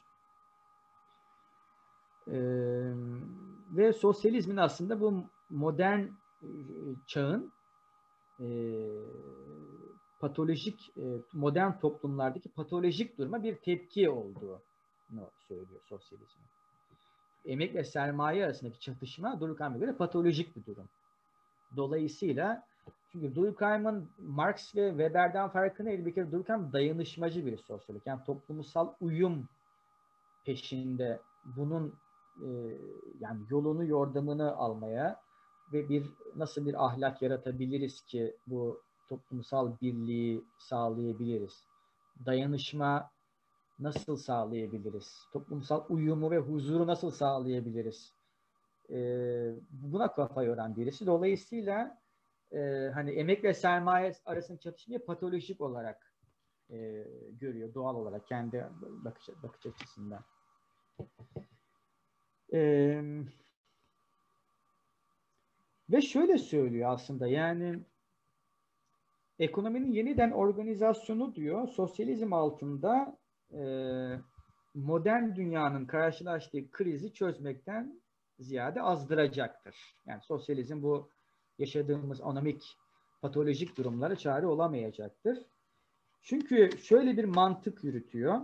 Ve sosyalizmin aslında bu modern çağın patolojik, modern toplumlardaki patolojik duruma bir tepki olduğunu söylüyor sosyalizm. Emek ve sermaye arasındaki çatışma Durkheim'e göre patolojik bir durum. Dolayısıyla, çünkü Durkheim'ın Marx ve Weber'den farkı neydi? Bir kere Durkheim dayanışmacı bir sosyolog. Yani toplumsal uyum peşinde, bunun yani yolunu yordamını almaya ve nasıl bir ahlak yaratabiliriz ki bu toplumsal birliği sağlayabiliriz? Dayanışma nasıl sağlayabiliriz? Toplumsal uyumu ve huzuru nasıl sağlayabiliriz? Buna kafa yoran birisi. Dolayısıyla hani emek ve sermaye arasındaki çatışmayı patolojik olarak görüyor, doğal olarak kendi bakış açısından. Ve şöyle söylüyor aslında, yani ekonominin yeniden organizasyonu diyor, sosyalizm altında modern dünyanın karşılaştığı krizi çözmekten ziyade azdıracaktır. Yani sosyalizm bu yaşadığımız ekonomik patolojik durumlara çare olamayacaktır. Çünkü şöyle bir mantık yürütüyor.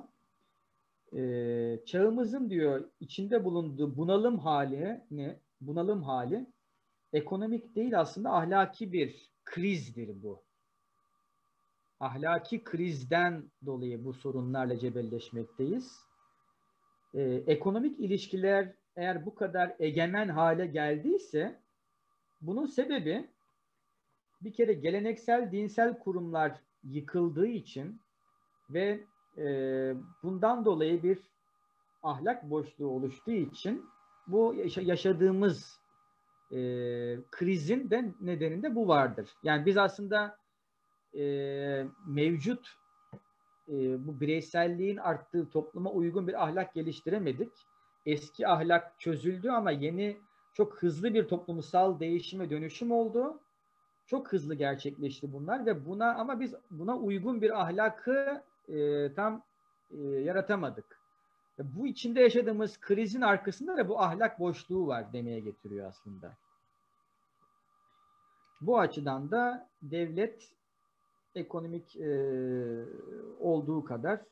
Çağımızın diyor içinde bulunduğu bunalım hali ekonomik değil, aslında ahlaki bir krizdir bu. Ahlaki krizden dolayı bu sorunlarla cebelleşmekteyiz. Ekonomik ilişkiler eğer bu kadar egemen hale geldiyse, bunun sebebi bir kere geleneksel dinsel kurumlar yıkıldığı için ve bundan dolayı bir ahlak boşluğu oluştuğu için bu yaşadığımız krizin de nedeninde bu vardır. Yani biz aslında mevcut bu bireyselliğin arttığı topluma uygun bir ahlak geliştiremedik. Eski ahlak çözüldü ama yeni çok hızlı bir toplumsal değişime dönüşüm oldu. Çok hızlı gerçekleşti bunlar ve ama biz buna uygun bir ahlakı tam yaratamadık. Bu içinde yaşadığımız krizin arkasında da bu ahlak boşluğu var demeye getiriyor aslında. Bu açıdan da devlet ekonomik olduğu kadar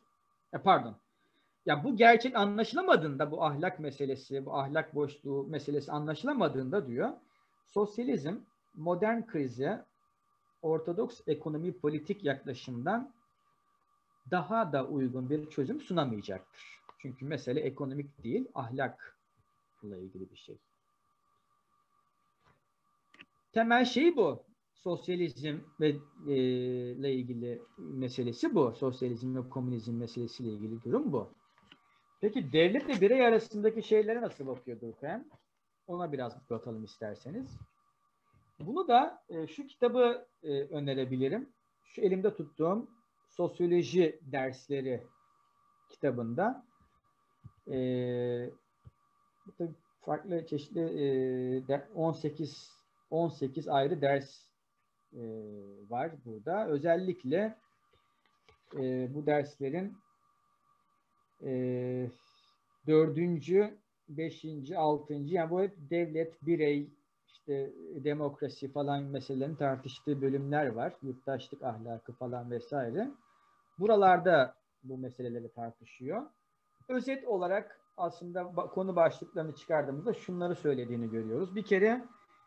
bu gerçek anlaşılamadığında, bu ahlak meselesi, bu ahlak boşluğu meselesi anlaşılamadığında diyor, sosyalizm modern krize ortodoks ekonomi politik yaklaşımdan daha da uygun bir çözüm sunamayacaktır. Çünkü mesele ekonomik değil, ahlakla ilgili bir şey. Temel şey bu. Sosyalizm ile ilgili meselesi bu. Sosyalizm ve komünizm meselesiyle ilgili durum bu. Peki devlet ve birey arasındaki şeylere nasıl bakıyor Durkheim? Ona biraz bakalım isterseniz. Bunu da şu kitabı önerebilirim. Şu elimde tuttuğum Sosyoloji Dersleri kitabında farklı çeşitli 18 ayrı ders var burada. Özellikle bu derslerin 4., 5., 6. yani bu hep devlet, birey, işte demokrasi falan meselelerini tartıştığı bölümler var. Yurttaşlık ahlakı falan vesaire. Buralarda bu meseleleri tartışıyor. Özet olarak aslında konu başlıklarını çıkardığımızda şunları söylediğini görüyoruz. Bir kere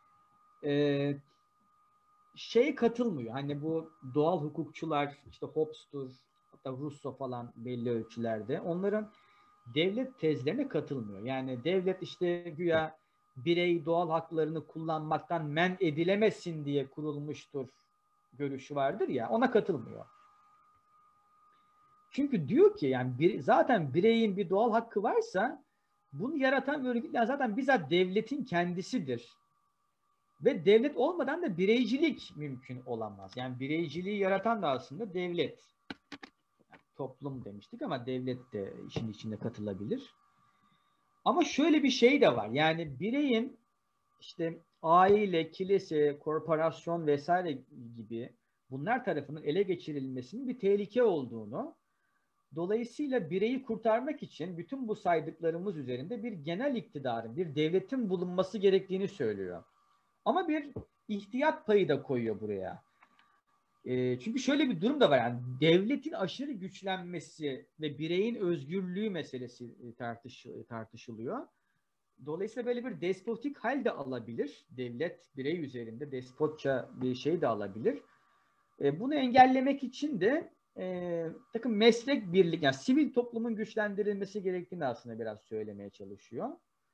katılmıyor. Hani bu doğal hukukçular, işte Hobbes'tur, hatta Rousseau falan belli ölçülerde, onların devlet tezlerine katılmıyor. Yani devlet işte güya birey doğal haklarını kullanmaktan men edilemesin diye kurulmuştur görüşü vardır ya, ona katılmıyor. Çünkü diyor ki yani zaten bireyin bir doğal hakkı varsa bunu yaratan örgütler zaten bizzat devletin kendisidir. Ve devlet olmadan da bireycilik mümkün olamaz. Yani bireyciliği yaratan da aslında devlet. Yani toplum demiştik ama devlet de işin içinde katılabilir. Ama şöyle bir şey de var. Yani bireyin işte aile, kilise, korporasyon vesaire gibi bunlar tarafından ele geçirilmesinin bir tehlike olduğunu, dolayısıyla bireyi kurtarmak için bütün bu saydıklarımız üzerinde bir genel iktidarın, bir devletin bulunması gerektiğini söylüyor. Ama bir ihtiyat payı da koyuyor buraya. Çünkü şöyle bir durum da var. Yani devletin aşırı güçlenmesi ve bireyin özgürlüğü meselesi tartışılıyor. Dolayısıyla böyle bir despotik hal de alabilir. Devlet birey üzerinde despotça bir şey de alabilir. Bunu engellemek için de takım meslek birlik, yani sivil toplumun güçlendirilmesi gerektiğini aslında biraz söylemeye çalışıyor.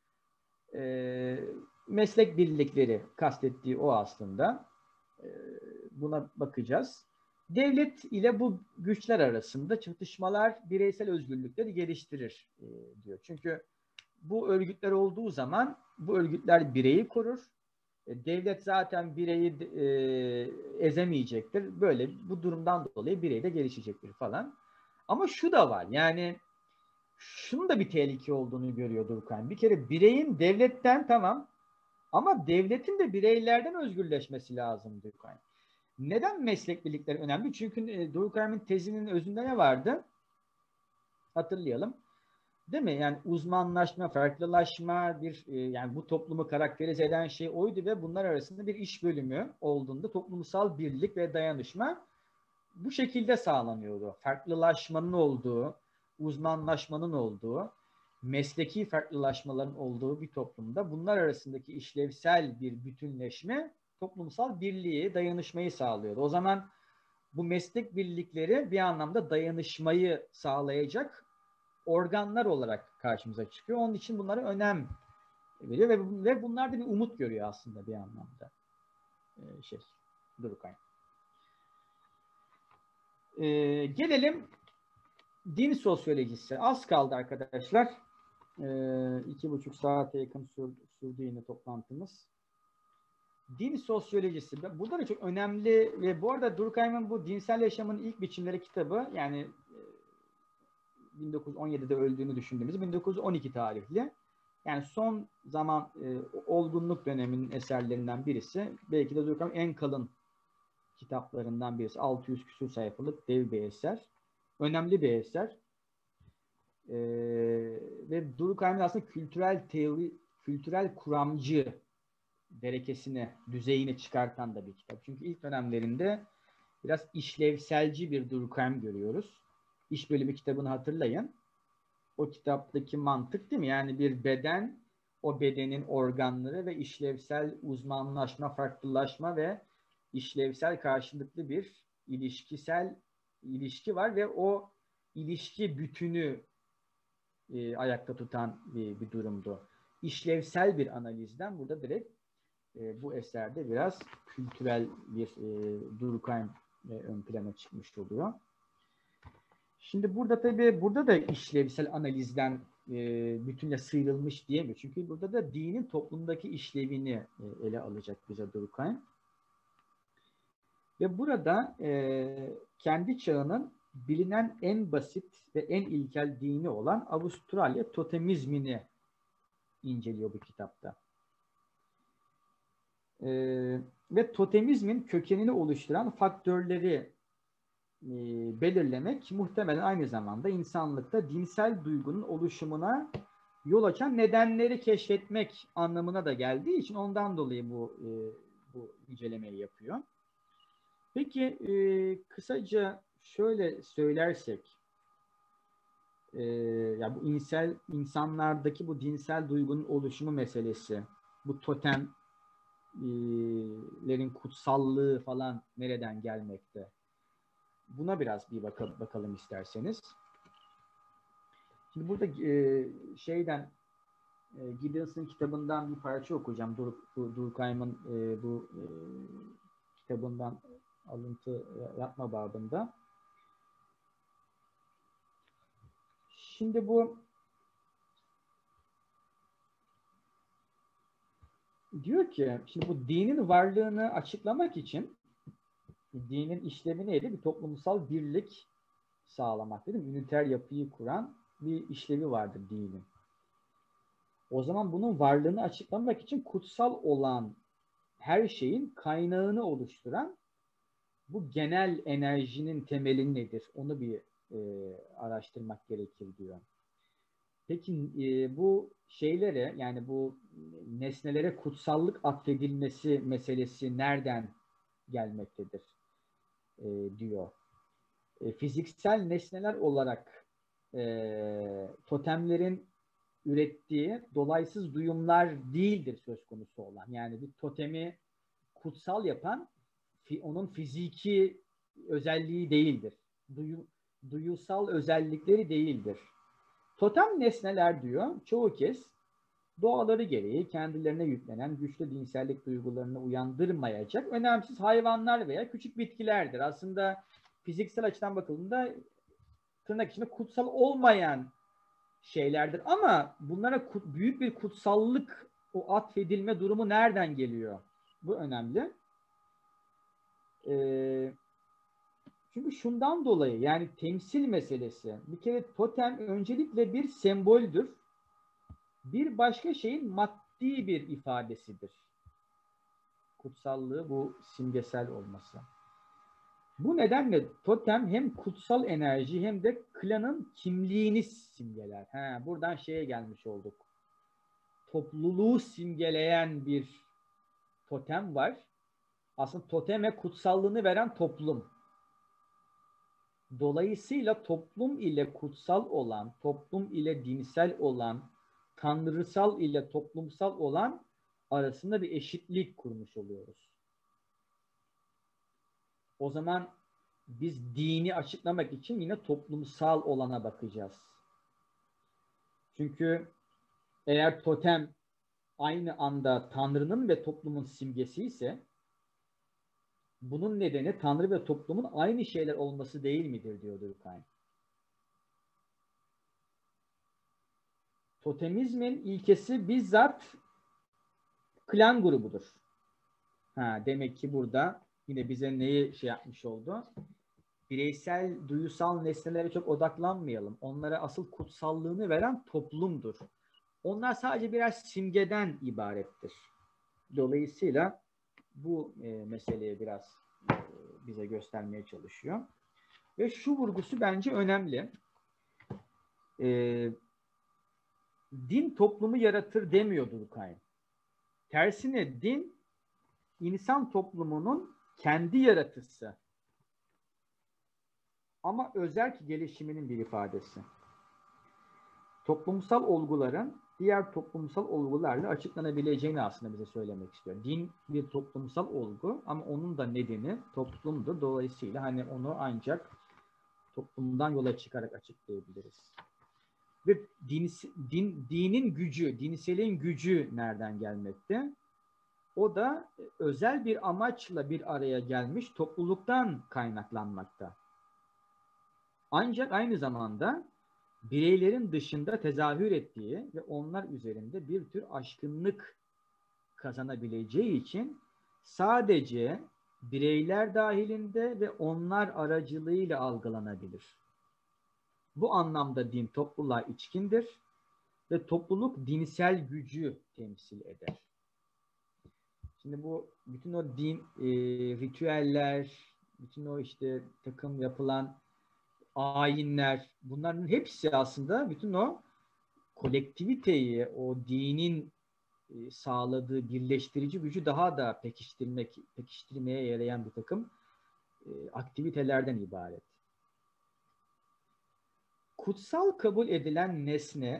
Meslek birlikleri kastettiği o aslında. Buna bakacağız. Devlet ile bu güçler arasında çatışmalar bireysel özgürlükleri geliştirir diyor. Çünkü bu örgütler olduğu zaman bu örgütler bireyi korur. Devlet zaten bireyi ezemeyecektir. Böyle bu durumdan dolayı birey de gelişecektir falan. Ama şu da var. Yani şunun da bir tehlike olduğunu görüyor Durkheim. Bir kere bireyin devletten tamam ama devletin de bireylerden özgürleşmesi lazım Durkheim. Neden meslek birlikleri önemli? Çünkü Durkheim'in tezinin özünde ne vardı? Hatırlayalım. Değil mi? Yani uzmanlaşma, farklılaşma, yani bu toplumu karakterize eden şey oydu ve bunlar arasında bir iş bölümü olduğunda toplumsal birlik ve dayanışma bu şekilde sağlanıyordu. Farklılaşmanın olduğu, uzmanlaşmanın olduğu, mesleki farklılaşmaların olduğu bir toplumda bunlar arasındaki işlevsel bir bütünleşme toplumsal birliği, dayanışmayı sağlıyordu. O zaman bu meslek birlikleri bir anlamda dayanışmayı sağlayacak organlar olarak karşımıza çıkıyor. Onun için bunlara önem veriyor ve bunlar da bir umut görüyor aslında bir anlamda. Durkheim. Gelelim din sosyolojisi. Az kaldı arkadaşlar. 2,5 saate yakın sürdü yine toplantımız. Din sosyolojisi. Burada da çok önemli ve bu arada Durkheim'in bu Dinsel Yaşamın İlk Biçimleri kitabı, yani 1917'de öldüğünü düşündüğümüz 1912 tarihli. Yani son zaman olgunluk döneminin eserlerinden birisi. Belki de Durkheim'in en kalın kitaplarından birisi. 600 küsur sayfalık dev bir eser. Önemli bir eser. Ve Durkheim'in aslında kültürel teori, kültürel kuramcı derekesini, düzeyini çıkartan da bir kitap. Çünkü ilk dönemlerinde biraz işlevselci bir Durkheim görüyoruz. İş Bölümü kitabını hatırlayın. O kitaptaki mantık değil mi? Yani bir beden, o bedenin organları ve işlevsel uzmanlaşma, farklılaşma ve işlevsel karşılıklı bir ilişki var ve o ilişki bütünü ayakta tutan bir durumdu. İşlevsel bir analizden burada direkt bu eserde biraz kültürel bir Durkheim ön plana çıkmış oluyor. Şimdi burada tabii burada da işlevsel analizden bütünle sıyrılmış diyemiyor. Çünkü burada da dinin toplumdaki işlevini ele alacak bize Durkheim. Ve burada kendi çağının bilinen en basit ve en ilkel dini olan Avustralya totemizmini inceliyor bu kitapta. Ve totemizmin kökenini oluşturan faktörleri belirlemek muhtemelen aynı zamanda insanlıkta dinsel duygunun oluşumuna yol açan nedenleri keşfetmek anlamına da geldiği için ondan dolayı bu incelemeyi yapıyor. Peki kısaca şöyle söylersek, ya bu insanlardaki bu dinsel duygunun oluşumu meselesi, bu totemlerin kutsallığı falan nereden gelmekte? Buna biraz bir bakalım isterseniz. Şimdi burada Giddens'ın kitabından bir parça okuyacağım. Durkheim'in bu kitabından alıntı yapma babında. Şimdi bu Diyor ki, şimdi bu dinin varlığını açıklamak için dinin işlevi neydi? Bir toplumsal birlik sağlamak, değil mi? Üniter yapıyı kuran bir işlevi vardır dinin. O zaman bunun varlığını açıklamak için kutsal olan her şeyin kaynağını oluşturan bu genel enerjinin temeli nedir? Onu bir araştırmak gerekir diyor. Peki bu şeylere, yani bu nesnelere kutsallık atfedilmesi meselesi nereden gelmektedir diyor. Fiziksel nesneler olarak totemlerin ürettiği dolaysız duyumlar değildir söz konusu olan. Yani bir totemi kutsal yapan onun fiziki özelliği değildir. Duyusal özellikleri değildir. Totem nesneler diyor çoğu kez doğaları gereği kendilerine yüklenen güçlü dinsellik duygularını uyandırmayacak önemsiz hayvanlar veya küçük bitkilerdir. Aslında fiziksel açıdan bakıldığında tırnak içinde kutsal olmayan şeylerdir. Ama bunlara büyük bir kutsallık, o atfedilme durumu nereden geliyor? Bu önemli. Çünkü şundan dolayı, yani temsil meselesi. Bir kere totem öncelikle bir semboldür. Bir başka şeyin maddi bir ifadesidir. Kutsallığı bu simgesel olması. Bu nedenle totem hem kutsal enerji hem de klanın kimliğini simgeler. Buradan şeye gelmiş olduk. Topluluğu simgeleyen bir totem var. Aslında toteme kutsallığını veren toplum. Dolayısıyla toplum ile kutsal olan, toplum ile dinsel olan, tanrısal ile toplumsal olan arasında bir eşitlik kurmuş oluyoruz. O zaman biz dini açıklamak için yine toplumsal olana bakacağız. Çünkü eğer totem aynı anda Tanrı'nın ve toplumun simgesi ise bunun nedeni Tanrı ve toplumun aynı şeyler olması değil midir diyor Durkheim. Totemizmin ilkesi bizzat klan grubudur. Demek ki burada yine bize neyi şey yapmış oldu? Bireysel, duyusal nesnelere çok odaklanmayalım. Onlara asıl kutsallığını veren toplumdur. Onlar sadece birer simgeden ibarettir. Dolayısıyla bu meseleye biraz bize göstermeye çalışıyor. Ve şu vurgusu bence önemli. Din toplumu yaratır demiyor Durkheim. Tersine din insan toplumunun kendi yaratıcısı. Ama özerk gelişiminin bir ifadesi. Toplumsal olguların diğer toplumsal olgularla açıklanabileceğini aslında bize söylemek istiyor. Din bir toplumsal olgu ama onun da nedeni toplumdur. Dolayısıyla hani onu ancak toplumdan yola çıkarak açıklayabiliriz. Ve dinin gücü, dinselin gücü nereden gelmekte? O da özel bir amaçla bir araya gelmiş topluluktan kaynaklanmakta. Ancak aynı zamanda bireylerin dışında tezahür ettiği ve onlar üzerinde bir tür aşkınlık kazanabileceği için sadece bireyler dahilinde ve onlar aracılığıyla algılanabilir. Bu anlamda din topluluğa içkindir ve topluluk dinsel gücü temsil eder. Şimdi bu bütün o din ritüeller, bütün o işte takım yapılan ayinler, bunların hepsi aslında bütün o kolektiviteyi, o dinin sağladığı birleştirici gücü daha da pekiştirmeye yarayan bir takım aktivitelerden ibaret. Kutsal kabul edilen nesne,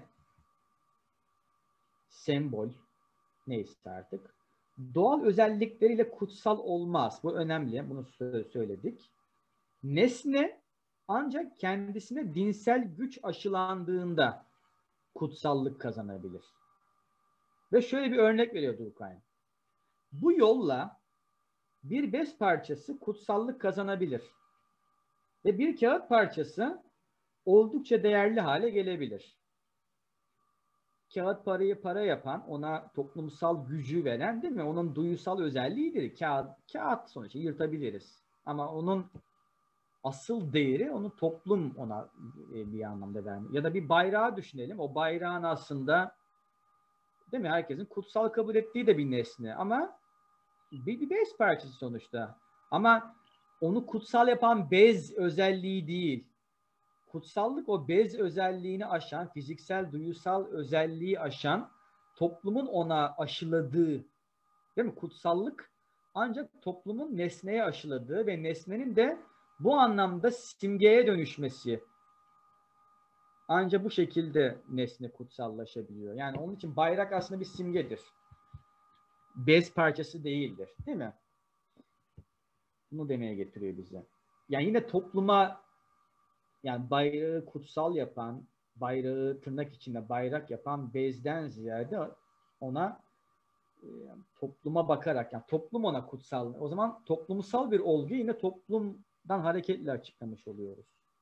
sembol, neyse artık, doğal özellikleriyle kutsal olmaz. Bu önemli, bunu söyledik. Nesne ancak kendisine dinsel güç aşılandığında kutsallık kazanabilir. Ve şöyle bir örnek veriyor Durkheim. Bu yolla bir bez parçası kutsallık kazanabilir. Ve bir kağıt parçası oldukça değerli hale gelebilir. kağıt parayı para yapan, ona toplumsal gücü veren, değil mi? Onun duyusal özelliğidir. Kağıt sonuçta yırtabiliriz. Ama onun asıl değeri onu toplum ona bir anlamda vermiyor. Ya da bir bayrağı düşünelim. O bayrağın aslında, değil mi? Herkesin kutsal kabul ettiği de bir nesne. Ama bir bez parçası sonuçta. Ama onu kutsal yapan bez özelliği değil. Kutsallık o bez özelliğini aşan, fiziksel, duyusal özelliği aşan, toplumun ona aşıladığı, değil mi? Kutsallık ancak toplumun nesneye aşıladığı ve nesnenin de bu anlamda simgeye dönüşmesi. Ancak bu şekilde nesne kutsallaşabiliyor. Yani onun için bayrak aslında bir simgedir. Bez parçası değildir, değil mi? Bunu demeye getiriyor bize. Yani yine topluma, yani bayrağı kutsal yapan, bayrağı tırnak içinde bayrak yapan bezden ziyade ona topluma bakarak, yani toplum ona kutsal. O zaman toplumsal bir olgu yine toplumdan hareketle açıklamış oluyoruz.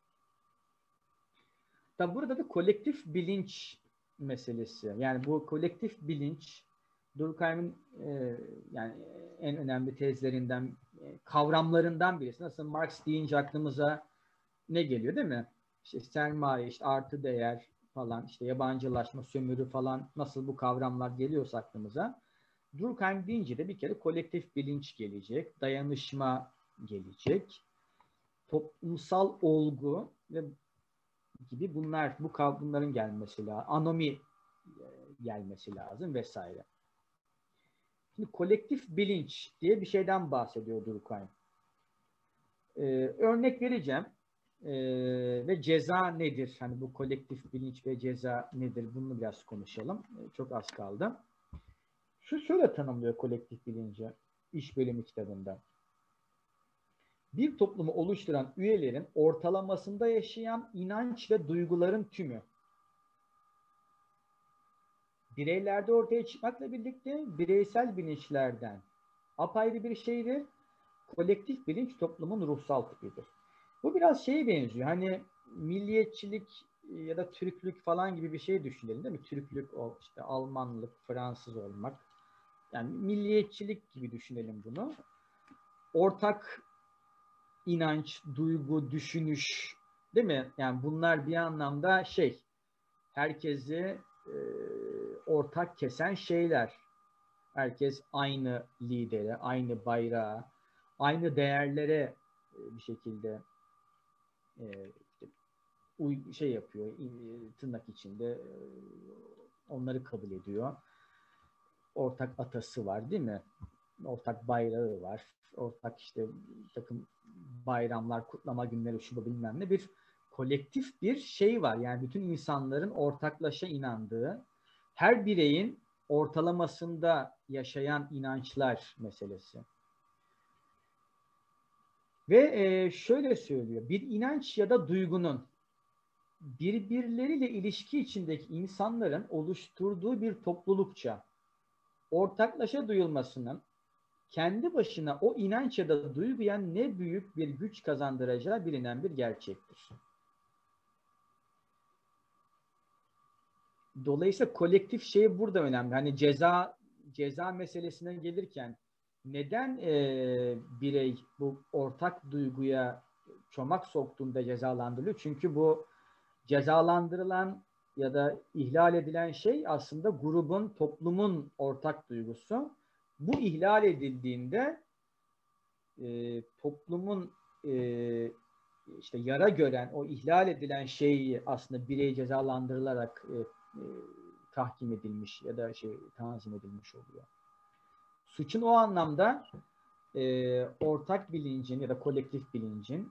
Tabi burada da kolektif bilinç meselesi. Yani bu kolektif bilinç Durkheim'in yani en önemli tezlerinden, kavramlarından birisi. Nasıl Marx deyince aklımıza ne geliyor, değil mi? İşte sermaye, işte artı değer falan, işte yabancılaşma, sömürü falan, nasıl bu kavramlar geliyorsa aklımıza. Durkheim deyince de bir kere kolektif bilinç gelecek, dayanışma gelecek, toplumsal olgu ve gibi bunların gelmesi lazım. Anomi gelmesi lazım vesaire. Şimdi kolektif bilinç diye bir şeyden bahsediyor Durkheim. Örnek vereceğim. Ve ceza nedir? Hani bu kolektif bilinç ve ceza nedir? Bunu biraz konuşalım. Çok az kaldı. Şöyle tanımlıyor kolektif bilinci İş Bölümü kitabında. Bir toplumu oluşturan üyelerin ortalamasında yaşayan inanç ve duyguların tümü. Bireylerde ortaya çıkmakla birlikte bireysel bilinçlerden apayrı bir şeydir. Kolektif bilinç toplumun ruhsal tipidir. Bu biraz şeye benziyor. Hani milliyetçilik ya da Türklük falan gibi bir şey düşünelim, değil mi? Türklük, o işte Almanlık, Fransız olmak. Yani milliyetçilik gibi düşünelim bunu. Ortak inanç, duygu, düşünüş, değil mi? Yani bunlar bir anlamda herkesi ortak kesen şeyler. Herkes aynı lidere, aynı bayrağa, aynı değerlere bir şekilde yapıyor, tırnak içinde onları kabul ediyor. Ortak atası var, değil mi? Ortak bayrağı var. Ortak takım bayramlar, kutlama günleri, şu bilmem ne, bir kolektif bir şey var. Yani bütün insanların ortaklaşa inandığı, her bireyin ortalamasında yaşayan inançlar meselesi. Ve şöyle söylüyor, bir inanç ya da duygunun birbirleriyle ilişki içindeki insanların oluşturduğu bir toplulukça ortaklaşa duyulmasının kendi başına o inanç ya da duyguya ne büyük bir güç kazandıracağı bilinen bir gerçektir. Dolayısıyla kolektif şey burada önemli. Hani ceza meselesine gelirken neden birey bu ortak duyguya çomak soktuğunda cezalandırılıyor? Çünkü bu cezalandırılan ya da ihlal edilen şey aslında grubun, toplumun ortak duygusu. Bu ihlal edildiğinde toplumun yara gören, o ihlal edilen şeyi aslında birey cezalandırılarak tahkim edilmiş ya da tanzim edilmiş oluyor. Suçun o anlamda ortak bilincin ya da kolektif bilincin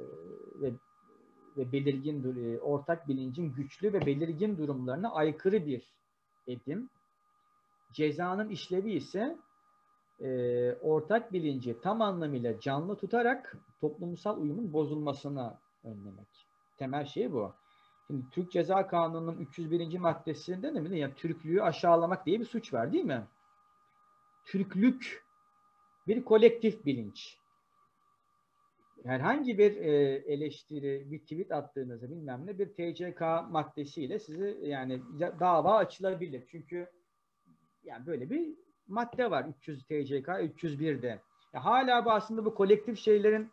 ve belirgin ortak bilincin güçlü ve belirgin durumlarına aykırı bir edim. Cezanın işlevi ise ortak bilinci tam anlamıyla canlı tutarak toplumsal uyumun bozulmasına önlemek. Temel şey bu. Şimdi Türk Ceza Kanunu'nun 301. maddesinde de yani Türklüğü aşağılamak diye bir suç var, değil mi? Türklük bir kolektif bilinç. herhangi bir eleştiri, bir tweet attığınızda bilmem ne bir TCK maddesiyle sizi yani dava açılabilir. Çünkü yani böyle bir madde var 300 TCK 301'de. Ya hala aslında bu kolektif şeylerin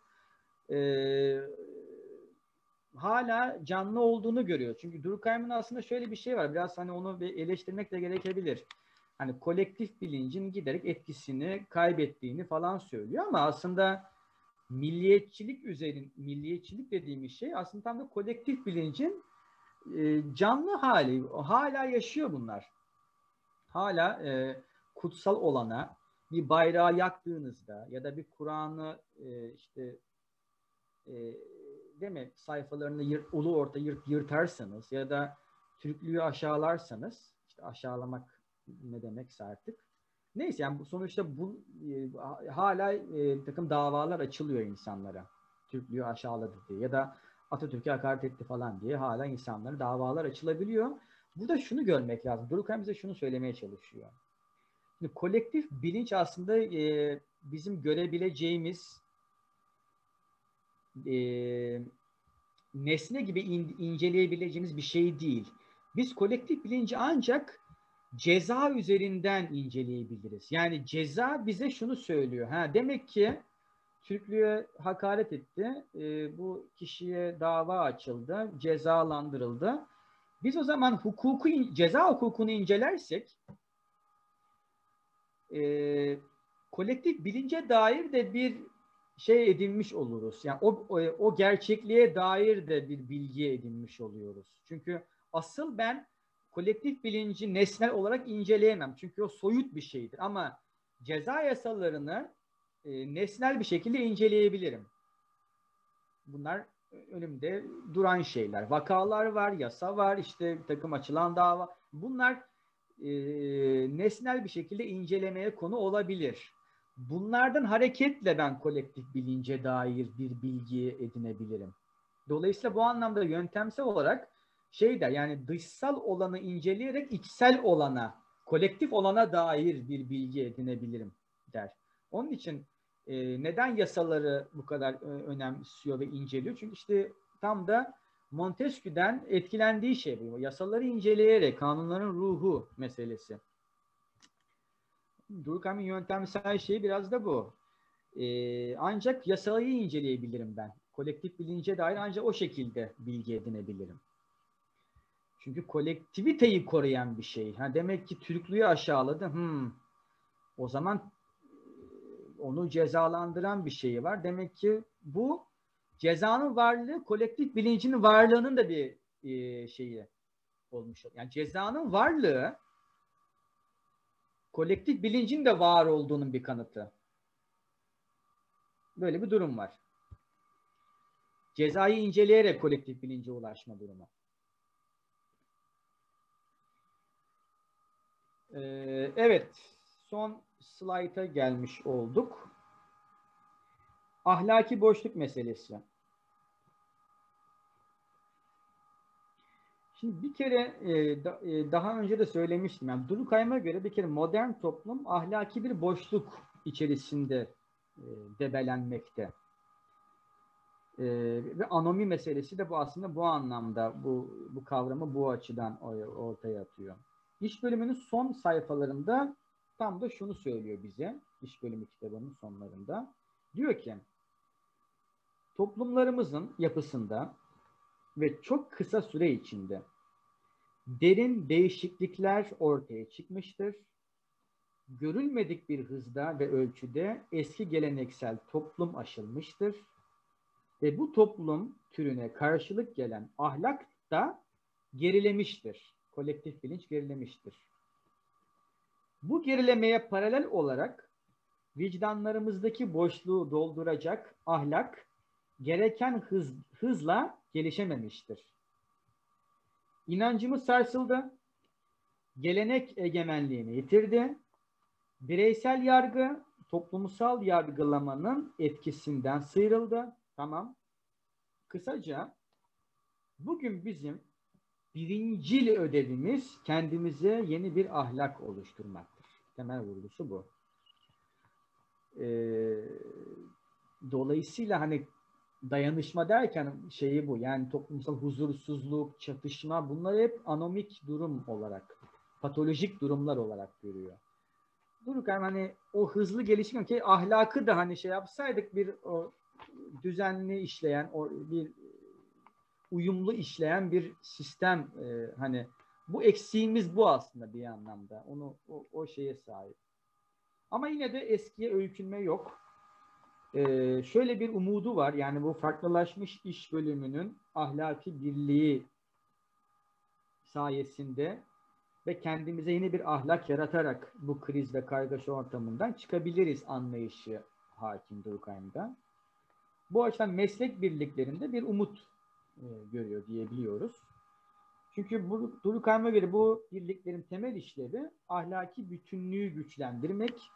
hala canlı olduğunu görüyor. Çünkü Durkheim'in aslında şöyle bir şey var. Biraz hani onu bir eleştirmek de gerekebilir. Hani kolektif bilincin giderek etkisini kaybettiğini falan söylüyor ama aslında milliyetçilik dediğimiz şey aslında tam da kolektif bilincin canlı hali. Hala yaşıyor bunlar. Hala kutsal olana bir bayrağı yaktığınızda ya da bir Kur'an'ı işte değil mi sayfalarını ulu orta yırtarsanız ya da Türklüğü aşağılarsanız işte aşağılamak ne demekse artık. Neyse yani sonuçta bu hala takım davalar açılıyor insanlara. Türklüğü aşağıladı diye ya da Atatürk'e hakaret etti falan diye hala insanlara davalar açılabiliyor. Burada şunu görmek lazım. Durkheim bize şunu söylemeye çalışıyor. Şimdi kolektif bilinç aslında bizim görebileceğimiz nesne gibi inceleyebileceğimiz bir şey değil. Biz kolektif bilinci ancak ceza üzerinden inceleyebiliriz. Yani ceza bize şunu söylüyor. Demek ki Türklüğe hakaret etti. Bu kişiye dava açıldı. Cezalandırıldı. Biz o zaman ceza hukukunu incelersek kolektif bilince dair de bir şey edinmiş oluruz. Yani o gerçekliğe dair de bir bilgi edinmiş oluyoruz. Çünkü asıl ben kolektif bilinci nesnel olarak inceleyemem. Çünkü o soyut bir şeydir. Ama ceza yasalarını nesnel bir şekilde inceleyebilirim. Bunlar önümde duran şeyler. Vakalar var, yasa var, işte bir takım açılan dava. Bunlar nesnel bir şekilde incelemeye konu olabilir. Bunlardan hareketle ben kolektif bilince dair bir bilgi edinebilirim. Dolayısıyla bu anlamda yöntemsel olarak yani dışsal olanı inceleyerek içsel olana, kolektif olana dair bir bilgi edinebilirim der. Onun için neden yasaları bu kadar önemsiyor ve inceliyor? Çünkü işte tam da Montesquieu'den etkilendiği şey bu. Yasaları inceleyerek kanunların ruhu meselesi. Durkheim'in yöntemsel şeyi biraz da bu. Ancak yasayı inceleyebilirim ben. Kolektif bilince dair ancak o şekilde bilgi edinebilirim. Çünkü kolektiviteyi koruyan bir şey. Demek ki Türklüğü aşağıladı. O zaman onu cezalandıran bir şey var. Demek ki bu cezanın varlığı kolektif bilincinin varlığının da bir şeyi olmuş. Yani cezanın varlığı kolektif bilincin de var olduğunun bir kanıtı. Böyle bir durum var. Cezayı inceleyerek kolektif bilince ulaşma durumu. Evet, son slayta gelmiş olduk. Ahlaki boşluk meselesi. Şimdi bir kere daha önce de söylemiştim. Yani Durkheim'e göre bir kere modern toplum ahlaki bir boşluk içerisinde debelenmekte. Ve anomi meselesi de bu aslında bu anlamda bu kavramı bu açıdan ortaya atıyor. İş bölümünün son sayfalarında tam da şunu söylüyor bize. İş bölümü kitabının sonlarında. Diyor ki toplumlarımızın yapısında ve çok kısa süre içinde derin değişiklikler ortaya çıkmıştır. Görülmedik bir hızda ve ölçüde eski geleneksel toplum aşılmıştır. Ve bu toplum türüne karşılık gelen ahlak da gerilemiştir. Kolektif bilinç gerilemiştir. Bu gerilemeye paralel olarak vicdanlarımızdaki boşluğu dolduracak ahlak gereken hızla gelişememiştir. İnancımız sarsıldı, gelenek egemenliğini yitirdi, bireysel yargı toplumsal yargılamanın etkisinden sıyrıldı. Tamam. Kısaca bugün bizim birincil ödevimiz kendimize yeni bir ahlak oluşturmaktır. Temel vurgusu bu. Dolayısıyla hani dayanışma derken şeyi bu. Yani toplumsal huzursuzluk, çatışma, bunları hep anomik durum olarak, patolojik durumlar olarak görüyor. Dururken hani o hızlı gelişim ki ahlakı da hani şey yapsaydık, bir o düzenli işleyen, o bir uyumlu işleyen bir sistem, hani bu eksiğimiz bu aslında bir anlamda. Onu o şeye sahip. Ama yine de eskiye öykünme yok. Şöyle bir umudu var. Yani bu farklılaşmış iş bölümünün ahlaki birliği sayesinde ve kendimize yeni bir ahlak yaratarak bu kriz ve kargaşa ortamından çıkabiliriz anlayışı hakim Durkheim'da. Bu açıdan meslek birliklerinde bir umut görüyor diyebiliyoruz. Çünkü bu Durkheim'e göre bu birliklerin temel işlevi ahlaki bütünlüğü güçlendirmek.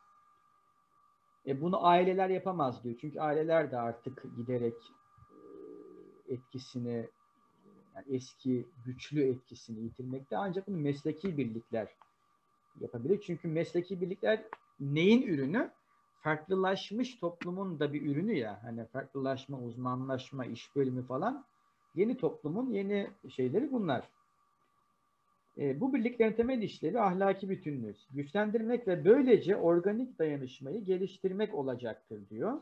Bunu aileler yapamaz diyor. Çünkü aileler de artık giderek etkisini, yani eski güçlü etkisini yitirmekte. Ancak bunu mesleki birlikler yapabilir. Çünkü mesleki birlikler neyin ürünü? Farklılaşmış toplumun da bir ürünü ya. Hani farklılaşma, uzmanlaşma, iş bölümü falan. Yeni toplumun yeni şeyleri bunlar. Bu birliklerin temel işlevi ahlaki bütünlüğü güçlendirmek ve böylece organik dayanışmayı geliştirmek olacaktır diyor.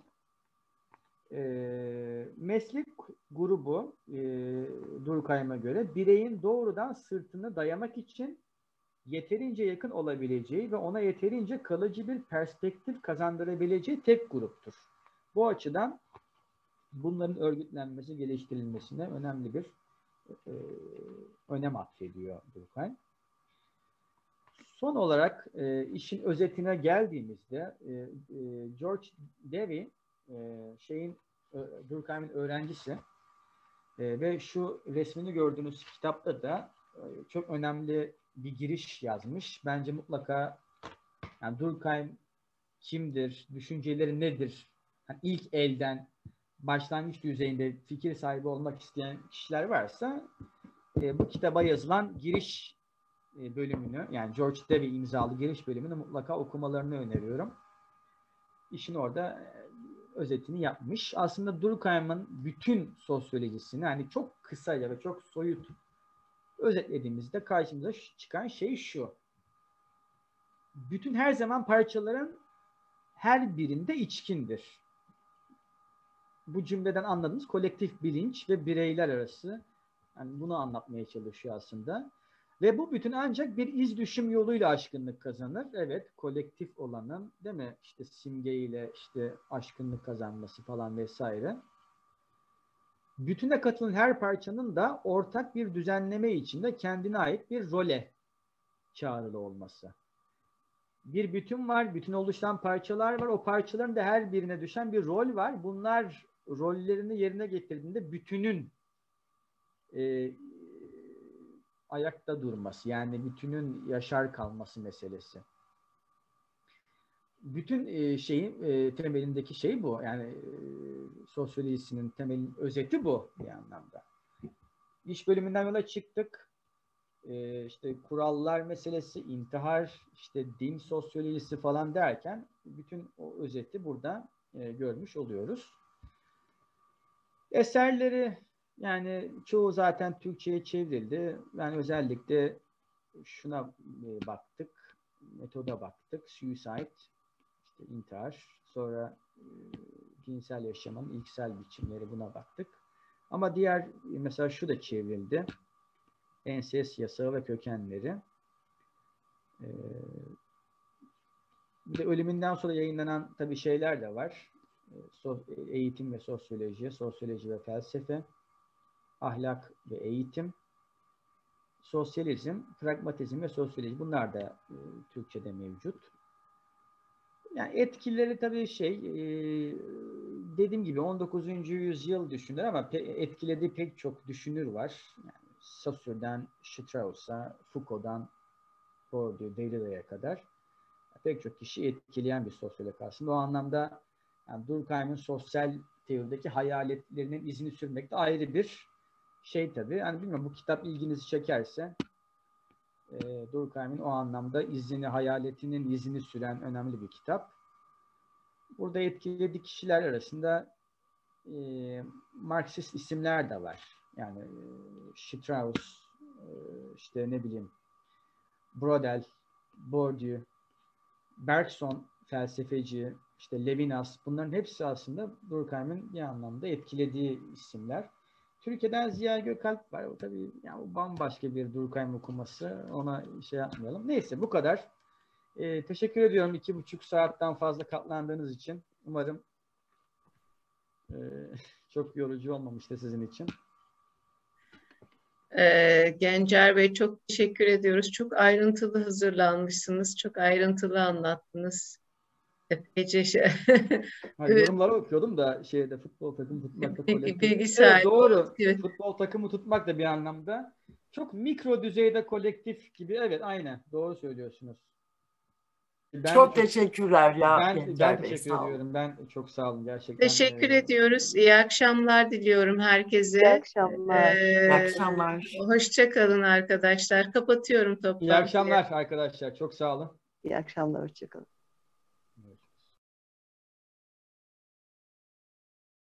Meslek grubu Durkheim'a göre bireyin doğrudan sırtını dayamak için yeterince yakın olabileceği ve ona yeterince kalıcı bir perspektif kazandırabileceği tek gruptur. Bu açıdan bunların örgütlenmesi, geliştirilmesine önemli bir önem atfediyor Durkheim. Son olarak işin özetine geldiğimizde George Davy Durkheim'in öğrencisi ve şu resmini gördüğünüz kitapta da çok önemli bir giriş yazmış. Bence mutlaka yani Durkheim kimdir, düşünceleri nedir? Yani ilk elden başlangıç düzeyinde fikir sahibi olmak isteyen kişiler varsa bu kitaba yazılan giriş bölümünü, yani George Davy imzalı giriş bölümünü mutlaka okumalarını öneriyorum. İşin orada özetini yapmış. Aslında Durkheim'in bütün sosyolojisini hani çok kısaca ve çok soyut özetlediğimizde karşımıza çıkan şey şu. Bütün her zaman parçaların her birinde içkindir. Bu cümleden anladığımız kolektif bilinç ve bireyler arası, yani bunu anlatmaya çalışıyor aslında. Ve bu bütün ancak bir iz düşüm yoluyla aşkınlık kazanır. Evet, kolektif olanın, değil mi? İşte simgeyle işte aşkınlık kazanması falan vesaire. Bütüne katılan her parçanın da ortak bir düzenleme içinde kendine ait bir role çağrılı olması. Bir bütün var, bütün oluşan parçalar var. O parçaların da her birine düşen bir rol var. Bunlar rollerini yerine getirdiğinde bütünün ayakta durması, yani bütünün yaşar kalması meselesi. Bütün şeyin temelindeki şey bu. Yani sosyolojisinin temelin özeti bu bir anlamda. İş bölümünden yola çıktık. İşte kurallar meselesi, intihar, işte din sosyolojisi falan derken bütün o özeti burada görmüş oluyoruz. Eserleri yani çoğu zaten Türkçe'ye çevrildi. Yani özellikle şuna baktık, metoda baktık. Suicide, işte intihar, sonra cinsel yaşamın ilksel biçimleri, buna baktık. Ama diğer mesela şu da çevrildi. Ensest yasağı ve kökenleri. Bir de ölümünden sonra yayınlanan tabii şeyler de var. Eğitim ve sosyoloji, sosyoloji ve felsefe, ahlak ve eğitim, sosyalizm, pragmatizm ve sosyoloji. Bunlar da Türkçe'de mevcut. Yani etkileri tabii dediğim gibi 19. yüzyıl düşünür ama etkilediği pek çok düşünür var. Yani Saussure'dan Strauss'a, Foucault'dan Bourdieu, Derrida'ya kadar pek çok kişi etkileyen bir sosyolog aslında. O anlamda yani Durkheim'in sosyal teorideki hayaletlerinin izini sürmek de ayrı bir şey tabii. Yani bilmiyorum, bu kitap ilginizi çekerse Durkheim'in o anlamda izini, hayaletinin izini süren önemli bir kitap. Burada etkilediği kişiler arasında Marksist isimler de var. Yani Strauss, işte ne bileyim, Brodel, Bourdieu, Bergson felsefeci, işte Levinas, bunların hepsi aslında Durkheim'in bir anlamda etkilediği isimler. Türkiye'den Ziya Gökalp var. O tabii yani o bambaşka bir Durkheim okuması. Ona şey yapmayalım. Neyse, bu kadar. Teşekkür ediyorum 2,5 saatten fazla katlandığınız için. Umarım çok yorucu olmamıştır sizin için. Gencer Bey, çok teşekkür ediyoruz. Çok ayrıntılı hazırlanmışsınız. Çok ayrıntılı anlattınız. Epeyce Yorumları okuyordum da futbol takımı tutmak da kolektif. bilgi Evet, sahibi. doğru. Evet. Futbol takımı tutmak da bir anlamda çok mikro düzeyde kolektif gibi. Evet, aynen. Doğru söylüyorsunuz. Çok teşekkürler ya. Ben teşekkür ediyorum. Ben çok sağ olun gerçekten. Teşekkür ediyoruz. İyi akşamlar diliyorum herkese. İyi akşamlar. İyi akşamlar. Hoşça kalın arkadaşlar. Kapatıyorum toplantıyı. İyi akşamlar arkadaşlar. Çok sağ olun. İyi akşamlar. Hoşça kalın.